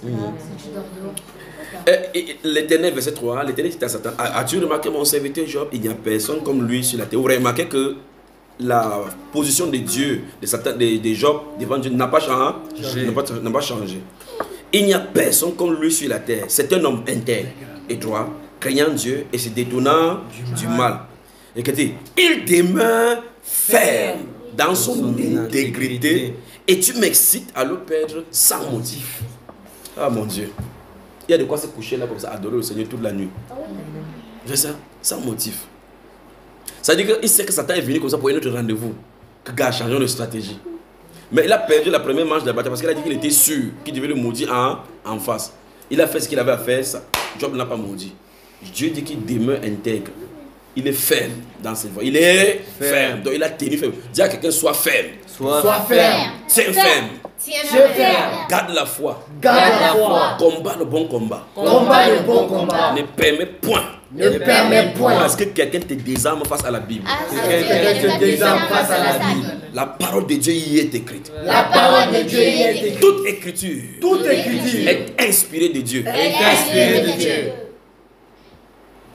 Speaker 1: Et, et, L'Éternel, verset trois, l'Éternel dit à Satan, as-tu remarqué mon serviteur Job? Il n'y a personne comme lui sur la terre. Vous avez remarqué que la position de Dieu, de, Satan, de, de Job devant Dieu n'a pas changé. N'a pas, n'a pas changé. Il n'y a personne comme lui sur la terre. C'est un homme intègre et droit, craignant Dieu et se détournant du mal. Et que dit, il demeure ferme dans son intégrité et tu m'excites à le perdre sans motif. Ah mon Dieu. Il y a de quoi se coucher là comme ça, adorer le Seigneur toute la nuit. C'est ça, sans motif. Ça veut dire qu'il sait que Satan est venu comme ça pour un autre rendez-vous. Que gars, changeons de stratégie. Mais il a perdu la première manche de la bataille parce qu'il a dit qu'il était sûr qu'il devait le maudire en, en face. Il a fait ce qu'il avait à faire, ça. Job n'a pas maudit. Dieu dit qu'il demeure intègre. Il est ferme dans ses voies. Il est ferme. ferme. Donc il a tenu ferme. Dis à quelqu'un, sois ferme.
Speaker 4: Sois,
Speaker 3: Sois ferme.
Speaker 1: Tiens ferme.
Speaker 9: Tiens
Speaker 3: ferme.
Speaker 1: Garde la foi.
Speaker 3: Garde la foi.
Speaker 1: Combat le bon combat.
Speaker 3: Combat le bon combat.
Speaker 1: Ne permets point.
Speaker 3: Ne permets point.
Speaker 1: Parce que quelqu'un te désarme face à la Bible.
Speaker 3: Quelqu'un te désarme face à la Bible.
Speaker 1: La parole de Dieu y est écrite.
Speaker 3: La parole de Dieu y est écrite.
Speaker 1: Toute écriture
Speaker 3: Toute écriture
Speaker 1: est inspirée de Dieu.
Speaker 3: est inspirée de Dieu.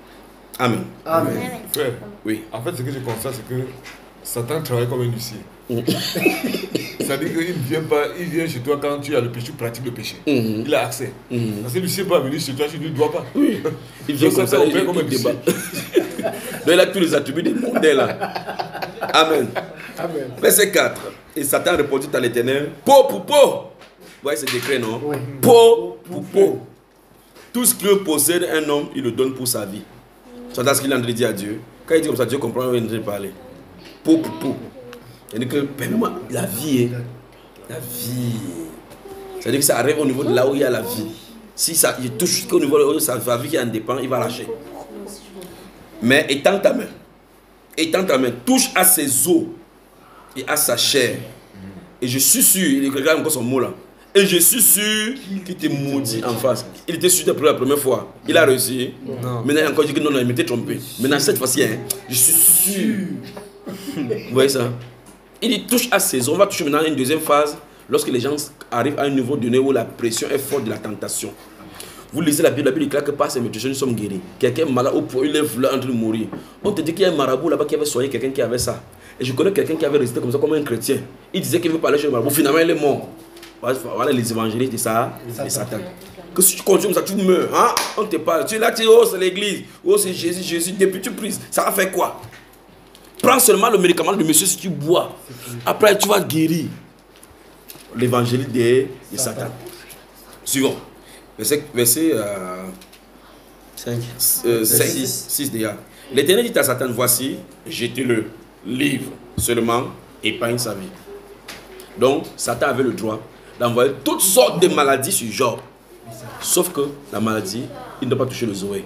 Speaker 1: Amen.
Speaker 3: Amen.
Speaker 2: Frère,
Speaker 1: Oui.
Speaker 2: en fait, ce que je constate, c'est que Satan travaille comme un huissier. Ça veut dire qu'il ne vient pas, il vient chez toi quand tu as le péché, tu pratiques le péché.
Speaker 1: Mm-hmm.
Speaker 2: Il a accès.
Speaker 1: Mm-hmm.
Speaker 2: Parce que lui, s'il n'est pas venu chez toi, tu ne dois pas.
Speaker 1: Oui. Il vient
Speaker 2: Donc,
Speaker 1: comme
Speaker 2: ça,
Speaker 1: ça,
Speaker 2: ça
Speaker 1: il,
Speaker 2: opère comme un
Speaker 1: il débat. Donc il a tous les attributs des mondains là. Amen.
Speaker 3: Amen.
Speaker 1: Verset quatre. Et Satan répondit à l'Éternel, peau pour peau. Vous voyez ce décret, non?
Speaker 3: Oui.
Speaker 1: Peau pour peau. Tout ce que possède un homme, il le donne pour sa vie. C'est ce qu'il a dit à Dieu. Quand il dit comme ça, Dieu comprend où il est en train de parler. Peau pour peau. C'est-à-dire que, permets-moi, la vie, hein, la vie. C'est-à-dire que ça arrive au niveau de là où il y a la vie. Si ça, il touche au niveau de sa vie qui en dépend, il va lâcher. Mais étends ta main. Étends ta main. Touche à ses os et à sa chair. Et je suis sûr, il regarde encore son mot là. Et je suis sûr qu'il te maudit en face. Il était sûr pour la première fois. Il a réussi. Non. Maintenant, il a encore dit que non, non, il m'était trompé. Maintenant, cette fois-ci, hein, je suis sûr. Vous voyez ça? Il dit touche à ses os. On va toucher maintenant à une deuxième phase. Lorsque les gens arrivent à un niveau donné où la pression est forte de la tentation. Vous lisez la Bible, la Bible déclare que par ces méditations, nous sommes guéris. Quelqu'un est malade au point où il est en train de mourir. On te dit qu'il y a un marabout là-bas qui avait soigné quelqu'un qui avait ça. Et je connais quelqu'un qui avait résisté comme ça, comme un chrétien. Il disait qu'il veut parler chez le marabout. Finalement, il est mort. Voilà les évangélistes de ça, et Satan. Que si tu continues comme ça, tu meurs. Hein? On te parle. Tu es là, tu dis, oh, c'est l'église. Oh, c'est Jésus, Jésus. Depuis tu prises, ça va faire quoi? Prends seulement le médicament de monsieur si tu bois. Après, tu vas guérir. L'évangile de, de Satan. Suivant. Verset, verset euh,
Speaker 4: cinq.
Speaker 1: Euh, cinq, six déjà. L'Éternel dit à Satan, voici, jetez-le, livre seulement, épargne sa vie. Donc, Satan avait le droit d'envoyer toutes sortes de maladies sur Job. Sauf que la maladie, il ne doit pas toucher le zoé.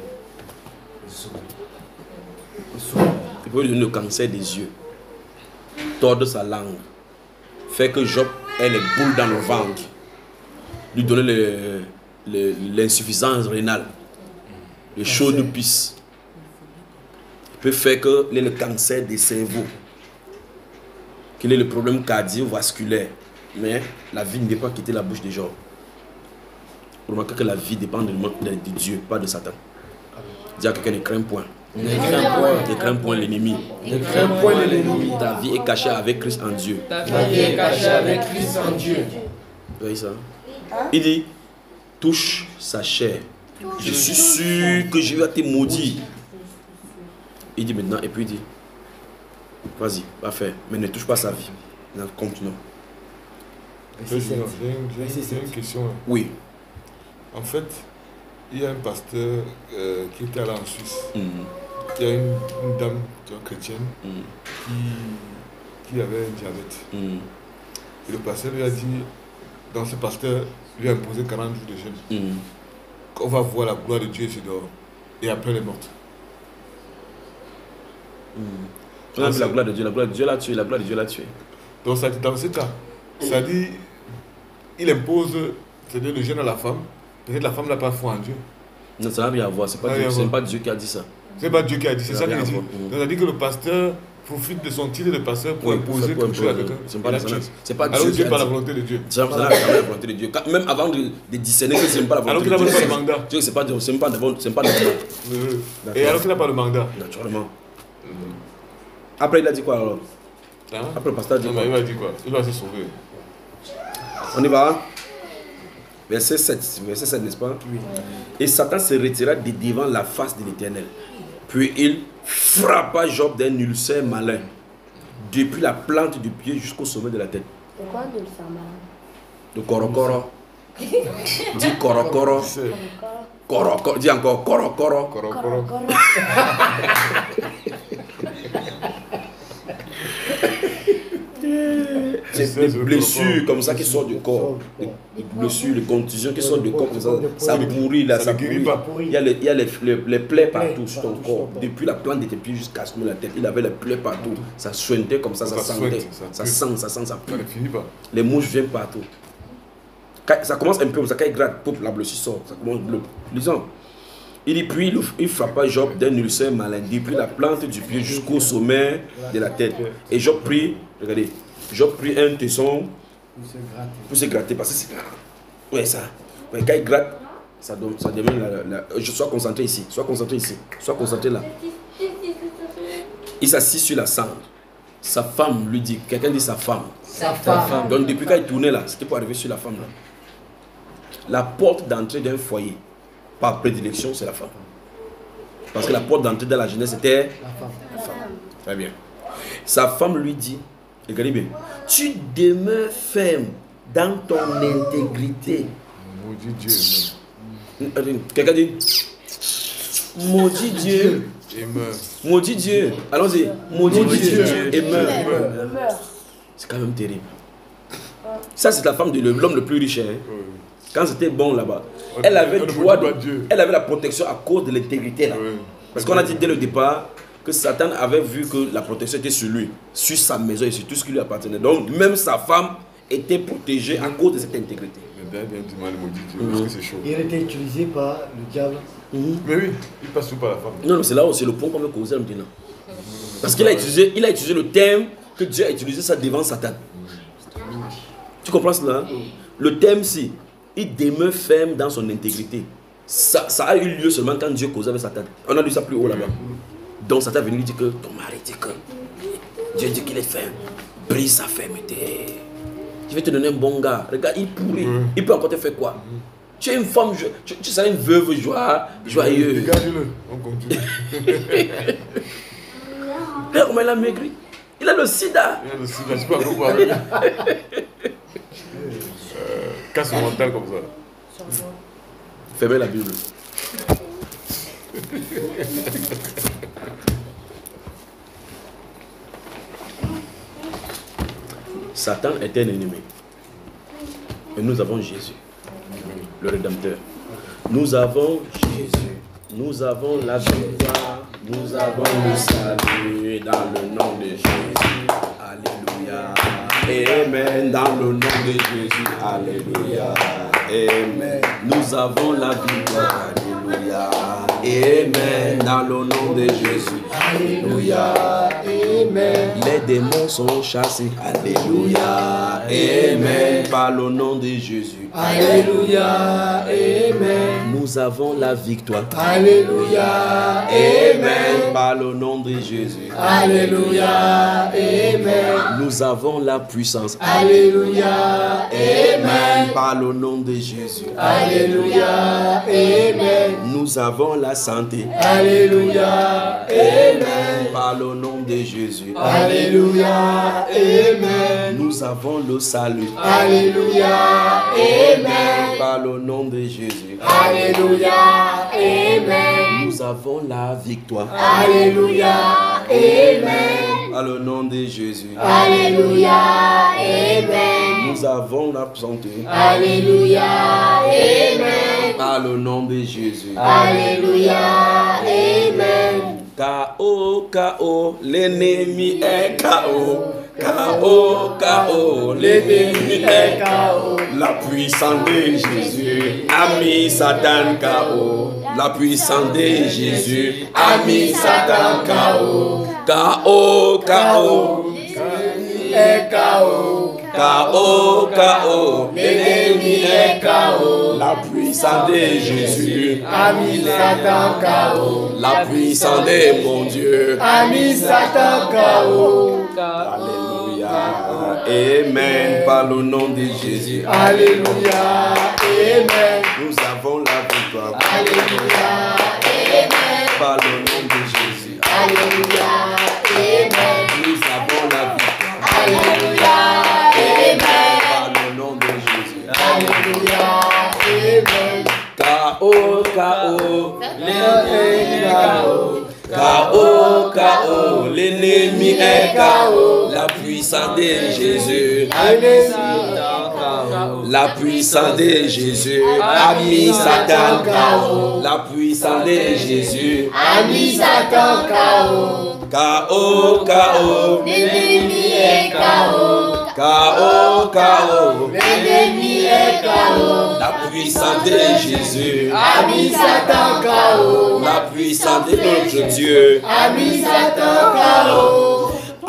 Speaker 1: Il peut lui donner le cancer des yeux, tordre sa langue, faire que Job ait les boules dans le ventre, lui donner l'insuffisance rénale, le chaud de pisse. Il peut faire qu'il ait le cancer des cerveaux, qu'il ait le problème cardiovasculaire. Mais la vie ne dépend pas quitter la bouche de Job. Remarquez que la vie dépend de, de Dieu, pas de Satan. Dis à quelqu'un, ne crains point.
Speaker 9: Ne crains point.
Speaker 1: Ne crains point l'ennemi.
Speaker 9: Ne crains point l'ennemi.
Speaker 1: Ta vie est cachée avec Christ en Dieu.
Speaker 9: Ta vie est cachée avec Christ en Dieu.
Speaker 1: Vous voyez ça? Il dit, touche sa chair. Je suis sûr que je vais te maudire. Il dit maintenant, et puis il dit, vas-y, va faire, mais ne touche pas sa vie. Maintenant, continuons.
Speaker 2: J'ai une, une question.
Speaker 1: Oui.
Speaker 2: En fait, il y a un pasteur euh, qui était allé en Suisse.
Speaker 1: Mm.
Speaker 2: Il y a une, une dame chrétienne
Speaker 1: mm.
Speaker 2: qui, qui avait un diabète.
Speaker 1: Mm.
Speaker 2: Et le pasteur lui a dit, dans ce pasteur, lui a imposé quarante jours de jeûne.
Speaker 1: Mm.
Speaker 2: On va voir la gloire de Dieu ici dehors. Et après, elle est morte.
Speaker 1: Mm. On a vu la gloire de Dieu, la gloire de Dieu l'a tué, la gloire de Dieu l'a tué.
Speaker 2: Donc ça, dans ce cas, ça dit, il impose, c'est-à-dire le jeûne à la femme. Peut-être la femme n'a pas foi en Dieu.
Speaker 1: Non, ça n'a rien à voir, c'est pas, pas Dieu qui a dit ça.
Speaker 2: C'est pas Dieu qui a dit, c'est ça qu'il dit. Donc ça dit que le pasteur profite de son titre de pasteur pour oui, imposer quelque chose à quelqu'un.
Speaker 1: C'est pas, pas
Speaker 2: Alors
Speaker 1: Dieu.
Speaker 2: Dieu pas la volonté de Dieu.
Speaker 1: C'est pas la volonté de Dieu. Même avant de, de discerner que ce n'est pas la volonté de Dieu.
Speaker 2: Alors qu'il n'a pas le mandat.
Speaker 1: Dieu, c'est pas c'est pas c'est pas le
Speaker 2: Et alors qu'il n'a pas le mandat.
Speaker 1: Naturellement. Après, il a dit quoi alors?
Speaker 2: Hein?
Speaker 1: Après, le pasteur a dit
Speaker 2: non,
Speaker 1: quoi?
Speaker 2: Il va dire quoi? Il va se sauver.
Speaker 1: On y va. Verset sept, verset sept, n'est-ce pas? Oui. Et Satan se retira de devant la face de l'Éternel. Puis il frappa Job d'un ulcère malin, depuis la plante du pied jusqu'au sommet de la tête.
Speaker 6: C'est quoi de ulcère malin?
Speaker 1: De corocoro. Dis corocoro. Corocoro. Dis encore corocoro.
Speaker 2: Corocoro.
Speaker 1: C'est des blessures comme ça qui sortent du corps. Des blessures, des contusions qui sortent du corps comme ça. Ça pourrit là, ça pourrit. Il y a, les, il y a les, les, les plaies partout sur ton corps. Depuis la plante de tes pieds jusqu'à la tête, il avait les plaies partout. Ça suintait comme ça, ça sentait. Ça sent, ça sent, ça pue. Les mouches viennent partout. Ça commence un peu comme ça, quand il gratte, la blessure sort. Ça commence bleu. Lisons. Il dit, puis il frappa Job d'un ulcère malin, depuis la plante du pied jusqu'au sommet de la tête. Et Job prit, regardez, Job prit un tesson pour se gratter, parce que c'est... Ouais, ça. Ouais, quand il gratte, ça, donne, ça devient la, la... Je sois concentré ici, sois concentré ici, sois concentré là. Il s'assit sur la cendre. Sa femme lui dit, quelqu'un dit sa femme.
Speaker 9: Sa femme.
Speaker 1: Donc depuis quand il tournait là, c'était pour arriver sur la femme là. La porte d'entrée d'un foyer, par prédilection, c'est la femme. Parce que la porte d'entrée de la jeunesse, c'était
Speaker 3: La femme.
Speaker 1: la femme. Très bien. Sa femme lui dit, regardez bien, tu demeures ferme dans ton intégrité.
Speaker 2: Maudit Dieu.
Speaker 1: Quelqu'un dit, maudit Dieu.
Speaker 2: Et meurt.
Speaker 1: Maudit Dieu. Allons-y. Maudit,
Speaker 9: Maudit
Speaker 1: Dieu.
Speaker 9: Dieu.
Speaker 1: Et meurt. C'est quand même terrible. Ça, c'est la femme de l'homme le plus riche. Hein. Quand c'était bon là-bas, elle avait le droit de, elle avait la protection à cause de l'intégrité là. Parce qu'on a dit dès le départ que Satan avait vu que la protection était sur lui, sur sa maison et sur tout ce qui lui appartenait. Donc même sa femme était protégée à cause de cette intégrité.
Speaker 2: Mais bien, bien du mal, maudit Dieu, parce que c'est chaud.
Speaker 3: Il était utilisé par le diable.
Speaker 2: Mais oui, il passe tout par la femme.
Speaker 1: Non, non, c'est là où c'est le point qu'on veut causer maintenant. Parce qu'il a utilisé, il a utilisé le terme que Dieu a utilisé ça devant Satan. Tu comprends cela? Le terme, si il demeure ferme dans son intégrité, ça, ça a eu lieu seulement quand Dieu causait avec Satan. On a lu ça plus haut là-bas. Donc Satan est venu lui dire que ton mari dit que Dieu dit qu'il est ferme. Brise sa fermeté. Je vais te donner un bon gars. Regarde, il pourrit. Mm. Il peut encore te faire quoi? Mm. Tu es une femme, tu, tu seras une veuve joie, joyeuse.
Speaker 2: Dégage-le, on continue.
Speaker 1: Regarde comment il a maigri. Il a le sida.
Speaker 2: Il a le sida, je peux encore parler. euh, casse mental comme ça.
Speaker 1: Fermez la Bible. Satan est un ennemi. Et nous avons Jésus, le Rédempteur. Nous avons Jésus. Nous avons la victoire. Nous avons le salut dans le nom de Jésus. Alléluia. Amen. Dans le nom de Jésus. Alléluia. Amen. Nous avons la victoire. Alléluia. Amen. Dans le nom de Jésus. Alléluia. Amen. Les démons sont chassés. Alléluia. Amen. Par le nom de Jésus. Alléluia. Amen. Nous avons la victoire. Alléluia. Amen. Par le nom de Jésus. Alléluia. Amen. Nous avons la puissance. Alléluia. Amen. Par le nom de Jésus. Alléluia. Amen. Nous avons la santé. Alléluia. Amen. Par le nom de Jésus. Alléluia. Amen. Nous avons le salut. Alléluia. Amen. Par le nom de Jésus. Alléluia. Amen. Nous avons la victoire. Alléluia. Amen. Par le nom de Jésus. Alléluia. Amen. Nous avons la santé. Alléluia. Amen. Par le nom de Jésus. Alléluia. Amen. K O K O, l'ennemi est K O. K O K O, l'ennemi est K O. La puissance de Jésus a mis Satan K O. La puissance de Jésus a mis Satan K O. K O K O, l'ennemi est K O. K O K O, l'ennemi est K O. La puissance de Jésus a mis Satan K O. La puissance de mon Dieu a mis Satan K O. Alléluia. Amen. Par le nom de Jésus. Alléluia. Amen. Nous avons la victoire. Alléluia. Amen. Par le nom de Jésus. Alléluia. Amen. Nous avons la victoire. Alléluia. Amen. Par le nom de Jésus. Alléluia. Amen. K O K O, l'ennemi est K O. K O K O, l'ennemi est K O. La puissance de Jésus a mis Satan K O. La puissance de Jésus a mis Satan K O. La puissance de Jésus a mis Satan K O. K O K O, l'ennemi est K O. K O K O, l'ennemi est K O. La puissance de Jésus a mis Satan K O. La puissance de notre Dieu a mis Satan K O.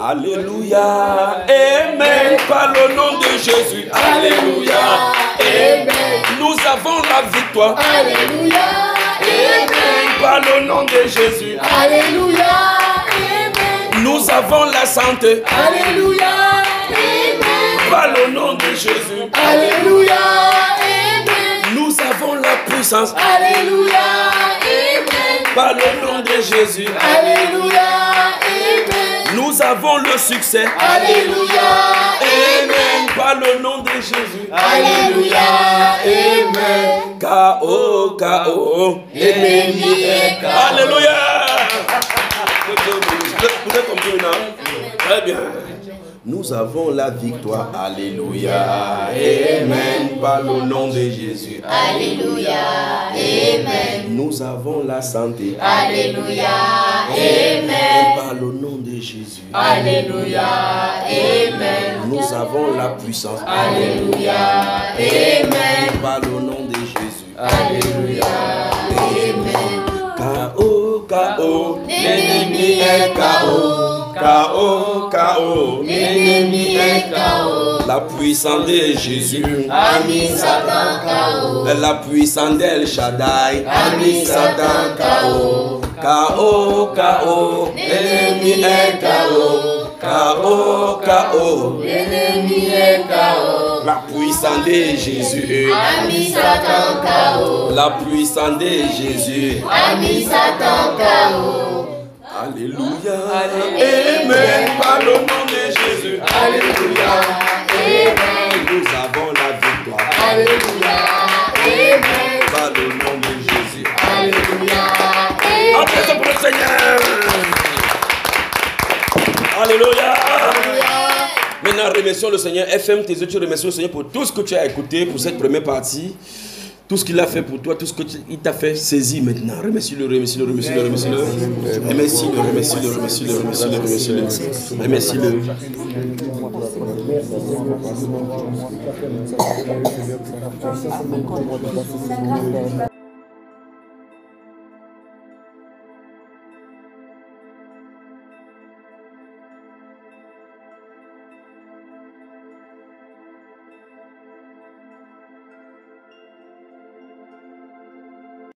Speaker 1: Alléluia. Amen. Par le nom de Jésus. Alléluia. Amen. Nous avons la victoire. Alléluia. Amen. Par le nom de Jésus. Alléluia. Amen. Nous avons la santé.
Speaker 9: Alléluia.
Speaker 1: Par le nom de Jésus.
Speaker 9: Alléluia. Amen.
Speaker 1: Nous avons la puissance.
Speaker 9: Alléluia. Amen.
Speaker 1: Par le nom de Jésus.
Speaker 9: Alléluia. Amen.
Speaker 1: Nous avons le succès.
Speaker 9: Alléluia.
Speaker 1: Amen. Par le nom de Jésus.
Speaker 9: Alléluia. Amen.
Speaker 1: K O K O.
Speaker 9: Ennemi est K O.
Speaker 1: Alléluia. Vous êtes comme Dieu, non? Très bien. Nous avons la victoire. Alléluia. Amen. Par le nom de Jésus.
Speaker 9: Alléluia. Amen.
Speaker 1: Nous avons la santé.
Speaker 9: Alléluia. Amen.
Speaker 1: Par le nom de Jésus.
Speaker 9: Alléluia. Amen.
Speaker 1: Nous avons la puissance.
Speaker 9: Alléluia. Amen.
Speaker 1: Par le nom de Jésus.
Speaker 9: Alléluia. Amen.
Speaker 1: K O K O.
Speaker 9: L'ennemi est K O.
Speaker 1: K O K O.
Speaker 9: L'ennemi est K O.
Speaker 1: La puissance de Jésus
Speaker 9: A mis Satan K O.
Speaker 1: La puissance d'El Shaddai
Speaker 9: A mis Satan K O.
Speaker 1: K O K O.
Speaker 9: L'ennemi est K O.
Speaker 1: K O K O.
Speaker 9: L'ennemi est K O.
Speaker 1: La puissance de Jésus
Speaker 9: A mis Satan K O.
Speaker 1: La puissance de Jésus
Speaker 9: A mis Satan K O.
Speaker 1: Alléluia. Amen. Par le nom de Jésus.
Speaker 9: Alléluia. Amen.
Speaker 1: Nous avons la victoire.
Speaker 9: Alléluia. Amen.
Speaker 1: Par le nom de Jésus.
Speaker 9: Alléluia.
Speaker 1: Applaudissez pour le Seigneur. Alléluia. Maintenant, remercions le Seigneur. F M, tes yeux, tu remercies le Seigneur pour tout ce que tu as écouté pour cette première partie. Tout ce qu'il a fait pour toi, tout ce qu'il t'a fait, saisis maintenant. Remercie-le, remercie-le, remercie-le, remercie-le. Remercie-le, remercie-le, remercie-le, remercie-le, remercie-le. Remercie-le.
Speaker 3: Merci.